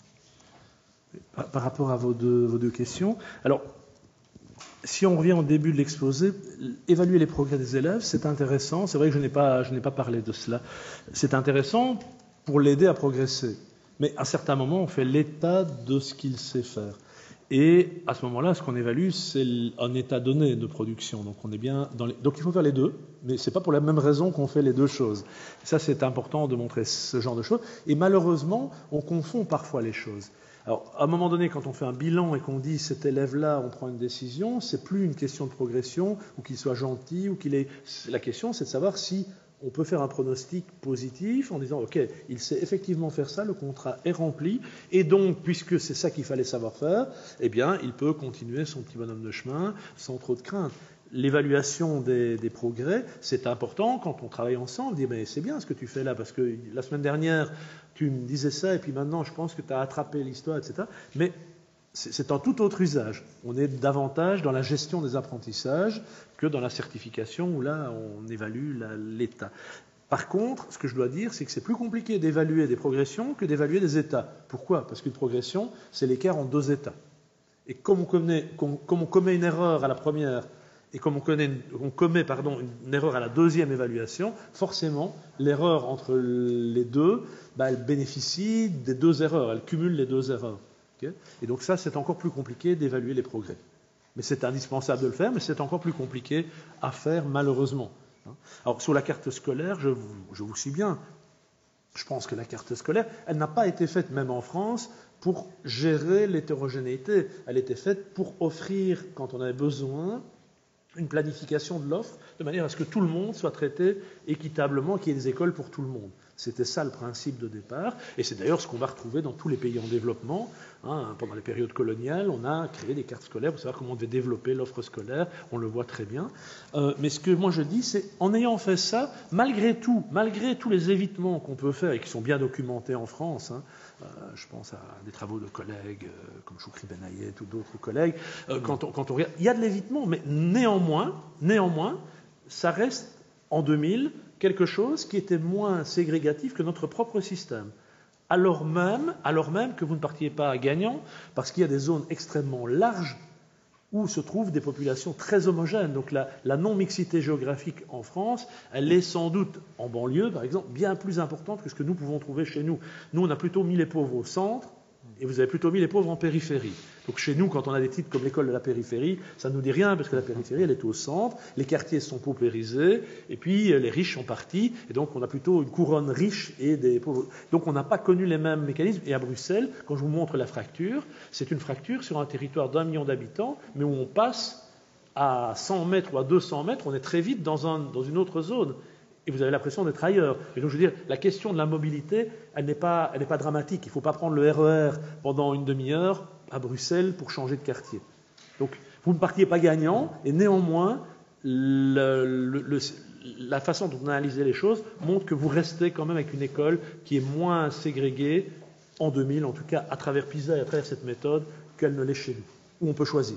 Par, par rapport à vos deux, vos deux questions, alors, si on revient au début de l'exposé, évaluer les progrès des élèves, c'est intéressant. C'est vrai que je n'ai pas, je n'ai pas parlé de cela. C'est intéressant pour l'aider à progresser. Mais à certains moments, on fait l'état de ce qu'il sait faire. Et à ce moment-là, ce qu'on évalue, c'est un état donné de production. Donc, on est bien dans les... Donc, il faut faire les deux, mais ce n'est pas pour la même raison qu'on fait les deux choses. Ça, c'est important de montrer ce genre de choses. Et malheureusement, on confond parfois les choses. Alors, à un moment donné, quand on fait un bilan et qu'on dit cet élève-là, on prend une décision, c'est plus une question de progression, ou qu'il soit gentil, ou qu'il ait... La question, c'est de savoir si on peut faire un pronostic positif en disant « Ok, il sait effectivement faire ça, le contrat est rempli, et donc, puisque c'est ça qu'il fallait savoir faire, eh bien, il peut continuer son petit bonhomme de chemin sans trop de crainte. » L'évaluation des, des progrès, c'est important quand on travaille ensemble, dire mais c'est bien ce que tu fais là, parce que la semaine dernière, tu me disais ça, et puis maintenant, je pense que tu as attrapé l'histoire, et cetera. Mais c'est un tout autre usage. On est davantage dans la gestion des apprentissages que dans la certification, où là, on évalue l'état. Par contre, ce que je dois dire, c'est que c'est plus compliqué d'évaluer des progressions que d'évaluer des états. Pourquoi? Parce qu'une progression, c'est l'écart en deux états. Et comme on commet, comme, comme on commet une erreur à la première, et comme on, connaît, on commet pardon, une erreur à la deuxième évaluation, forcément, l'erreur entre les deux, bah, elle bénéficie des deux erreurs, elle cumule les deux erreurs. Okay? Et donc ça, c'est encore plus compliqué d'évaluer les progrès. Mais c'est indispensable de le faire, mais c'est encore plus compliqué à faire, malheureusement. Alors, sur la carte scolaire, je vous, je vous suis bien. Je pense que la carte scolaire, elle n'a pas été faite, même en France, pour gérer l'hétérogénéité. Elle était faite pour offrir, quand on avait besoin, une planification de l'offre, de manière à ce que tout le monde soit traité équitablement, qu'il y ait des écoles pour tout le monde. C'était ça le principe de départ, et c'est d'ailleurs ce qu'on va retrouver dans tous les pays en développement. Hein, pendant les périodes coloniales, on a créé des cartes scolaires pour savoir comment on devait développer l'offre scolaire, on le voit très bien. Euh, mais ce que moi je dis, c'est en ayant fait ça, malgré tout, malgré tous les évitements qu'on peut faire et qui sont bien documentés en France, hein, euh, je pense à des travaux de collègues euh, comme Choukri Benayet ou d'autres collègues, euh, quand, on, quand on regarde, il y a de l'évitement, mais néanmoins, néanmoins, ça reste en deux mille quelque chose qui était moins ségrégatif que notre propre système. Alors même, alors même que vous ne partiez pas gagnant, parce qu'il y a des zones extrêmement larges où se trouvent des populations très homogènes. Donc la, la non-mixité géographique en France, elle est sans doute, en banlieue par exemple, bien plus importante que ce que nous pouvons trouver chez nous. Nous, on a plutôt mis les pauvres au centre, et vous avez plutôt mis les pauvres en périphérie. Donc chez nous, quand on a des titres comme l'école de la périphérie, ça ne nous dit rien, parce que la périphérie, elle est au centre, les quartiers sont paupérisés, et puis les riches sont partis, et donc on a plutôt une couronne riche et des pauvres. Donc on n'a pas connu les mêmes mécanismes. Et à Bruxelles, quand je vous montre la fracture, c'est une fracture sur un territoire d'un million d'habitants, mais où on passe à cent mètres ou à deux cents mètres, on est très vite dans, un, dans une autre zone. Et vous avez l'impression d'être ailleurs. Et donc, je veux dire, la question de la mobilité, elle n'est pas, elle n'est pas dramatique. Il ne faut pas prendre le R E R pendant une demi-heure à Bruxelles pour changer de quartier. Donc, vous ne partiez pas gagnant, et néanmoins, le, le, le, la façon dont on a analysé les choses montre que vous restez quand même avec une école qui est moins ségrégée, en deux mille, en tout cas, à travers PISA et à travers cette méthode, qu'elle ne l'est chez nous, où on peut choisir.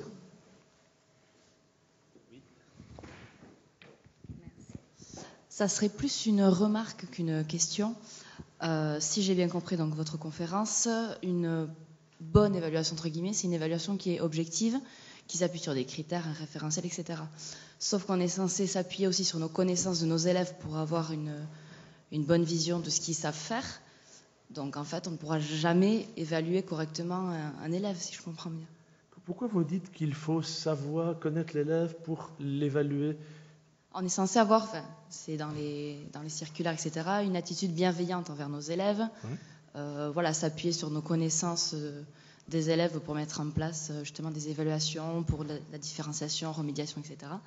Ça serait plus une remarque qu'une question. Euh, si j'ai bien compris donc votre conférence, une bonne évaluation, entre guillemets, c'est une évaluation qui est objective, qui s'appuie sur des critères, un référentiel, et cetera. Sauf qu'on est censé s'appuyer aussi sur nos connaissances de nos élèves pour avoir une, une bonne vision de ce qu'ils savent faire. Donc en fait, on ne pourra jamais évaluer correctement un, un élève, si je comprends bien. Pourquoi vous dites qu'il faut savoir connaître l'élève pour l'évaluer ? On est censé avoir, enfin, c'est dans les, dans les circulaires, et cetera, une attitude bienveillante envers nos élèves. Oui. Euh, voilà, s'appuyer sur nos connaissances euh, des élèves pour mettre en place euh, justement des évaluations pour la, la différenciation, remédiation, et cetera.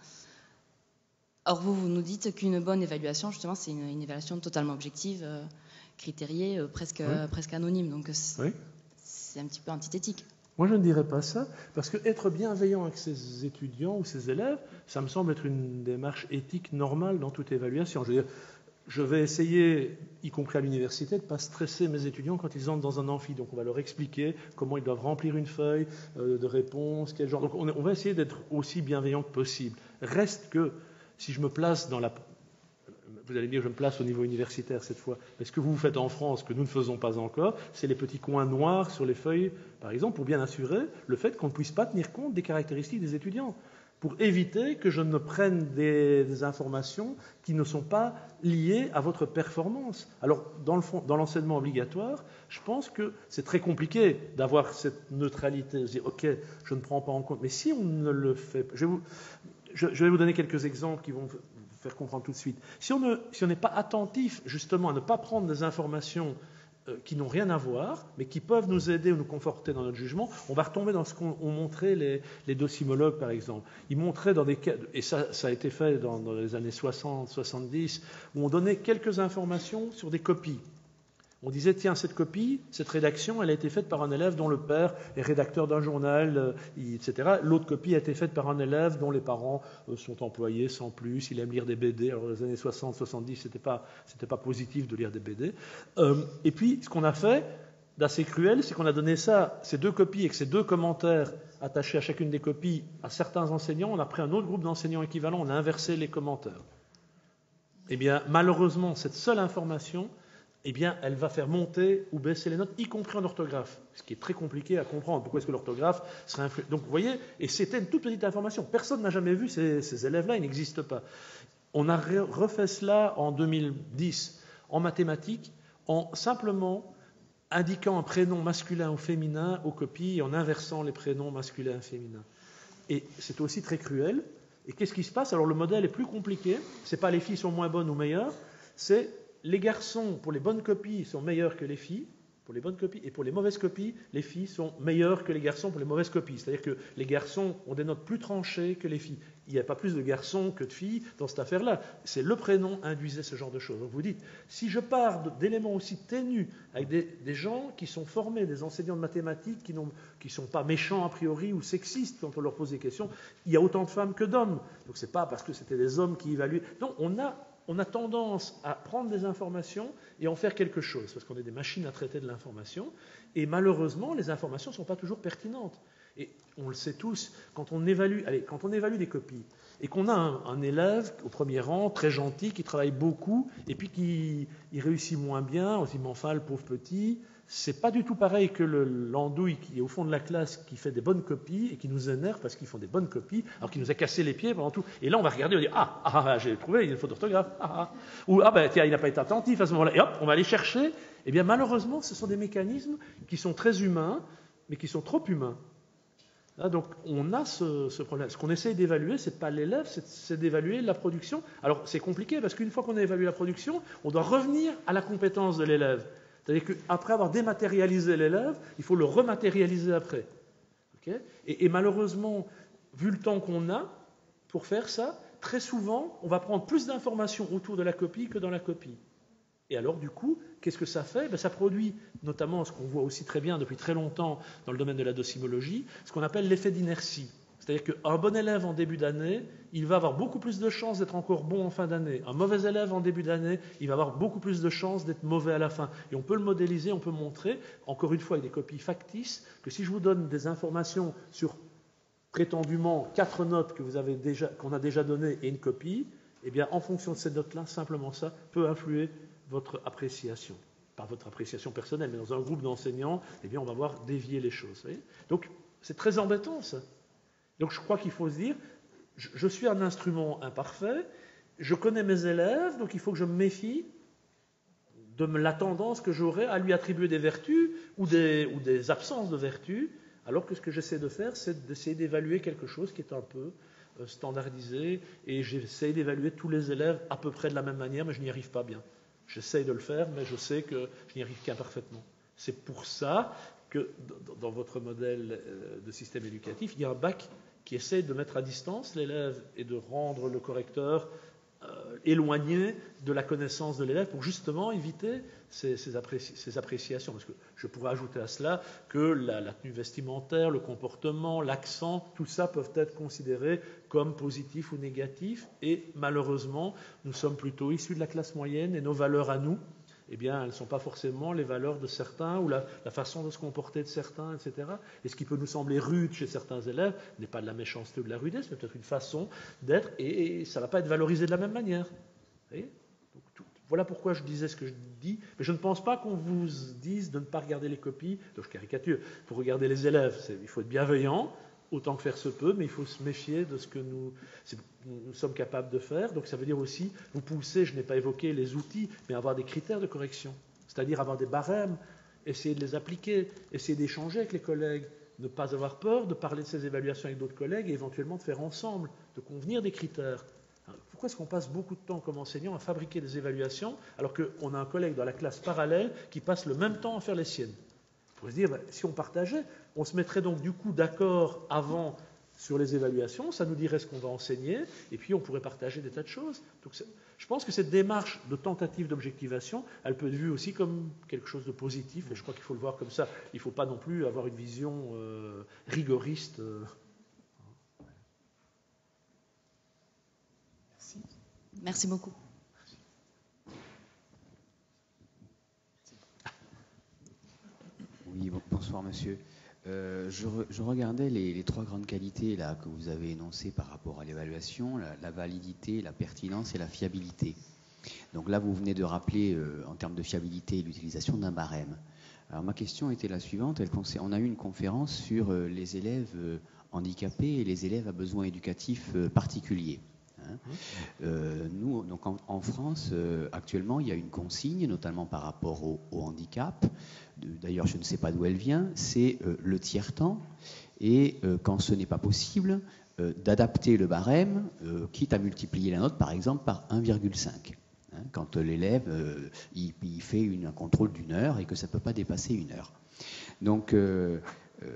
Or, vous, vous nous dites qu'une bonne évaluation, justement, c'est une, une évaluation totalement objective, euh, critériée, euh, presque, oui. euh, presque anonyme. Donc, c'est, oui. c'est un petit peu antithétique. Moi, je ne dirais pas ça, parce qu'être bienveillant avec ses étudiants ou ses élèves, ça me semble être une démarche éthique normale dans toute évaluation. Je veux dire, je vais essayer, y compris à l'université, de ne pas stresser mes étudiants quand ils entrent dans un amphi. Donc, on va leur expliquer comment ils doivent remplir une feuille euh, de réponse, quel genre. Donc, on, on va essayer d'être aussi bienveillant que possible. Reste que, si je me place dans la... Vous allez me dire, je me place au niveau universitaire cette fois. Mais ce que vous faites en France, que nous ne faisons pas encore, c'est les petits coins noirs sur les feuilles, par exemple, pour bien assurer le fait qu'on ne puisse pas tenir compte des caractéristiques des étudiants, pour éviter que je ne prenne des, des informations qui ne sont pas liées à votre performance. Alors, dans, le fond, dans l'enseignement obligatoire, je pense que c'est très compliqué d'avoir cette neutralité, de dire, OK, je ne prends pas en compte. Mais si on ne le fait pas... Je vais vous, je, je vais vous donner quelques exemples qui vont... faire comprendre tout de suite. Si on ne, si on n'est pas attentif justement à ne pas prendre des informations euh, qui n'ont rien à voir, mais qui peuvent nous aider ou nous conforter dans notre jugement, on va retomber dans ce qu'ont montré les, les docimologues, par exemple. Ils montraient dans des cas, et ça, ça a été fait dans, dans les années soixante, soixante-dix, où on donnait quelques informations sur des copies. On disait, tiens, cette copie, cette rédaction, elle a été faite par un élève dont le père est rédacteur d'un journal, euh, et cetera. L'autre copie a été faite par un élève dont les parents euh, sont employés sans plus, il aime lire des B D. Alors, dans les années soixante, soixante-dix, c'était pas, c'était pas positif de lire des B D. Euh, et puis, ce qu'on a fait d'assez cruel, c'est qu'on a donné ça, ces deux copies et ces deux commentaires attachés à chacune des copies à certains enseignants. On a pris un autre groupe d'enseignants équivalents, on a inversé les commentaires. Eh bien, malheureusement, cette seule information... eh bien, elle va faire monter ou baisser les notes, y compris en orthographe, ce qui est très compliqué à comprendre. Pourquoi est-ce que l'orthographe serait influente ? Donc, vous voyez, et c'était une toute petite information. Personne n'a jamais vu ces, ces élèves-là, ils n'existent pas. On a refait cela en deux mille dix en mathématiques, en simplement indiquant un prénom masculin ou féminin aux copies et en inversant les prénoms masculins et féminins. Et c'est aussi très cruel. Et qu'est-ce qui se passe ? Alors, le modèle est plus compliqué. Ce n'est pas les filles sont moins bonnes ou meilleures, c'est les garçons, pour les bonnes copies, sont meilleurs que les filles, pour les bonnes copies, et pour les mauvaises copies, les filles sont meilleures que les garçons pour les mauvaises copies. C'est-à-dire que les garçons ont des notes plus tranchées que les filles. Il n'y a pas plus de garçons que de filles dans cette affaire-là. C'est le prénom induisait ce genre de choses. Donc vous dites, si je pars d'éléments aussi ténus, avec des, des gens qui sont formés, des enseignants de mathématiques qui ne sont pas méchants a priori ou sexistes quand on leur pose des questions, il y a autant de femmes que d'hommes. Donc ce n'est pas parce que c'était des hommes qui évaluaient. Non, on a... On a tendance à prendre des informations et en faire quelque chose, parce qu'on est des machines à traiter de l'information, et malheureusement, les informations ne sont pas toujours pertinentes. Et on le sait tous, quand on évalue, allez, quand on évalue des copies, et qu'on a un, un élève au premier rang, très gentil, qui travaille beaucoup, et puis qui il réussit moins bien, on se dit, mais enfin, le pauvre petit, c'est pas du tout pareil que le, l'andouille qui est au fond de la classe, qui fait des bonnes copies, et qui nous énerve parce qu'ils font des bonnes copies, alors qu'il nous a cassé les pieds pendant tout. Et là, on va regarder, on va dire, ah, ah, ah j'ai trouvé une faute d'orthographe, ah, ah. Ou, ah, ben, tiens, il n'a pas été attentif à ce moment-là, et hop, on va aller chercher. Eh bien, malheureusement, ce sont des mécanismes qui sont très humains, mais qui sont trop humains. Là, donc, on a ce, ce problème. Ce qu'on essaye d'évaluer, ce n'est pas l'élève, c'est, c'est d'évaluer la production. Alors, c'est compliqué, parce qu'une fois qu'on a évalué la production, on doit revenir à la compétence de l'élève. C'est-à-dire qu'après avoir dématérialisé l'élève, il faut le rematérialiser après. Okay et, et malheureusement, vu le temps qu'on a pour faire ça, très souvent, on va prendre plus d'informations autour de la copie que dans la copie. Et alors, du coup, qu'est-ce que ça fait? Ben, ça produit, notamment ce qu'on voit aussi très bien depuis très longtemps dans le domaine de la docimologie, ce qu'on appelle l'effet d'inertie. C'est-à-dire qu'un bon élève en début d'année, il va avoir beaucoup plus de chances d'être encore bon en fin d'année. Un mauvais élève en début d'année, il va avoir beaucoup plus de chances d'être mauvais à la fin. Et on peut le modéliser, on peut montrer, encore une fois avec des copies factices, que si je vous donne des informations sur prétendument quatre notes que vous avez déjà, qu'on a déjà données et une copie, eh bien en fonction de ces notes-là, simplement ça peut influer votre appréciation. Pas votre appréciation personnelle, mais dans un groupe d'enseignants, eh bien on va voir dévier les choses. Vous voyez ? Donc c'est très embêtant ça. Donc je crois qu'il faut se dire, je, je suis un instrument imparfait, je connais mes élèves, donc il faut que je me méfie de la tendance que j'aurai à lui attribuer des vertus ou des, ou des absences de vertus, alors que ce que j'essaie de faire, c'est d'essayer d'évaluer quelque chose qui est un peu euh, standardisé, et j'essaie d'évaluer tous les élèves à peu près de la même manière, mais je n'y arrive pas bien. J'essaie de le faire, mais je sais que je n'y arrive qu'imparfaitement. C'est pour ça que dans votre modèle de système éducatif, il y a un bac qui essaie de mettre à distance l'élève et de rendre le correcteur euh, éloigné de la connaissance de l'élève pour justement éviter ces, ces, appréci- ces appréciations. Parce que je pourrais ajouter à cela que la, la tenue vestimentaire, le comportement, l'accent, tout ça peuvent être considérés comme positifs ou négatifs. Et malheureusement, nous sommes plutôt issus de la classe moyenne et nos valeurs à nous, eh bien, elles ne sont pas forcément les valeurs de certains ou la, la façon de se comporter de certains, et cetera. Et ce qui peut nous sembler rude chez certains élèves n'est pas de la méchanceté ou de la rudesse, mais peut-être une façon d'être, et, et ça ne va pas être valorisé de la même manière. Vous voyez ? Donc, tout, voilà pourquoi je disais ce que je dis, mais je ne pense pas qu'on vous dise de ne pas regarder les copies. Donc, je caricature. Pour regarder les élèves, c'est, il faut être bienveillant, autant que faire se peut, mais il faut se méfier de ce que nous, nous sommes capables de faire. Donc ça veut dire aussi, vous poussez, je n'ai pas évoqué les outils, mais avoir des critères de correction, c'est-à-dire avoir des barèmes, essayer de les appliquer, essayer d'échanger avec les collègues, ne pas avoir peur de parler de ces évaluations avec d'autres collègues et éventuellement de faire ensemble, de convenir des critères. Alors, pourquoi est-ce qu'on passe beaucoup de temps comme enseignant à fabriquer des évaluations alors qu'on a un collègue dans la classe parallèle qui passe le même temps à faire les siennes? On pourrait se dire, ben, si on partageait, on se mettrait donc du coup d'accord avant sur les évaluations, ça nous dirait ce qu'on va enseigner, et puis on pourrait partager des tas de choses. Donc je pense que cette démarche de tentative d'objectivation, elle peut être vue aussi comme quelque chose de positif, et je crois qu'il faut le voir comme ça. Il ne faut pas non plus avoir une vision euh, rigoriste. Euh. Merci. Merci beaucoup. Oui, bonsoir monsieur. Euh, je, re, je regardais les, les trois grandes qualités là, que vous avez énoncées par rapport à l'évaluation, la, la validité, la pertinence et la fiabilité. Donc là, vous venez de rappeler, euh, en termes de fiabilité, l'utilisation d'un barème. Alors ma question était la suivante. Elle, on a eu une conférence sur euh, les élèves euh, handicapés et les élèves à besoins éducatifs euh, particuliers. Hein. Euh, nous, donc en, en France, euh, actuellement, il y a une consigne, notamment par rapport au, au handicap. D'ailleurs, je ne sais pas d'où elle vient. C'est euh, le tiers-temps. Et euh, quand ce n'est pas possible, euh, d'adapter le barème, euh, quitte à multiplier la note, par exemple, par un virgule cinq. hein, quand l'élève euh, il, il fait une, un contrôle d'une heure et que ça ne peut pas dépasser une heure. Donc, euh, euh,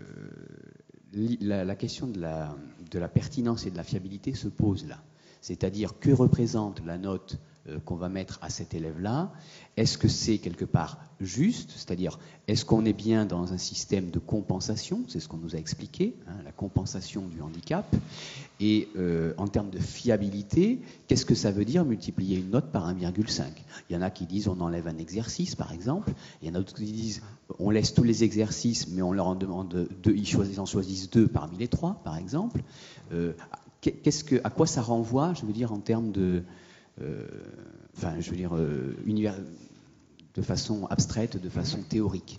la, la question de la, de la pertinence et de la fiabilité se pose là. C'est-à-dire, que représente la note euh, qu'on va mettre à cet élève-là? Est-ce que c'est quelque part juste? C'est-à-dire, est-ce qu'on est bien dans un système de compensation? C'est ce qu'on nous a expliqué, hein, la compensation du handicap. Et euh, en termes de fiabilité, qu'est-ce que ça veut dire multiplier une note par un virgule cinq? Il y en a qui disent on enlève un exercice, par exemple. Il y en a d'autres qui disent on laisse tous les exercices, mais on leur en demande deux, ils, choisissent, ils en choisissent deux parmi les trois, par exemple. Euh, qu'est-ce que, à quoi ça renvoie, je veux dire, en termes de... Euh, enfin, je veux dire, euh, univers, de façon abstraite, de façon théorique.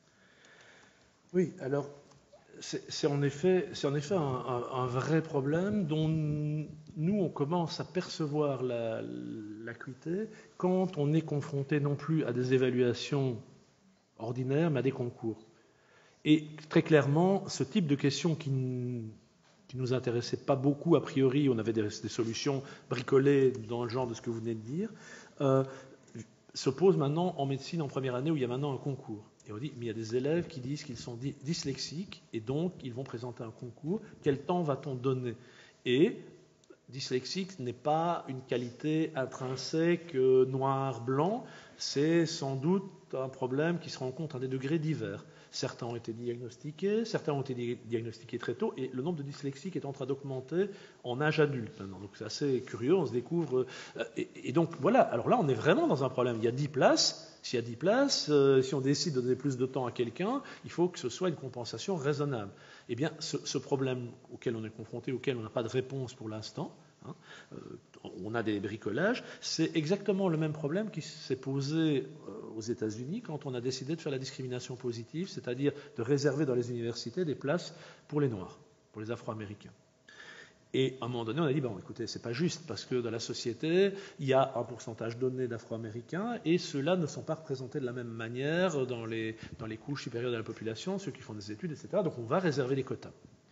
Oui, alors, c'est en effet, c'est en effet un, un, un vrai problème dont nous, on commence à percevoir la, l'acuité quand on est confronté non plus à des évaluations ordinaires, mais à des concours. Et très clairement, ce type de questions qui qui ne nous intéressait pas beaucoup a priori, on avait des, des solutions bricolées dans le genre de ce que vous venez de dire, euh, se pose maintenant en médecine en première année où il y a maintenant un concours. Et on dit, mais il y a des élèves qui disent qu'ils sont dyslexiques et donc ils vont présenter un concours. Quel temps va-t-on donner? Et dyslexique n'est pas une qualité intrinsèque euh, noir-blanc, c'est sans doute un problème qui se rencontre à des degrés divers. Certains ont été diagnostiqués, certains ont été diagnostiqués très tôt, et le nombre de dyslexiques est en train d'augmenter en âge adulte maintenant. Donc c'est assez curieux, on se découvre... Et, et donc voilà, alors là on est vraiment dans un problème. Il y a dix places, s'il y a dix places, euh, si on décide de donner plus de temps à quelqu'un, il faut que ce soit une compensation raisonnable. Eh bien, ce, ce problème auquel on est confronté, auquel on n'a pas de réponse pour l'instant, hein, euh, on a des bricolages, c'est exactement le même problème qui s'est posé euh, aux États-Unis quand on a décidé de faire la discrimination positive, c'est-à-dire de réserver dans les universités des places pour les Noirs, pour les Afro-Américains. Et à un moment donné, on a dit, bon, écoutez, c'est pas juste, parce que dans la société, il y a un pourcentage donné d'Afro-Américains, et ceux-là ne sont pas représentés de la même manière dans les, dans les couches supérieures de la population, ceux qui font des études, et cetera. Donc on va réserver les quotas.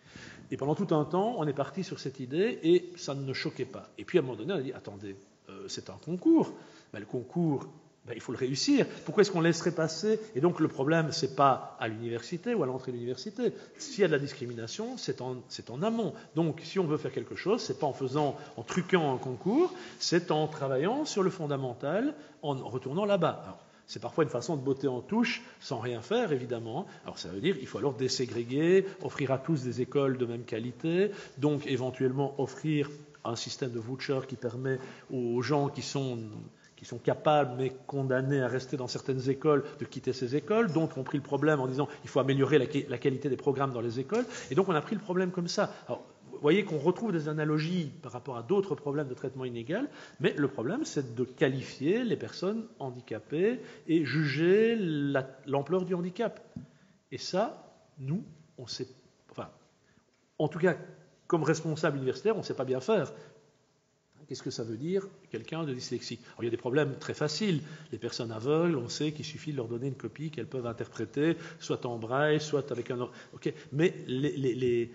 Et pendant tout un temps, on est parti sur cette idée, et ça ne choquait pas. Et puis à un moment donné, on a dit, attendez, euh, c'est un concours. Ben, le concours... Ben, il faut le réussir. Pourquoi est-ce qu'on laisserait passer? Et donc le problème, ce n'est pas à l'université ou à l'entrée de l'université. S'il y a de la discrimination, c'est en, c'est en amont. Donc si on veut faire quelque chose, ce n'est pas en faisant, en truquant un concours, c'est en travaillant sur le fondamental, en retournant là-bas. Alors, c'est parfois une façon de botter en touche sans rien faire, évidemment. Alors ça veut dire qu'il faut alors déségréguer, offrir à tous des écoles de même qualité, donc éventuellement offrir un système de voucher qui permet aux gens qui sont... qui sont capables mais condamnés à rester dans certaines écoles, de quitter ces écoles. D'autres ont pris le problème en disant qu'il faut améliorer la, la qualité des programmes dans les écoles. Et donc on a pris le problème comme ça. Alors, vous voyez qu'on retrouve des analogies par rapport à d'autres problèmes de traitement inégal, mais le problème c'est de qualifier les personnes handicapées et juger la, l'ampleur du handicap. Et ça, nous, on sait... Enfin, en tout cas, comme responsable universitaire, on ne sait pas bien faire. Qu'est-ce que ça veut dire, quelqu'un de dyslexique? Alors, il y a des problèmes très faciles. Les personnes aveugles, on sait qu'il suffit de leur donner une copie qu'elles peuvent interpréter, soit en braille, soit avec un... Okay. Mais les, les, les,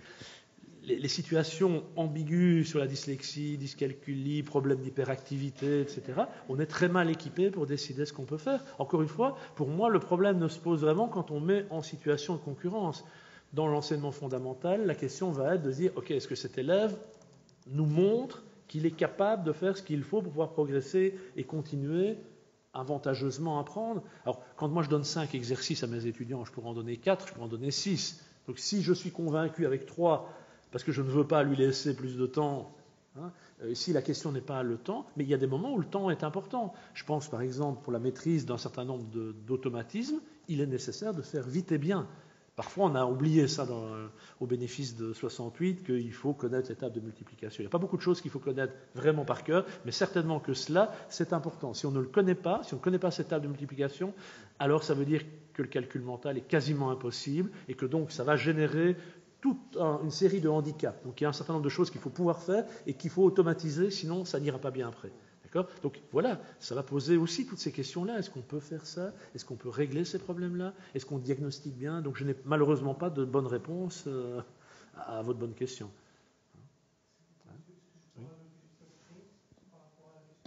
les situations ambiguës sur la dyslexie, dyscalculie, problèmes d'hyperactivité, et cetera, on est très mal équipé pour décider ce qu'on peut faire. Encore une fois, pour moi, le problème ne se pose vraiment quand on met en situation de concurrence. Dans l'enseignement fondamental, la question va être de dire, OK, est-ce que cet élève nous montre qu'il est capable de faire ce qu'il faut pour pouvoir progresser et continuer avantageusement à apprendre. Alors, quand moi je donne cinq exercices à mes étudiants, je pourrais en donner quatre, je pourrais en donner six. Donc, si je suis convaincu avec trois, parce que je ne veux pas lui laisser plus de temps, hein, euh, si la question n'est pas le temps, mais il y a des moments où le temps est important. Je pense, par exemple, pour la maîtrise d'un certain nombre de, d'automatismes, il est nécessaire de faire vite et bien. Parfois, on a oublié ça dans, au bénéfice de soixante-huit, qu'il faut connaître l'étape de multiplication. Il n'y a pas beaucoup de choses qu'il faut connaître vraiment par cœur, mais certainement que cela, c'est important. Si on ne le connaît pas, si on ne connaît pas cette table de multiplication, alors ça veut dire que le calcul mental est quasiment impossible et que donc ça va générer toute un, une série de handicaps. Donc il y a un certain nombre de choses qu'il faut pouvoir faire et qu'il faut automatiser, sinon ça n'ira pas bien après. Donc voilà, ça va poser aussi toutes ces questions-là. Est-ce qu'on peut faire ça? Est-ce qu'on peut régler ces problèmes-là? Est-ce qu'on diagnostique bien? Donc je n'ai malheureusement pas de bonne réponse euh, à, à votre bonne question. Attendez,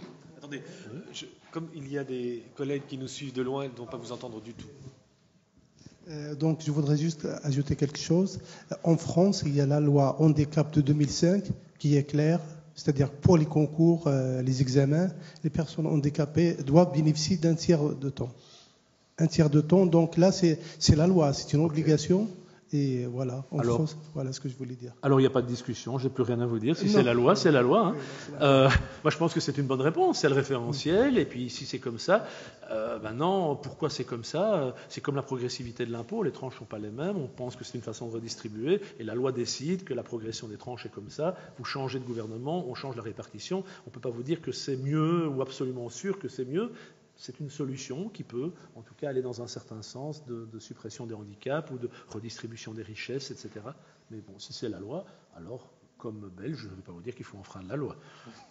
Attendez, je, comme il y a des collègues qui nous suivent de loin, ils ne vont pas vous entendre du tout. Euh, donc, je voudrais juste ajouter quelque chose. En France, il y a la loi handicap de deux mille cinq qui est claire, c'est-à-dire pour les concours, euh, les examens, les personnes handicapées doivent bénéficier d'un tiers de temps. Un tiers de temps, donc là, c'est, c'est la loi, c'est une obligation. Et voilà, en alors, France, voilà ce que je voulais dire. Alors, il n'y a pas de discussion, je n'ai plus rien à vous dire. Si non. c'est la loi, c'est la loi. Hein. Oui, c'est la euh, moi, je pense que c'est une bonne réponse, c'est le référentiel. Et puis, si c'est comme ça, euh, maintenant, pourquoi c'est comme ça? C'est comme la progressivité de l'impôt, les tranches ne sont pas les mêmes. On pense que c'est une façon de redistribuer. Et la loi décide que la progression des tranches est comme ça. Vous changez de gouvernement, on change la répartition. On ne peut pas vous dire que c'est mieux ou absolument sûr que c'est mieux. C'est une solution qui peut, en tout cas, aller dans un certain sens de, de suppression des handicaps ou de redistribution des richesses, et cetera. Mais bon, si c'est la loi, alors, comme Belge, je ne vais pas vous dire qu'il faut enfreindre la loi.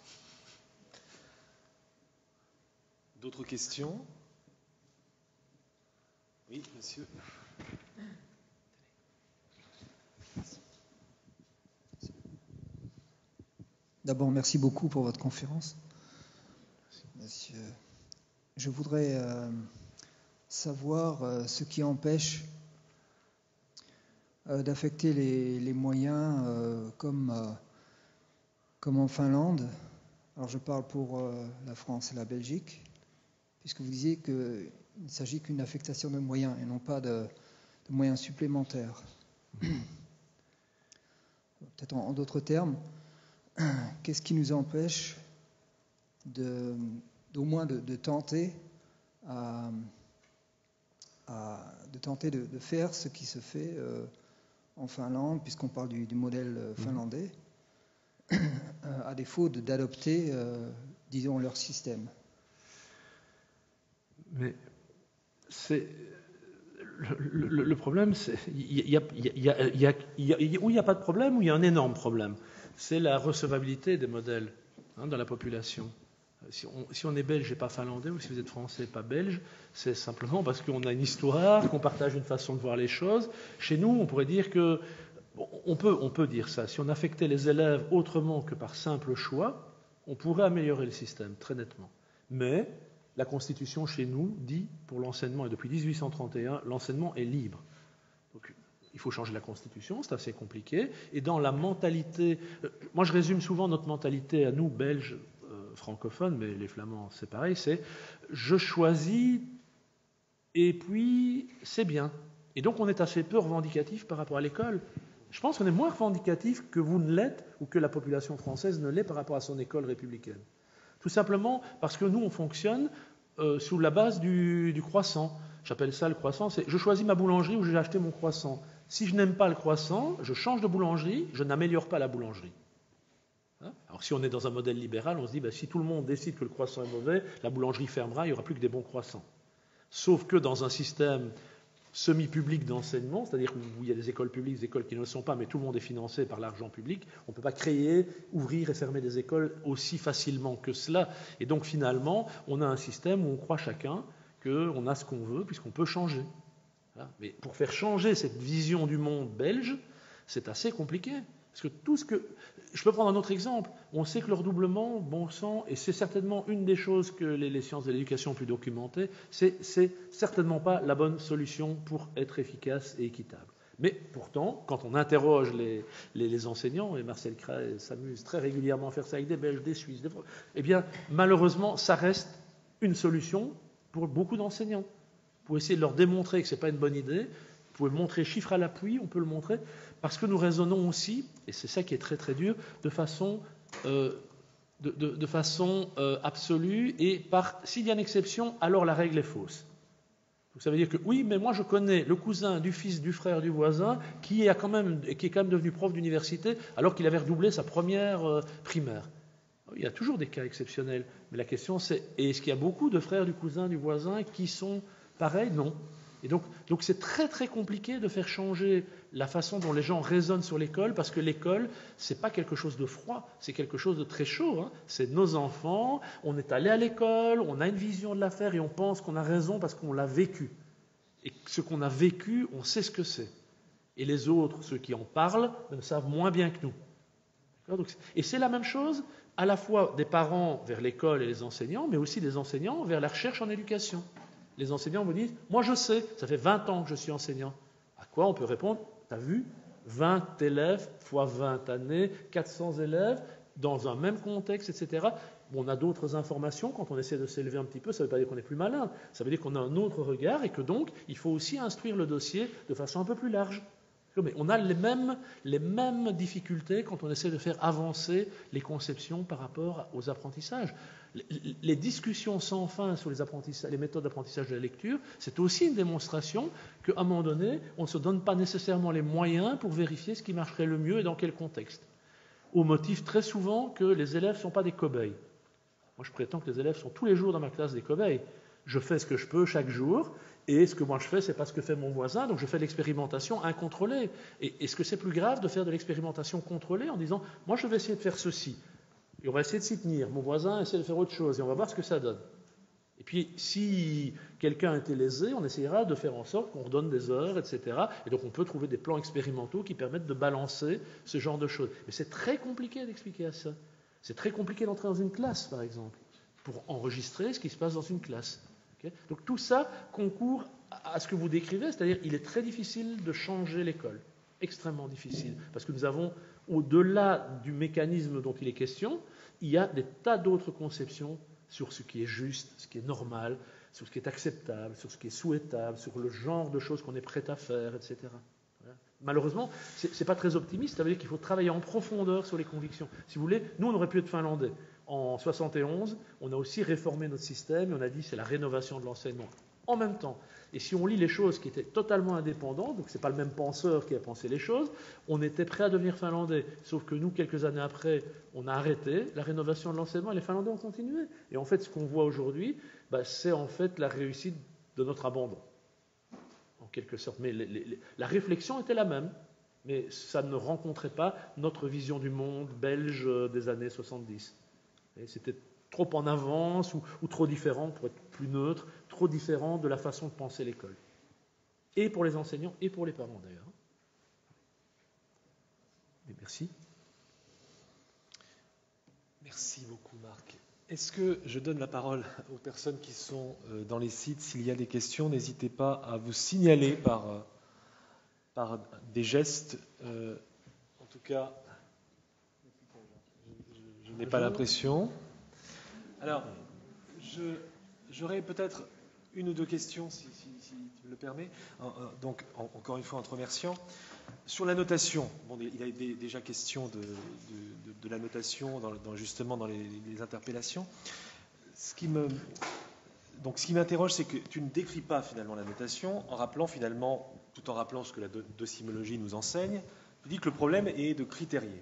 D'autres questions? Oui, monsieur. D'abord, merci beaucoup pour votre conférence. Monsieur. Je voudrais euh, savoir euh, ce qui empêche euh, d'affecter les, les moyens euh, comme, euh, comme en Finlande. Alors je parle pour euh, la France et la Belgique, puisque vous disiez qu'il ne s'agit qu'une affectation de moyens et non pas de, de moyens supplémentaires. Peut-être en, en d'autres termes, qu'est-ce qui nous empêche de... au moins de, de tenter, à, à, de, tenter de, de faire ce qui se fait euh, en Finlande, puisqu'on parle du, du modèle finlandais, mmh. à défaut de, d'adopter, euh, disons, leur système. Mais c'est... Le, le, le problème, c'est il y a, il y a, il y a, il y a, où il n'y a pas de problème, où il y a un énorme problème. C'est la recevabilité des modèles hein, dans la population. Si on, si on est belge et pas finlandais, ou si vous êtes français et pas belge, c'est simplement parce qu'on a une histoire, qu'on partage une façon de voir les choses. Chez nous, on pourrait dire que, on peut, on peut dire ça, si on affectait les élèves autrement que par simple choix, on pourrait améliorer le système, très nettement. Mais la Constitution chez nous dit, pour l'enseignement, et depuis dix-huit cent trente et un, l'enseignement est libre. Donc, il faut changer la Constitution, c'est assez compliqué. Et dans la mentalité, moi je résume souvent notre mentalité à nous, Belges, francophone, mais les Flamands, c'est pareil, c'est je choisis et puis c'est bien. Et donc on est assez peu revendicatif par rapport à l'école. Je pense qu'on est moins revendicatif que vous ne l'êtes ou que la population française ne l'est par rapport à son école républicaine. Tout simplement parce que nous, on fonctionne euh, sous la base du, du croissant. J'appelle ça le croissant, c'est je choisis ma boulangerie où j'ai acheté mon croissant. Si je n'aime pas le croissant, je change de boulangerie, je n'améliore pas la boulangerie. Alors si on est dans un modèle libéral, on se dit bah, si tout le monde décide que le croissant est mauvais, la boulangerie fermera, il n'y aura plus que des bons croissants. Sauf que dans un système semi-public d'enseignement, c'est-à-dire où il y a des écoles publiques, des écoles qui ne le sont pas, mais tout le monde est financé par l'argent public, on ne peut pas créer, ouvrir et fermer des écoles aussi facilement que cela. Et donc finalement, on a un système où on croit chacun qu'on a ce qu'on veut, puisqu'on peut changer. Voilà. Mais pour faire changer cette vision du monde belge, c'est assez compliqué. Parce que tout ce que... Je peux prendre un autre exemple. On sait que le redoublement, bon sang, et c'est certainement une des choses que les, les sciences de l'éducation ont pu documenter, c'est, c'est certainement pas la bonne solution pour être efficace et équitable. Mais pourtant, quand on interroge les, les, les enseignants, et Marcel Cray s'amuse très régulièrement à faire ça avec des Belges, des Suisses, des... eh bien, malheureusement, ça reste une solution pour beaucoup d'enseignants. Pour essayer de leur démontrer que ce n'est pas une bonne idée, vous pouvez le montrer chiffre à l'appui, on peut le montrer, parce que nous raisonnons aussi, et c'est ça qui est très très dur, de façon, euh, de, de, de façon euh, absolue, et par s'il y a une exception, alors la règle est fausse. Donc ça veut dire que oui, mais moi je connais le cousin du fils du frère du voisin qui est quand même, qui est quand même devenu prof d'université alors qu'il avait redoublé sa première euh, primaire. Il y a toujours des cas exceptionnels, mais la question c'est, est-ce qu'il y a beaucoup de frères du cousin du voisin qui sont pareils? Non. Et donc, donc c'est très très compliqué de faire changer la façon dont les gens raisonnent sur l'école, parce que l'école, c'est pas quelque chose de froid, c'est quelque chose de très chaud. Hein. C'est nos enfants, on est allé à l'école, on a une vision de l'affaire et on pense qu'on a raison parce qu'on l'a vécu. Et ce qu'on a vécu, on sait ce que c'est. Et les autres, ceux qui en parlent, ne savent moins bien que nous. Donc, et c'est la même chose à la fois des parents vers l'école et les enseignants, mais aussi des enseignants vers la recherche en éducation. Les enseignants vous disent « Moi, je sais, ça fait vingt ans que je suis enseignant. » À quoi on peut répondre « T'as vu, vingt élèves fois vingt années, quatre cents élèves, dans un même contexte, et cetera » On a d'autres informations quand on essaie de s'élever un petit peu, ça ne veut pas dire qu'on est plus malin, ça veut dire qu'on a un autre regard et que donc il faut aussi instruire le dossier de façon un peu plus large. Mais on a les mêmes, les mêmes difficultés quand on essaie de faire avancer les conceptions par rapport aux apprentissages. Les, les discussions sans fin sur les, apprentissages, les méthodes d'apprentissage de la lecture, c'est aussi une démonstration qu'à un moment donné, on ne se donne pas nécessairement les moyens pour vérifier ce qui marcherait le mieux et dans quel contexte. Au motif très souvent que les élèves ne sont pas des cobayes. Moi, je prétends que les élèves sont tous les jours dans ma classe des cobayes. Je fais ce que je peux chaque jour, et ce que moi je fais, ce n'est pas ce que fait mon voisin, donc je fais de l'expérimentation incontrôlée. Et est-ce que c'est plus grave de faire de l'expérimentation contrôlée en disant « moi je vais essayer de faire ceci, et on va essayer de s'y tenir, mon voisin essaie de faire autre chose, et on va voir ce que ça donne ». Et puis, si quelqu'un a été lésé, on essaiera de faire en sorte qu'on redonne des heures, et cetera. Et donc, on peut trouver des plans expérimentaux qui permettent de balancer ce genre de choses. Mais c'est très compliqué d'expliquer à ça. C'est très compliqué d'entrer dans une classe, par exemple, pour enregistrer ce qui se passe dans une classe. Okay ? Donc, tout ça concourt à ce que vous décrivez, c'est-à-dire il est très difficile de changer l'école. Extrêmement difficile. Parce que nous avons, au-delà du mécanisme dont il est question, il y a des tas d'autres conceptions sur ce qui est juste, ce qui est normal, sur ce qui est acceptable, sur ce qui est souhaitable, sur le genre de choses qu'on est prêt à faire, et cetera. Voilà. Malheureusement, ce n'est pas très optimiste, ça veut dire qu'il faut travailler en profondeur sur les convictions. Si vous voulez, nous, on aurait pu être finlandais. En soixante et onze, on a aussi réformé notre système et on a dit c'est la rénovation de l'enseignement. En même temps, et si on lit les choses qui étaient totalement indépendantes, donc ce n'est pas le même penseur qui a pensé les choses, on était prêt à devenir finlandais. Sauf que nous, quelques années après, on a arrêté la rénovation de l'enseignement et les Finlandais ont continué. Et en fait, ce qu'on voit aujourd'hui, bah, c'est en fait la réussite de notre abandon, en quelque sorte. Mais les, les, la réflexion était la même, mais ça ne rencontrait pas notre vision du monde belge des années soixante-dix. Et c'était trop en avance ou, ou trop différent, pour être plus neutre, trop différent de la façon de penser l'école. Et pour les enseignants et pour les parents d'ailleurs. Et merci. Merci beaucoup Marc. Est-ce que je donne la parole aux personnes qui sont dans les sites? S'il y a des questions, n'hésitez pas à vous signaler par, par des gestes. Euh, en tout cas, je, je n'ai pas l'impression. Alors, je, j'aurais peut-être une ou deux questions, si, si, si tu me le permets. Donc, en, encore une fois, en te remerciant. Sur la notation, bon, il y a des, déjà question de, de, de, de la notation, dans, dans, justement dans les, les interpellations. Ce qui me, donc, ce qui m'interroge, c'est que tu ne décris pas finalement la notation, en rappelant finalement, tout en rappelant ce que la docimologie nous enseigne, tu dis que le problème est de critérier.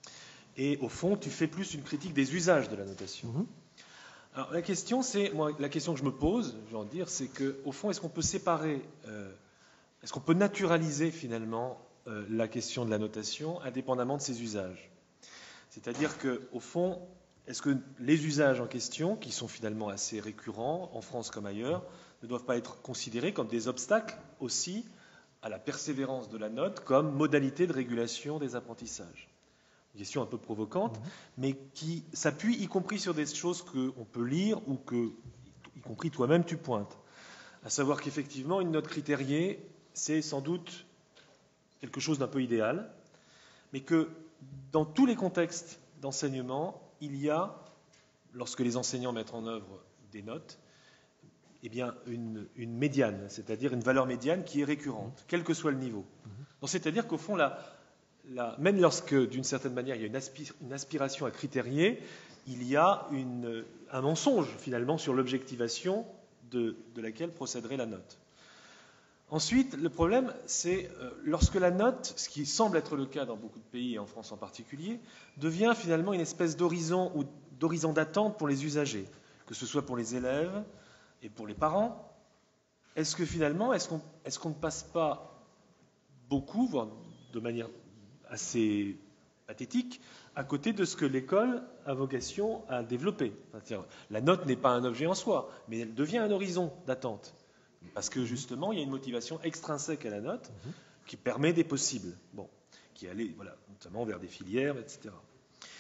Et au fond, tu fais plus une critique des usages de la notation. Mm-hmm. Alors la question, c'est, moi, la question que je me pose, je vais en dire, c'est que, au fond, est-ce qu'on peut séparer, euh, est-ce qu'on peut naturaliser finalement euh, la question de la notation indépendamment de ses usages? C'est-à-dire que, au fond, est-ce que les usages en question, qui sont finalement assez récurrents en France comme ailleurs, ne doivent pas être considérés comme des obstacles aussi à la persévérance de la note comme modalité de régulation des apprentissages? Une question un peu provocante, mmh. mais qui s'appuie y compris sur des choses qu'on peut lire ou que, y compris toi-même, tu pointes. À savoir qu'effectivement, une note critériée, c'est sans doute quelque chose d'un peu idéal, mais que dans tous les contextes d'enseignement, il y a, lorsque les enseignants mettent en œuvre des notes, eh bien une, une médiane, c'est-à-dire une valeur médiane qui est récurrente, mmh. quel que soit le niveau. Mmh. Donc, c'est-à-dire qu'au fond, la Là, même lorsque, d'une certaine manière, il y a une, aspir, une aspiration à critérier, il y a une, un mensonge, finalement, sur l'objectivation de, de laquelle procéderait la note. Ensuite, le problème, c'est euh, lorsque la note, ce qui semble être le cas dans beaucoup de pays, et en France en particulier, devient finalement une espèce d'horizon ou d'horizon d'attente pour les usagers, que ce soit pour les élèves et pour les parents. Est-ce que finalement, est-ce qu'on, est-ce qu'on ne passe pas beaucoup, voire de manière assez pathétique, à côté de ce que l'école a vocation à développer? C'est-à-dire, la note n'est pas un objet en soi, mais elle devient un horizon d'attente. Parce que justement, il y a une motivation extrinsèque à la note mmh. qui permet des possibles, bon, qui allait voilà, notamment vers des filières, et cetera.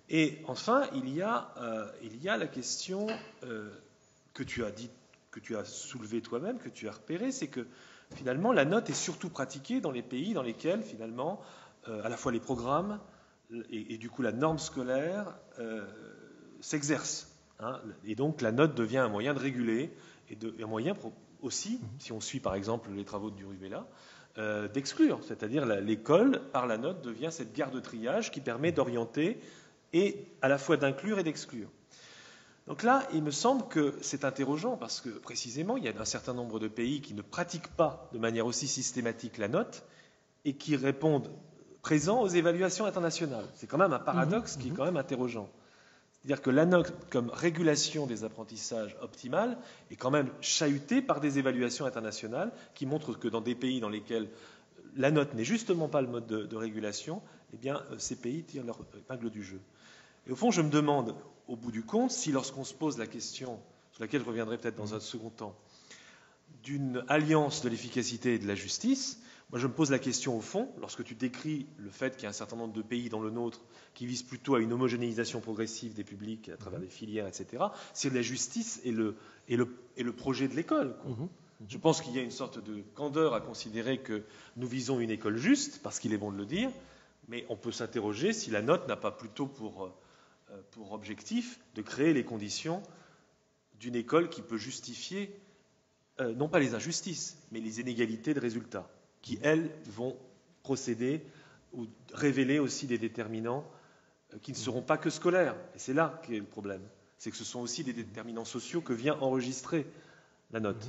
Et enfin, il y a, euh, il y a la question euh, que tu as dit, que tu as soulevée toi-même, que tu as repérée, c'est que finalement la note est surtout pratiquée dans les pays dans lesquels finalement euh, à la fois les programmes et, et du coup la norme scolaire euh, s'exercent. Hein, et donc la note devient un moyen de réguler et, de, et un moyen aussi, si on suit par exemple les travaux de Duruvela, euh, d'exclure. C'est-à-dire la, l'école, par la note, devient cette gare de triage qui permet d'orienter et à la fois d'inclure et d'exclure. Donc là, il me semble que c'est interrogeant parce que précisément, il y a un certain nombre de pays qui ne pratiquent pas de manière aussi systématique la note et qui répondent présents aux évaluations internationales. C'est quand même un paradoxe mmh, qui est quand même interrogeant. C'est-à-dire que la note comme régulation des apprentissages optimale est quand même chahutée par des évaluations internationales qui montrent que dans des pays dans lesquels la note n'est justement pas le mode de, de régulation, eh bien, ces pays tirent leur épingle du jeu. Et au fond, je me demande, au bout du compte, si lorsqu'on se pose la question, sur laquelle je reviendrai peut-être dans un second temps, d'une alliance de l'efficacité et de la justice, moi je me pose la question au fond, lorsque tu décris le fait qu'il y a un certain nombre de pays dans le nôtre qui visent plutôt à une homogénéisation progressive des publics à travers des filières, et cetera, c'est la justice et le, et le, et le projet de l'école, quoi. Mmh. Je pense qu'il y a une sorte de candeur à considérer que nous visons une école juste, parce qu'il est bon de le dire, mais on peut s'interroger si la note n'a pas plutôt pour, euh, pour objectif de créer les conditions d'une école qui peut justifier, euh, non pas les injustices, mais les inégalités de résultats, qui, elles, vont procéder ou révéler aussi des déterminants euh, qui ne seront pas que scolaires. Et c'est là qu'est le problème. C'est que ce sont aussi des déterminants sociaux que vient enregistrer la note.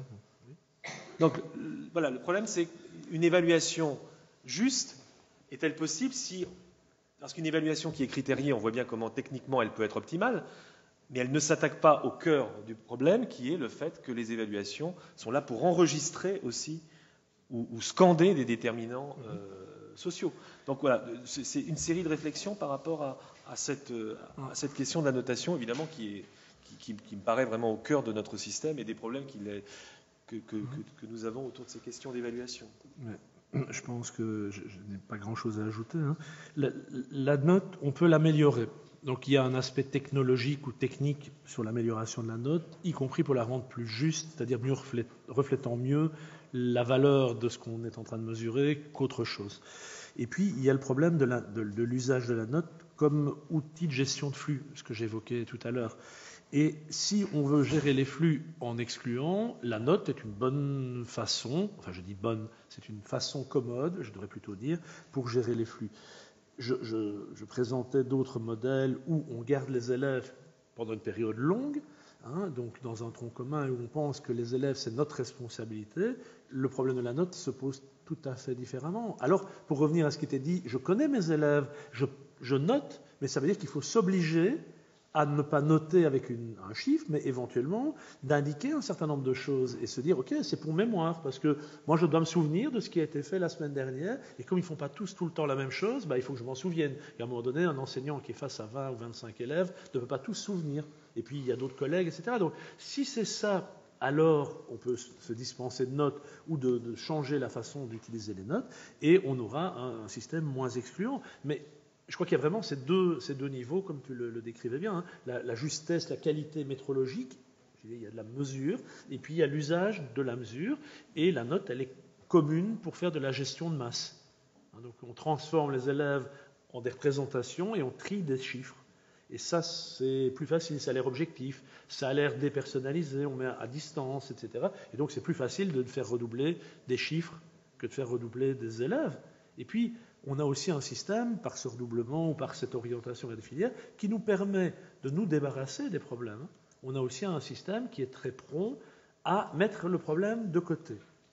Donc, voilà, le problème, c'est qu'une évaluation juste est-elle possible si, parce qu'une évaluation qui est critériée, on voit bien comment techniquement elle peut être optimale, mais elle ne s'attaque pas au cœur du problème, qui est le fait que les évaluations sont là pour enregistrer aussi ou, ou scander des déterminants euh, sociaux. Donc voilà, c'est une série de réflexions par rapport à, à, cette, à cette question de la notation, évidemment, qui, est, qui, qui, qui me paraît vraiment au cœur de notre système et des problèmes qu'il est, que, que, que, que nous avons autour de ces questions d'évaluation. Ouais. Je pense que je, je n'ai pas grand-chose à ajouter. Hein. La, la note, on peut l'améliorer. Donc il y a un aspect technologique ou technique sur l'amélioration de la note, y compris pour la rendre plus juste, c'est-à-dire mieux reflète, reflétant mieux la valeur de ce qu'on est en train de mesurer qu'autre chose. Et puis il y a le problème de, la, de, de l'usage de la note comme outil de gestion de flux, ce que j'évoquais tout à l'heure. Et si on veut gérer les flux en excluant, la note est une bonne façon, enfin je dis bonne, c'est une façon commode, je devrais plutôt dire, pour gérer les flux. Je, je, je présentais d'autres modèles où on garde les élèves pendant une période longue, hein, donc dans un tronc commun où on pense que les élèves, c'est notre responsabilité, le problème de la note se pose tout à fait différemment. Alors, pour revenir à ce qui était dit, je connais mes élèves, je, je note, mais ça veut dire qu'il faut s'obliger à ne pas noter avec une, un chiffre, mais éventuellement d'indiquer un certain nombre de choses et se dire, OK, c'est pour mémoire, parce que moi, je dois me souvenir de ce qui a été fait la semaine dernière, et comme ils ne font pas tous tout le temps la même chose, bah, il faut que je m'en souvienne. Et à un moment donné, un enseignant qui est face à vingt ou vingt-cinq élèves ne peut pas tous se souvenir. Et puis, il y a d'autres collègues, et cetera. Donc, si c'est ça, alors on peut se dispenser de notes ou de, de changer la façon d'utiliser les notes, et on aura un, un système moins excluant. Mais je crois qu'il y a vraiment ces deux, ces deux niveaux, comme tu le, le décrivais bien, hein. la, la justesse, la qualité métrologique, il y a de la mesure, et puis il y a l'usage de la mesure, et la note, elle est commune pour faire de la gestion de masse. Hein, donc on transforme les élèves en des représentations et on trie des chiffres. Et ça, c'est plus facile, ça a l'air objectif, ça a l'air dépersonnalisé, on met à distance, et cetera. Et donc c'est plus facile de faire redoubler des chiffres que de faire redoubler des élèves. Et puis, on a aussi un système, par ce redoublement ou par cette orientation vers des filières, qui nous permet de nous débarrasser des problèmes. On a aussi un système qui est très prompt à mettre le problème de côté.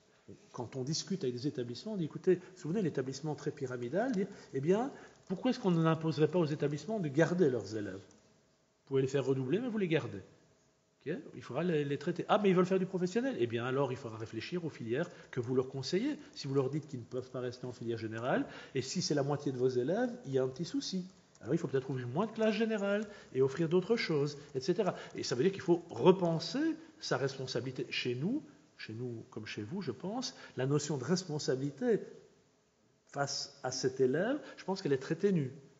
Quand on discute avec des établissements, on dit, écoutez, vous vous souvenez, l'établissement très pyramidal, dire, eh bien, pourquoi est-ce qu'on n'imposerait pas aux établissements de garder leurs élèves? Vous pouvez les faire redoubler, mais vous les gardez. Okay, il faudra les, les traiter. Ah, mais ils veulent faire du professionnel. Eh bien, alors, il faudra réfléchir aux filières que vous leur conseillez. Si vous leur dites qu'ils ne peuvent pas rester en filière générale, et si c'est la moitié de vos élèves, il y a un petit souci. Alors, il faut peut-être ouvrir moins de classes générales et offrir d'autres choses, et cetera. Et ça veut dire qu'il faut repenser sa responsabilité. Chez nous, chez nous comme chez vous, je pense, la notion de responsabilité face à cet élève, je pense qu'elle est très ténue.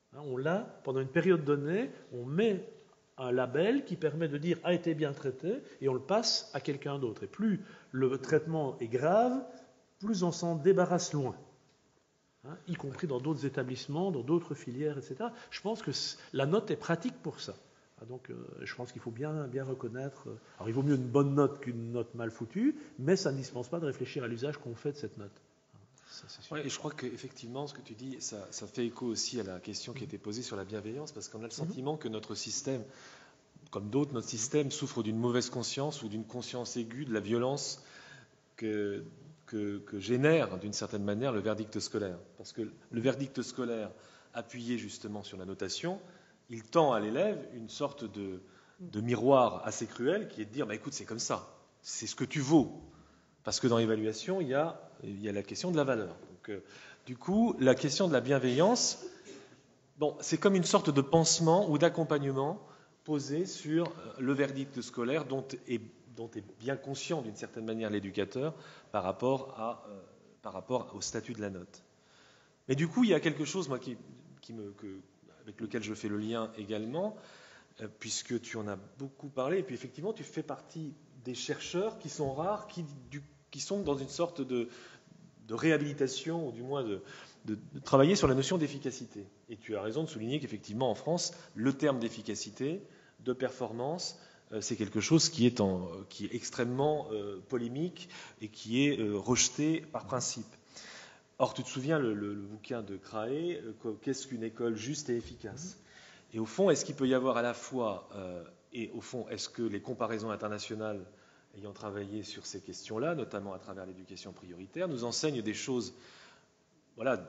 Hein, on l'a, pendant une période donnée, on met un label qui permet de dire « a été bien traité » et on le passe à quelqu'un d'autre. Et plus le traitement est grave, plus on s'en débarrasse loin. Hein, y compris dans d'autres établissements, dans d'autres filières, et cetera. Je pense que la note est pratique pour ça. Donc, euh, je pense qu'il faut bien, bien reconnaître... Euh, alors, il vaut mieux une bonne note qu'une note mal foutue, mais ça ne dispense pas de réfléchir à l'usage qu'on fait de cette note. Ça, ouais, et je crois qu'effectivement, ce que tu dis, ça, ça fait écho aussi à la question qui a été posée sur la bienveillance, parce qu'on a le sentiment que notre système, comme d'autres, notre système souffre d'une mauvaise conscience ou d'une conscience aiguë de la violence que... Que, que génère d'une certaine manière le verdict scolaire. Parce que le verdict scolaire, appuyé justement sur la notation, il tend à l'élève une sorte de, de miroir assez cruel qui est de dire bah, écoute, c'est comme ça, c'est ce que tu vaux. Parce que dans l'évaluation, il y a, il y a la question de la valeur. Donc, euh, du coup, la question de la bienveillance, bon, c'est comme une sorte de pansement ou d'accompagnement posé sur le verdict scolaire dont est dont est bien conscient d'une certaine manière l'éducateur par rapport, à, euh, par rapport au statut de la note. Mais du coup, il y a quelque chose moi, qui, qui me, que, avec lequel je fais le lien également, euh, puisque tu en as beaucoup parlé, et puis effectivement, tu fais partie des chercheurs qui sont rares, qui, du, qui sont dans une sorte de, de réhabilitation, ou du moins de, de, de travailler sur la notion d'efficacité. Et tu as raison de souligner qu'effectivement, en France, le terme d'efficacité, de performance, c'est quelque chose qui est, en, qui est extrêmement euh, polémique et qui est euh, rejeté par principe. Or, tu te souviens le, le, le bouquin de Craé, euh, qu'est-ce qu'une école juste et efficace? Et au fond, est-ce qu'il peut y avoir à la fois, euh, et au fond, est-ce que les comparaisons internationales ayant travaillé sur ces questions-là, notamment à travers l'éducation prioritaire, nous enseignent des choses, voilà,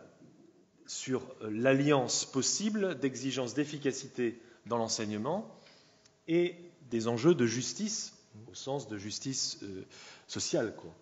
sur l'alliance possible d'exigences d'efficacité dans l'enseignement et des enjeux de justice, au sens de justice euh, sociale, quoi.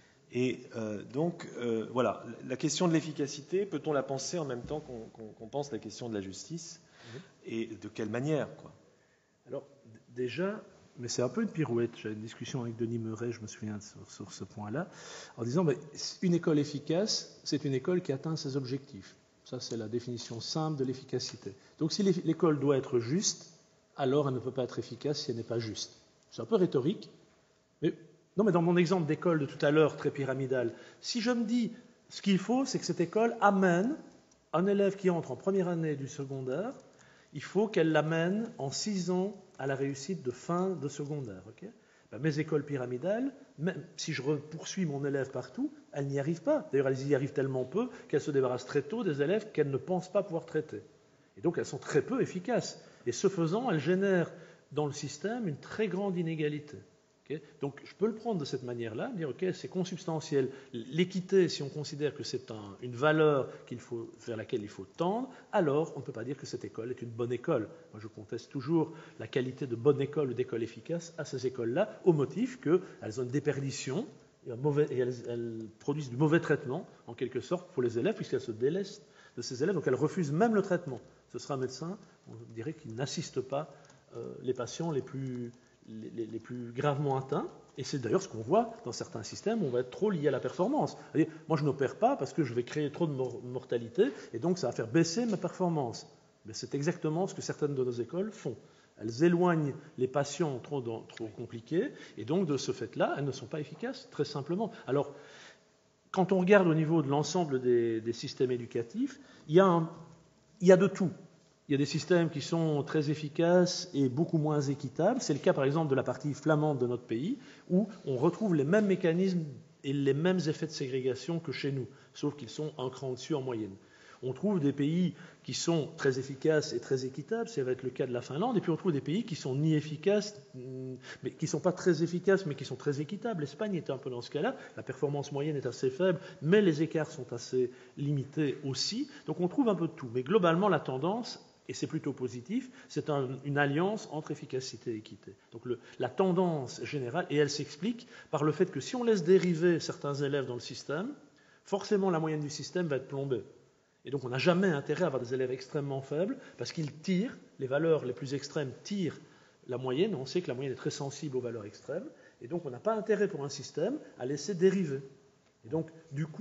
Et euh, donc, euh, voilà, la question de l'efficacité, peut-on la penser en même temps qu'on qu'on, qu'on pense la question de la justice? Mmh. Et de quelle manière, quoi? Alors, d- déjà, mais c'est un peu une pirouette. J'avais une discussion avec Denis Meuret, je me souviens sur, sur ce point-là, en disant, ben, une école efficace, c'est une école qui atteint ses objectifs. Ça, c'est la définition simple de l'efficacité. Donc, si l'école doit être juste, alors elle ne peut pas être efficace si elle n'est pas juste. C'est un peu rhétorique, mais non, mais dans mon exemple d'école de tout à l'heure, très pyramidale, si je me dis ce qu'il faut, c'est que cette école amène un élève qui entre en première année du secondaire, il faut qu'elle l'amène en six ans à la réussite de fin de secondaire. Okay, ben, mes écoles pyramidales, même si je poursuis mon élève partout, elles n'y arrivent pas. D'ailleurs, elles y arrivent tellement peu qu'elles se débarrassent très tôt des élèves qu'elles ne pensent pas pouvoir traiter. Et donc, elles sont très peu efficaces. Et ce faisant, elles génèrent dans le système une très grande inégalité. Okay, donc, je peux le prendre de cette manière-là, dire, ok, c'est consubstantiel. L'équité, si on considère que c'est un, une valeur qu'il faut, vers laquelle il faut tendre, alors on ne peut pas dire que cette école est une bonne école. Moi, je conteste toujours la qualité de bonne école ou d'école efficace à ces écoles-là, au motif qu'elles ont une déperdition et, un mauvais, et elles, elles produisent du mauvais traitement, en quelque sorte, pour les élèves, puisqu'elles se délestent de ces élèves, donc elles refusent même le traitement. Ce sera un médecin, on dirait qu'il n'assiste pas euh, les patients les plus, les, les, les plus gravement atteints. Et c'est d'ailleurs ce qu'on voit dans certains systèmes où on va être trop lié à la performance. C'est-à-dire, moi, je n'opère pas parce que je vais créer trop de mor- mortalité et donc ça va faire baisser ma performance. Mais c'est exactement ce que certaines de nos écoles font. Elles éloignent les patients trop, dans, trop compliqués et donc de ce fait-là, elles ne sont pas efficaces, très simplement. Alors, quand on regarde au niveau de l'ensemble des, des systèmes éducatifs, il y a un... Il y a de tout. Il y a des systèmes qui sont très efficaces et beaucoup moins équitables. C'est le cas, par exemple, de la partie flamande de notre pays, où on retrouve les mêmes mécanismes et les mêmes effets de ségrégation que chez nous, sauf qu'ils sont un cran au-dessus en moyenne. On trouve des pays qui sont très efficaces et très équitables, ça va être le cas de la Finlande, et puis on trouve des pays qui sont ni efficaces, mais qui ne sont pas très efficaces, mais qui sont très équitables. L'Espagne est un peu dans ce cas-là, la performance moyenne est assez faible, mais les écarts sont assez limités aussi. Donc on trouve un peu de tout, mais globalement la tendance, et c'est plutôt positif, c'est un, une alliance entre efficacité et équité. Donc le, la tendance générale, et elle s'explique par le fait que si on laisse dériver certains élèves dans le système, forcément la moyenne du système va être plombée. Et donc on n'a jamais intérêt à avoir des élèves extrêmement faibles parce qu'ils tirent, les valeurs les plus extrêmes tirent la moyenne, on sait que la moyenne est très sensible aux valeurs extrêmes, et donc on n'a pas intérêt pour un système à laisser dériver. Et donc du coup,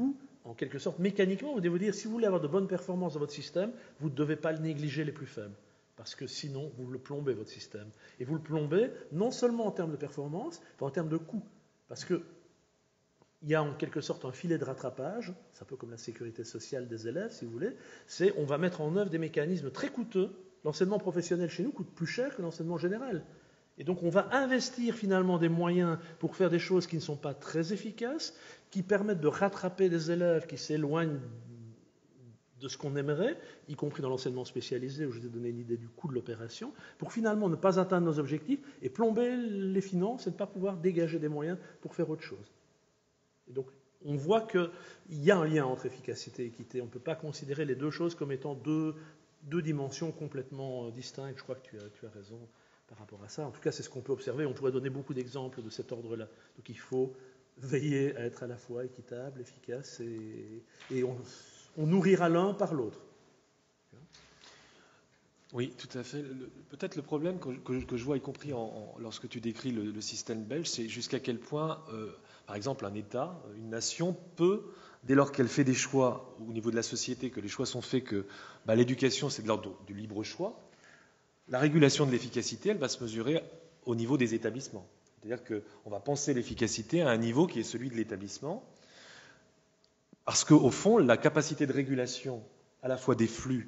en quelque sorte, mécaniquement, vous devez vous dire, si vous voulez avoir de bonnes performances dans votre système, vous ne devez pas négliger les plus faibles. Parce que sinon, vous le plombez, votre système. Et vous le plombez non seulement en termes de performance, mais en termes de coût. Parce qu'il y a en quelque sorte un filet de rattrapage, c'est un peu comme la sécurité sociale des élèves, si vous voulez, c'est on va mettre en œuvre des mécanismes très coûteux. L'enseignement professionnel chez nous coûte plus cher que l'enseignement général. Et donc on va investir finalement des moyens pour faire des choses qui ne sont pas très efficaces, qui permettent de rattraper des élèves qui s'éloignent de ce qu'on aimerait, y compris dans l'enseignement spécialisé, où je vous ai donné une idée du coût de l'opération, pour finalement ne pas atteindre nos objectifs et plomber les finances et ne pas pouvoir dégager des moyens pour faire autre chose. Et donc, on voit qu'il y a un lien entre efficacité et équité. On ne peut pas considérer les deux choses comme étant deux, deux dimensions complètement distinctes. Je crois que tu as, tu as raison par rapport à ça. En tout cas, c'est ce qu'on peut observer. On pourrait donner beaucoup d'exemples de cet ordre-là. Donc, il faut veiller à être à la fois équitable, efficace, et, et on... on nourrira l'un par l'autre. Oui, tout à fait. Le, peut-être le problème que, que, que je vois, y compris en, en, lorsque tu décris le, le système belge, c'est jusqu'à quel point, euh, par exemple, un État, une nation peut, dès lors qu'elle fait des choix au niveau de la société, que les choix sont faits, que bah, l'éducation, c'est de l'ordre du libre choix, la régulation de l'efficacité, elle va se mesurer au niveau des établissements. C'est-à-dire qu'on va penser l'efficacité à un niveau qui est celui de l'établissement, parce qu'au fond, la capacité de régulation à la fois des flux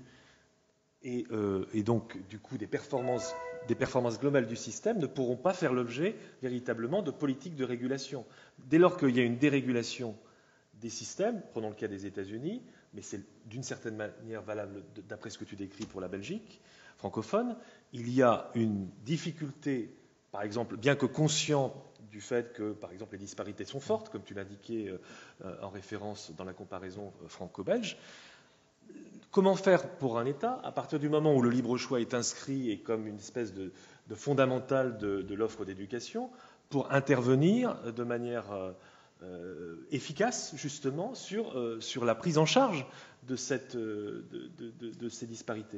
et, euh, et donc du coup des performances, des performances globales du système ne pourront pas faire l'objet véritablement de politiques de régulation. Dès lors qu'il y a une dérégulation des systèmes, prenons le cas des États-Unis, mais c'est d'une certaine manière valable d'après ce que tu décris pour la Belgique francophone, il y a une difficulté, par exemple, bien que conscient du fait que, par exemple, les disparités sont fortes, comme tu l'indiquais euh, en référence dans la comparaison franco-belge. Comment faire pour un État, à partir du moment où le libre choix est inscrit et comme une espèce de, de fondamental de, de l'offre d'éducation, pour intervenir de manière euh, euh, efficace, justement, sur, euh, sur la prise en charge de, cette, de, de, de, de ces disparités?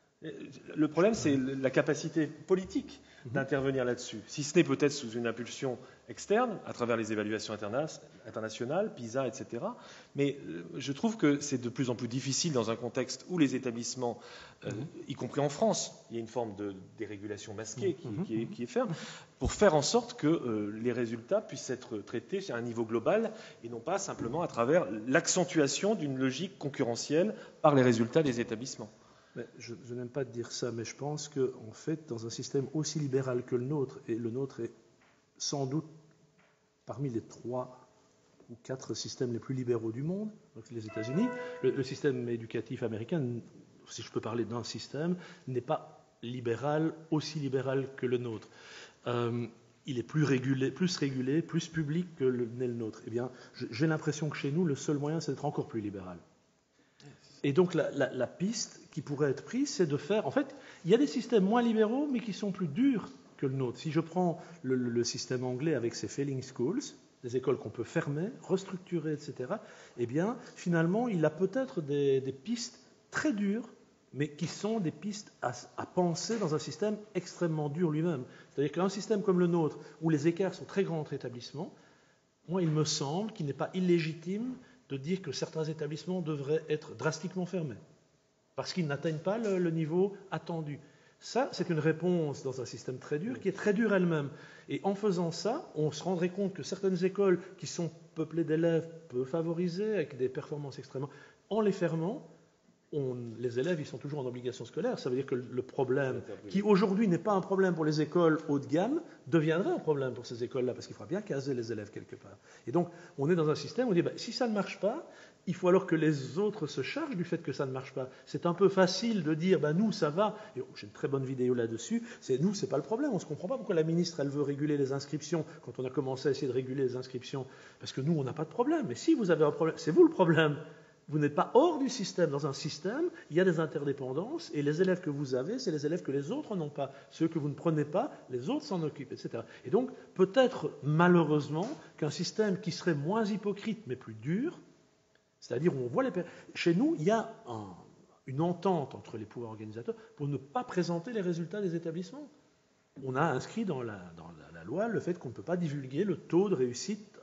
Le problème, c'est la capacité politique d'intervenir là-dessus, si ce n'est peut-être sous une impulsion externe, à travers les évaluations interna internationales, PISA, et cetera. Mais je trouve que c'est de plus en plus difficile dans un contexte où les établissements, euh, y compris en France, il y a une forme de dérégulation masquée qui, qui, est, qui est ferme, pour faire en sorte que euh, les résultats puissent être traités à un niveau global et non pas simplement à travers l'accentuation d'une logique concurrentielle par les résultats des établissements. Mais je, je n'aime pas dire ça, mais je pense qu'en fait, dans un système aussi libéral que le nôtre, et le nôtre est sans doute parmi les trois ou quatre systèmes les plus libéraux du monde, donc les États-Unis, le, le système éducatif américain, si je peux parler d'un système, n'est pas libéral, aussi libéral que le nôtre. Euh, il est plus régulé, plus régulé, plus public que le, n'est le nôtre. Eh bien, j'ai l'impression que chez nous, le seul moyen, c'est d'être encore plus libéral. Et donc la, la, la piste qui pourrait être prise, c'est de faire... En fait, il y a des systèmes moins libéraux, mais qui sont plus durs que le nôtre. Si je prends le, le, le système anglais avec ses failing schools, des écoles qu'on peut fermer, restructurer, et cetera, eh bien, finalement, il a peut-être des, des pistes très dures, mais qui sont des pistes à, à penser dans un système extrêmement dur lui-même. C'est-à-dire qu'un système comme le nôtre, où les écarts sont très grands entre établissements, moi, il me semble qu'il n'est pas illégitime de dire que certains établissements devraient être drastiquement fermés, parce qu'ils n'atteignent pas le, le niveau attendu. Ça, c'est une réponse dans un système très dur, qui est très dur elle-même. Et en faisant ça, on se rendrait compte que certaines écoles qui sont peuplées d'élèves peu favorisés, avec des performances extrêmement... En les fermant, on, les élèves, ils sont toujours en obligation scolaire. Ça veut dire que le problème, qui aujourd'hui n'est pas un problème pour les écoles haut de gamme, deviendrait un problème pour ces écoles-là, parce qu'il faudra bien caser les élèves quelque part. Et donc, on est dans un système où on dit, ben, si ça ne marche pas, il faut alors que les autres se chargent du fait que ça ne marche pas. C'est un peu facile de dire, ben, nous, ça va. Et j'ai une très bonne vidéo là-dessus. C'est nous, c'est pas le problème. On ne se comprend pas pourquoi la ministre, elle veut réguler les inscriptions quand on a commencé à essayer de réguler les inscriptions. Parce que nous, on n'a pas de problème. Mais si vous avez un problème, c'est vous le problème. Vous n'êtes pas hors du système. Dans un système, il y a des interdépendances, et les élèves que vous avez, c'est les élèves que les autres n'ont pas. Ceux que vous ne prenez pas, les autres s'en occupent, et cetera. Et donc, peut-être, malheureusement, qu'un système qui serait moins hypocrite, mais plus dur, c'est-à-dire où on voit les... Chez nous, il y a un, une entente entre les pouvoirs organisateurs pour ne pas présenter les résultats des établissements. On a inscrit dans la, dans la, la loi le fait qu'on ne peut pas divulguer le taux de réussite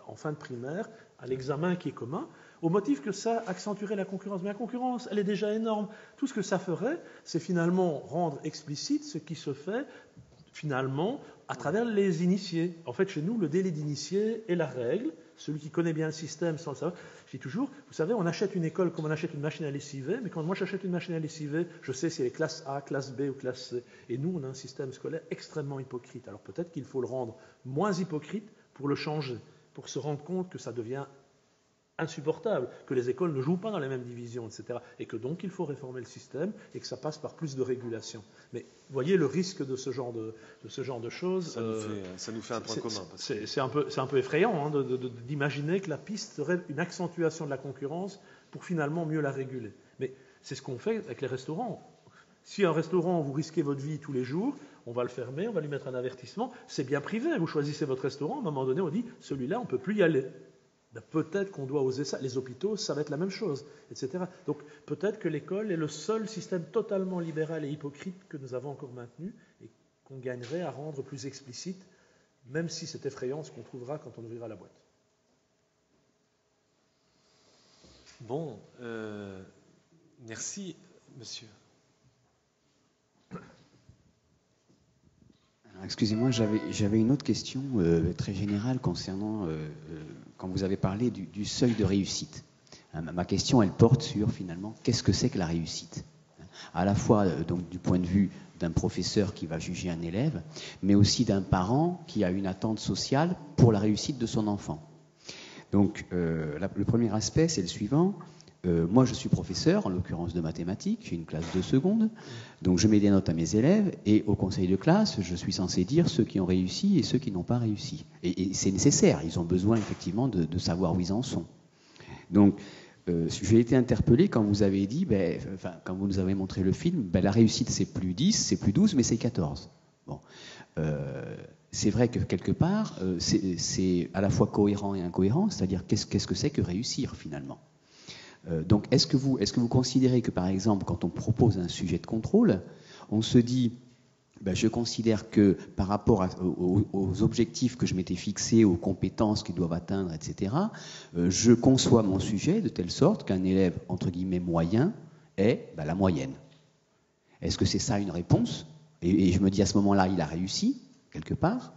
en fin de primaire, à l'examen qui est commun, au motif que ça accentuerait la concurrence. Mais la concurrence, elle est déjà énorme. Tout ce que ça ferait, c'est finalement rendre explicite ce qui se fait, finalement, à travers les initiés. En fait, chez nous, le délai d'initié est la règle. Celui qui connaît bien le système sans le savoir. Je dis toujours, vous savez, on achète une école comme on achète une machine à lessiver, mais quand moi j'achète une machine à lessiver, je sais si elle est classe A, classe B ou classe C. Et nous, on a un système scolaire extrêmement hypocrite. Alors peut-être qu'il faut le rendre moins hypocrite pour le changer, pour se rendre compte que ça devient insupportable, que les écoles ne jouent pas dans les mêmes divisions, et cetera. Et que donc il faut réformer le système et que ça passe par plus de régulation. Mais vous voyez le risque de ce genre de, de, ce genre de choses. Ça, euh, nous fait, ça nous fait un point commun. C'est que... un, un peu effrayant hein, de, de, de, d'imaginer que la piste serait une accentuation de la concurrence pour finalement mieux la réguler. Mais c'est ce qu'on fait avec les restaurants. Si un restaurant, vous risquez votre vie tous les jours, on va le fermer, on va lui mettre un avertissement. C'est bien privé, vous choisissez votre restaurant, à un moment donné on dit, celui-là on ne peut plus y aller. Ben, peut-être qu'on doit oser ça. Les hôpitaux, ça va être la même chose, et cetera. Donc peut-être que l'école est le seul système totalement libéral et hypocrite que nous avons encore maintenu et qu'on gagnerait à rendre plus explicite, même si c'est effrayant ce qu'on trouvera quand on ouvrira la boîte. Bon, euh, merci, monsieur. Excusez-moi, j'avais une autre question euh, très générale concernant, euh, euh, quand vous avez parlé du, du seuil de réussite. Hein, ma question, elle porte sur, finalement, qu'est-ce que c'est que la réussite? À la fois euh, donc, du point de vue d'un professeur qui va juger un élève, mais aussi d'un parent qui a une attente sociale pour la réussite de son enfant. Donc, euh, la, le premier aspect, c'est le suivant. Euh, moi, je suis professeur, en l'occurrence de mathématiques, j'ai une classe de seconde, donc je mets des notes à mes élèves, et au conseil de classe, je suis censé dire ceux qui ont réussi et ceux qui n'ont pas réussi. Et, et c'est nécessaire, ils ont besoin effectivement de, de savoir où ils en sont. Donc, euh, j'ai été interpellé quand vous avez dit, ben, enfin, quand vous nous avez montré le film, ben, la réussite c'est plus dix, c'est plus douze, mais c'est quatorze. Bon. Euh, c'est vrai que quelque part, euh, c'est à la fois cohérent et incohérent, c'est-à-dire qu'est-ce qu'est-ce que c'est que réussir finalement? Donc, est-ce que vous, est-ce que vous considérez que, par exemple, quand on propose un sujet de contrôle, on se dit, ben, je considère que par rapport à, aux, aux objectifs que je m'étais fixés, aux compétences qu'ils doivent atteindre, et cetera, euh, je conçois mon sujet de telle sorte qu'un élève, entre guillemets, moyen est ben, la moyenne. Est-ce que c'est ça une réponse? et, et je me dis, à ce moment-là, il a réussi, quelque part.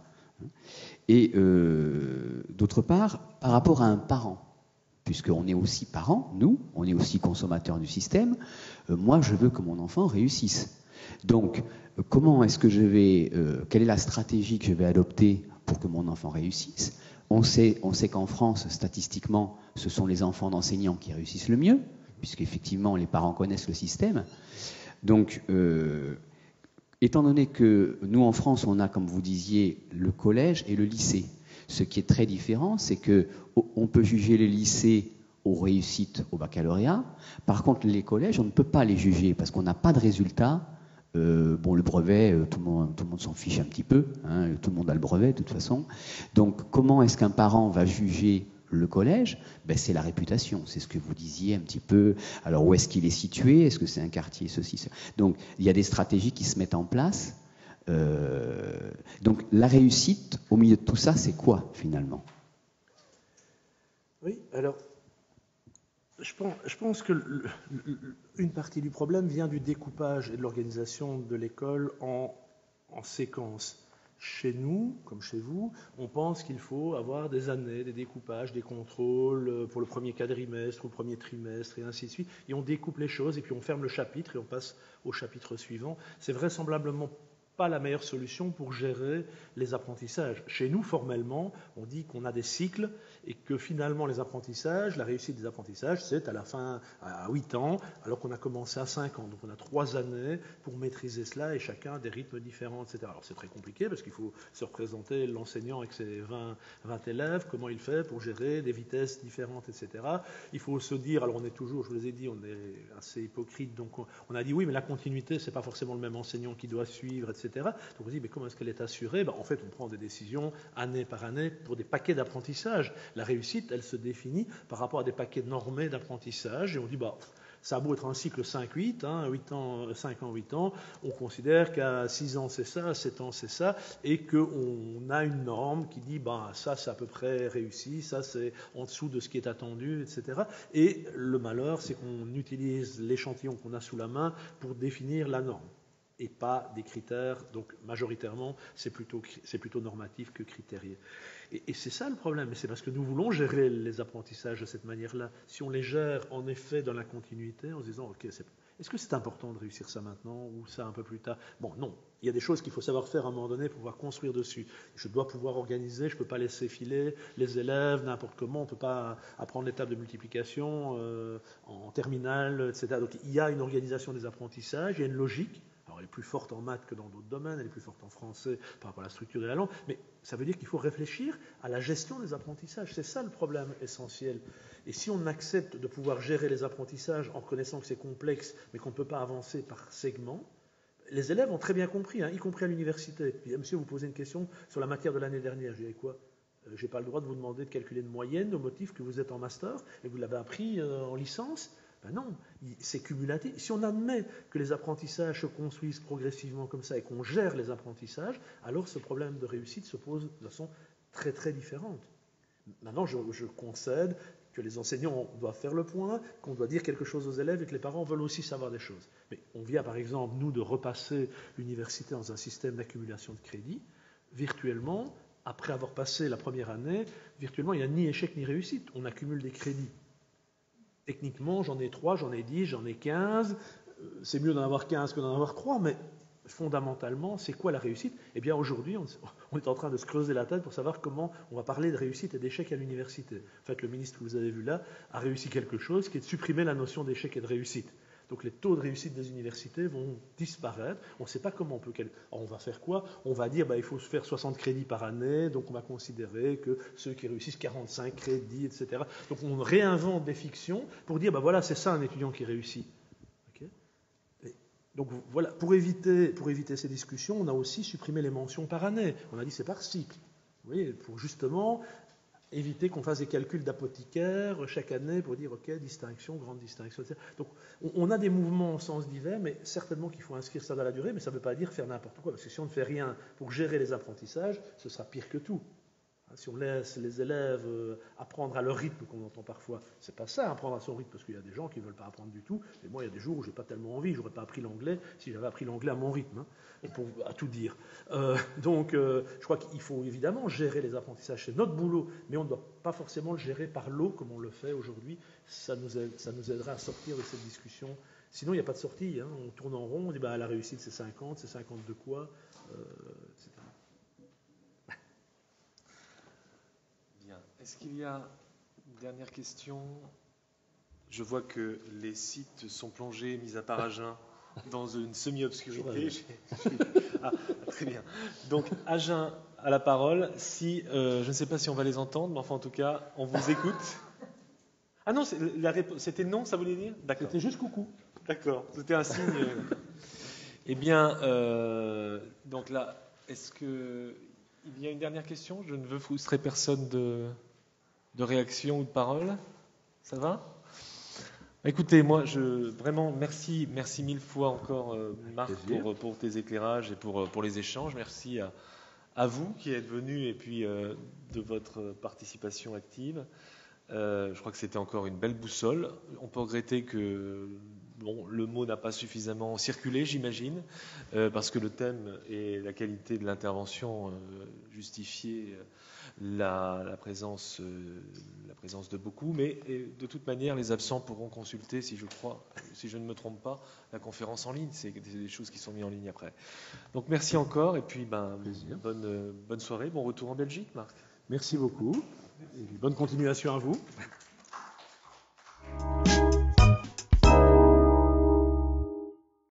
Et euh, d'autre part, par rapport à un parent, puisqu'on est aussi parents, nous, on est aussi consommateurs du système, euh, moi je veux que mon enfant réussisse. Donc, euh, comment est-ce que je vais, euh, quelle est la stratégie que je vais adopter pour que mon enfant réussisse? On sait, on sait qu'en France, statistiquement, ce sont les enfants d'enseignants qui réussissent le mieux, puisqu'effectivement les parents connaissent le système. Donc, euh, étant donné que nous en France, on a, comme vous disiez, le collège et le lycée. Ce qui est très différent, c'est qu'on peut juger les lycées aux réussites au baccalauréat. Par contre, les collèges, on ne peut pas les juger parce qu'on n'a pas de résultats. Euh, bon, le brevet, tout le monde, tout le monde s'en fiche un petit peu. Hein, tout le monde a le brevet, de toute façon. Donc, comment est-ce qu'un parent va juger le collège? Ben, c'est la réputation. C'est ce que vous disiez un petit peu. Alors, où est-ce qu'il est situé? Est-ce que c'est un quartier, ceci, cela? Donc, il y a des stratégies qui se mettent en place. Euh, donc la réussite au milieu de tout ça, c'est quoi finalement? Oui, alors je pense, je pense que le, le, une partie du problème vient du découpage et de l'organisation de l'école en, en séquences. Chez nous, comme chez vous, on pense qu'il faut avoir des années, des découpages, des contrôles pour le premier quadrimestre, au premier trimestre, et ainsi de suite. Et on découpe les choses, et puis on ferme le chapitre, et on passe au chapitre suivant. C'est vraisemblablement pas la meilleure solution pour gérer les apprentissages. Chez nous, formellement, on dit qu'on a des cycles et que finalement les apprentissages, la réussite des apprentissages, c'est à la fin à huit ans, alors qu'on a commencé à cinq ans. Donc on a trois années pour maîtriser cela et chacun a des rythmes différents, et cetera. Alors c'est très compliqué parce qu'il faut se représenter l'enseignant avec ses vingt, vingt élèves, comment il fait pour gérer des vitesses différentes, et cetera. Il faut se dire, alors on est toujours, je vous ai dit, on est assez hypocrite, donc on, on a dit oui, mais la continuité, c'est pas forcément le même enseignant qui doit suivre, et cetera. Donc on se dit, mais comment est-ce qu'elle est assurée? Ben, en fait, on prend des décisions année par année pour des paquets d'apprentissage. La réussite, elle se définit par rapport à des paquets normés d'apprentissage, et on dit, bah, Ça a beau être un cycle cinq huit, hein, huit ans, cinq ans, huit ans, on considère qu'à six ans c'est ça, à sept ans c'est ça, et qu'on a une norme qui dit ben, ça c'est à peu près réussi, ça c'est en dessous de ce qui est attendu, et cetera. Et le malheur, c'est qu'on utilise l'échantillon qu'on a sous la main pour définir la norme, et pas des critères. Donc majoritairement, c'est plutôt, c'est plutôt normatif que critérié. Et, et c'est ça le problème, et c'est parce que nous voulons gérer les apprentissages de cette manière-là. Si on les gère en effet dans la continuité, en se disant, ok, c'est, est-ce que c'est important de réussir ça maintenant ou ça un peu plus tard? Bon, non. Il y a des choses qu'il faut savoir faire à un moment donné pour pouvoir construire dessus. Je dois pouvoir organiser, je ne peux pas laisser filer les élèves n'importe comment, on ne peut pas apprendre les tables de multiplication euh, en terminale, et cetera. Donc il y a une organisation des apprentissages, il y a une logique. Alors elle est plus forte en maths que dans d'autres domaines, elle est plus forte en français par rapport à la structure de la langue, mais ça veut dire qu'il faut réfléchir à la gestion des apprentissages. C'est ça le problème essentiel. Et si on accepte de pouvoir gérer les apprentissages en reconnaissant que c'est complexe, mais qu'on ne peut pas avancer par segments, les élèves ont très bien compris, hein, y compris à l'université. Puis, monsieur, vous posez une question sur la matière de l'année dernière. Je dis quoi ? euh, Je n'ai pas le droit de vous demander de calculer une moyenne au motif que vous êtes en master et vous l'avez appris euh, en licence. Ben non, c'est cumulatif. Si on admet que les apprentissages se construisent progressivement comme ça et qu'on gère les apprentissages, alors ce problème de réussite se pose de façon très très différente. Maintenant, je, je concède que les enseignants doivent faire le point, qu'on doit dire quelque chose aux élèves et que les parents veulent aussi savoir des choses. Mais on vient par exemple, nous, de repasser l'université dans un système d'accumulation de crédits. Virtuellement, après avoir passé la première année, virtuellement, il n'y a ni échec ni réussite. On accumule des crédits. Techniquement, j'en ai trois, j'en ai dix, j'en ai quinze. C'est mieux d'en avoir quinze que d'en avoir trois, mais fondamentalement, c'est quoi la réussite? Eh bien, aujourd'hui, on est en train de se creuser la tête pour savoir comment on va parler de réussite et d'échec à l'université. En fait, le ministre que vous avez vu là a réussi quelque chose qui est de supprimer la notion d'échec et de réussite. Donc, les taux de réussite des universités vont disparaître. On ne sait pas comment on peut... Alors, on va faire quoi? On va dire, bah, il faut faire soixante crédits par année, donc on va considérer que ceux qui réussissent quarante-cinq crédits, et cetera. Donc, on réinvente des fictions pour dire, bah, voilà, c'est ça un étudiant qui réussit. Donc voilà, pour éviter, pour éviter ces discussions, on a aussi supprimé les mentions par année. On a dit c'est par cycle. Vous voyez, pour justement éviter qu'on fasse des calculs d'apothicaire chaque année pour dire ok, distinction, grande distinction, et cetera. Donc on a des mouvements en sens divers, mais certainement qu'il faut inscrire ça dans la durée, mais ça ne veut pas dire faire n'importe quoi, parce que si on ne fait rien pour gérer les apprentissages, ce sera pire que tout. Si on laisse les élèves apprendre à leur rythme, qu'on entend parfois, c'est pas ça, apprendre à son rythme, parce qu'il y a des gens qui ne veulent pas apprendre du tout. Et moi, il y a des jours où j'ai pas tellement envie, j'aurais pas appris l'anglais si j'avais appris l'anglais à mon rythme, hein, pour à tout dire. Euh, donc, euh, je crois qu'il faut évidemment gérer les apprentissages, c'est notre boulot, mais on ne doit pas forcément le gérer par l'eau comme on le fait aujourd'hui. Ça nous aide, ça nous aidera à sortir de cette discussion. Sinon, il n'y a pas de sortie. Hein. On tourne en rond, on dit bah, la réussite c'est cinquante, c'est cinquante de quoi, euh, et cetera. Est-ce qu'il y a une dernière question? Je vois que les sites sont plongés, mis à part Agen, dans une semi-obscurité. Ah, très bien. Donc, Agen a la parole. Si, euh, je ne sais pas si on va les entendre, mais enfin, en tout cas, on vous écoute. Ah non, c'était non, ça voulait dire? D'accord. C'était juste coucou. D'accord, c'était un signe. Eh bien, euh, donc là, est-ce que... Il y a une dernière question? Je ne veux frustrer personne de... de réaction ou de parole. Ça va? Écoutez, moi, je vraiment merci, merci mille fois encore, euh, Marc, pour, pour tes éclairages et pour, pour les échanges. Merci à, à vous qui êtes venus et puis euh, de votre participation active. Euh, je crois que c'était encore une belle boussole. On peut regretter que bon, le mot n'a pas suffisamment circulé, j'imagine, euh, parce que le thème et la qualité de l'intervention euh, justifiaient la, la, présence, euh, la présence de beaucoup. Mais et, de toute manière, les absents pourront consulter, si je crois, si je ne me trompe pas, la conférence en ligne. C'est des choses qui sont mises en ligne après. Donc merci encore et puis ben, bonne, bonne soirée, bon retour en Belgique, Marc. Merci beaucoup. Et bonne continuation à vous.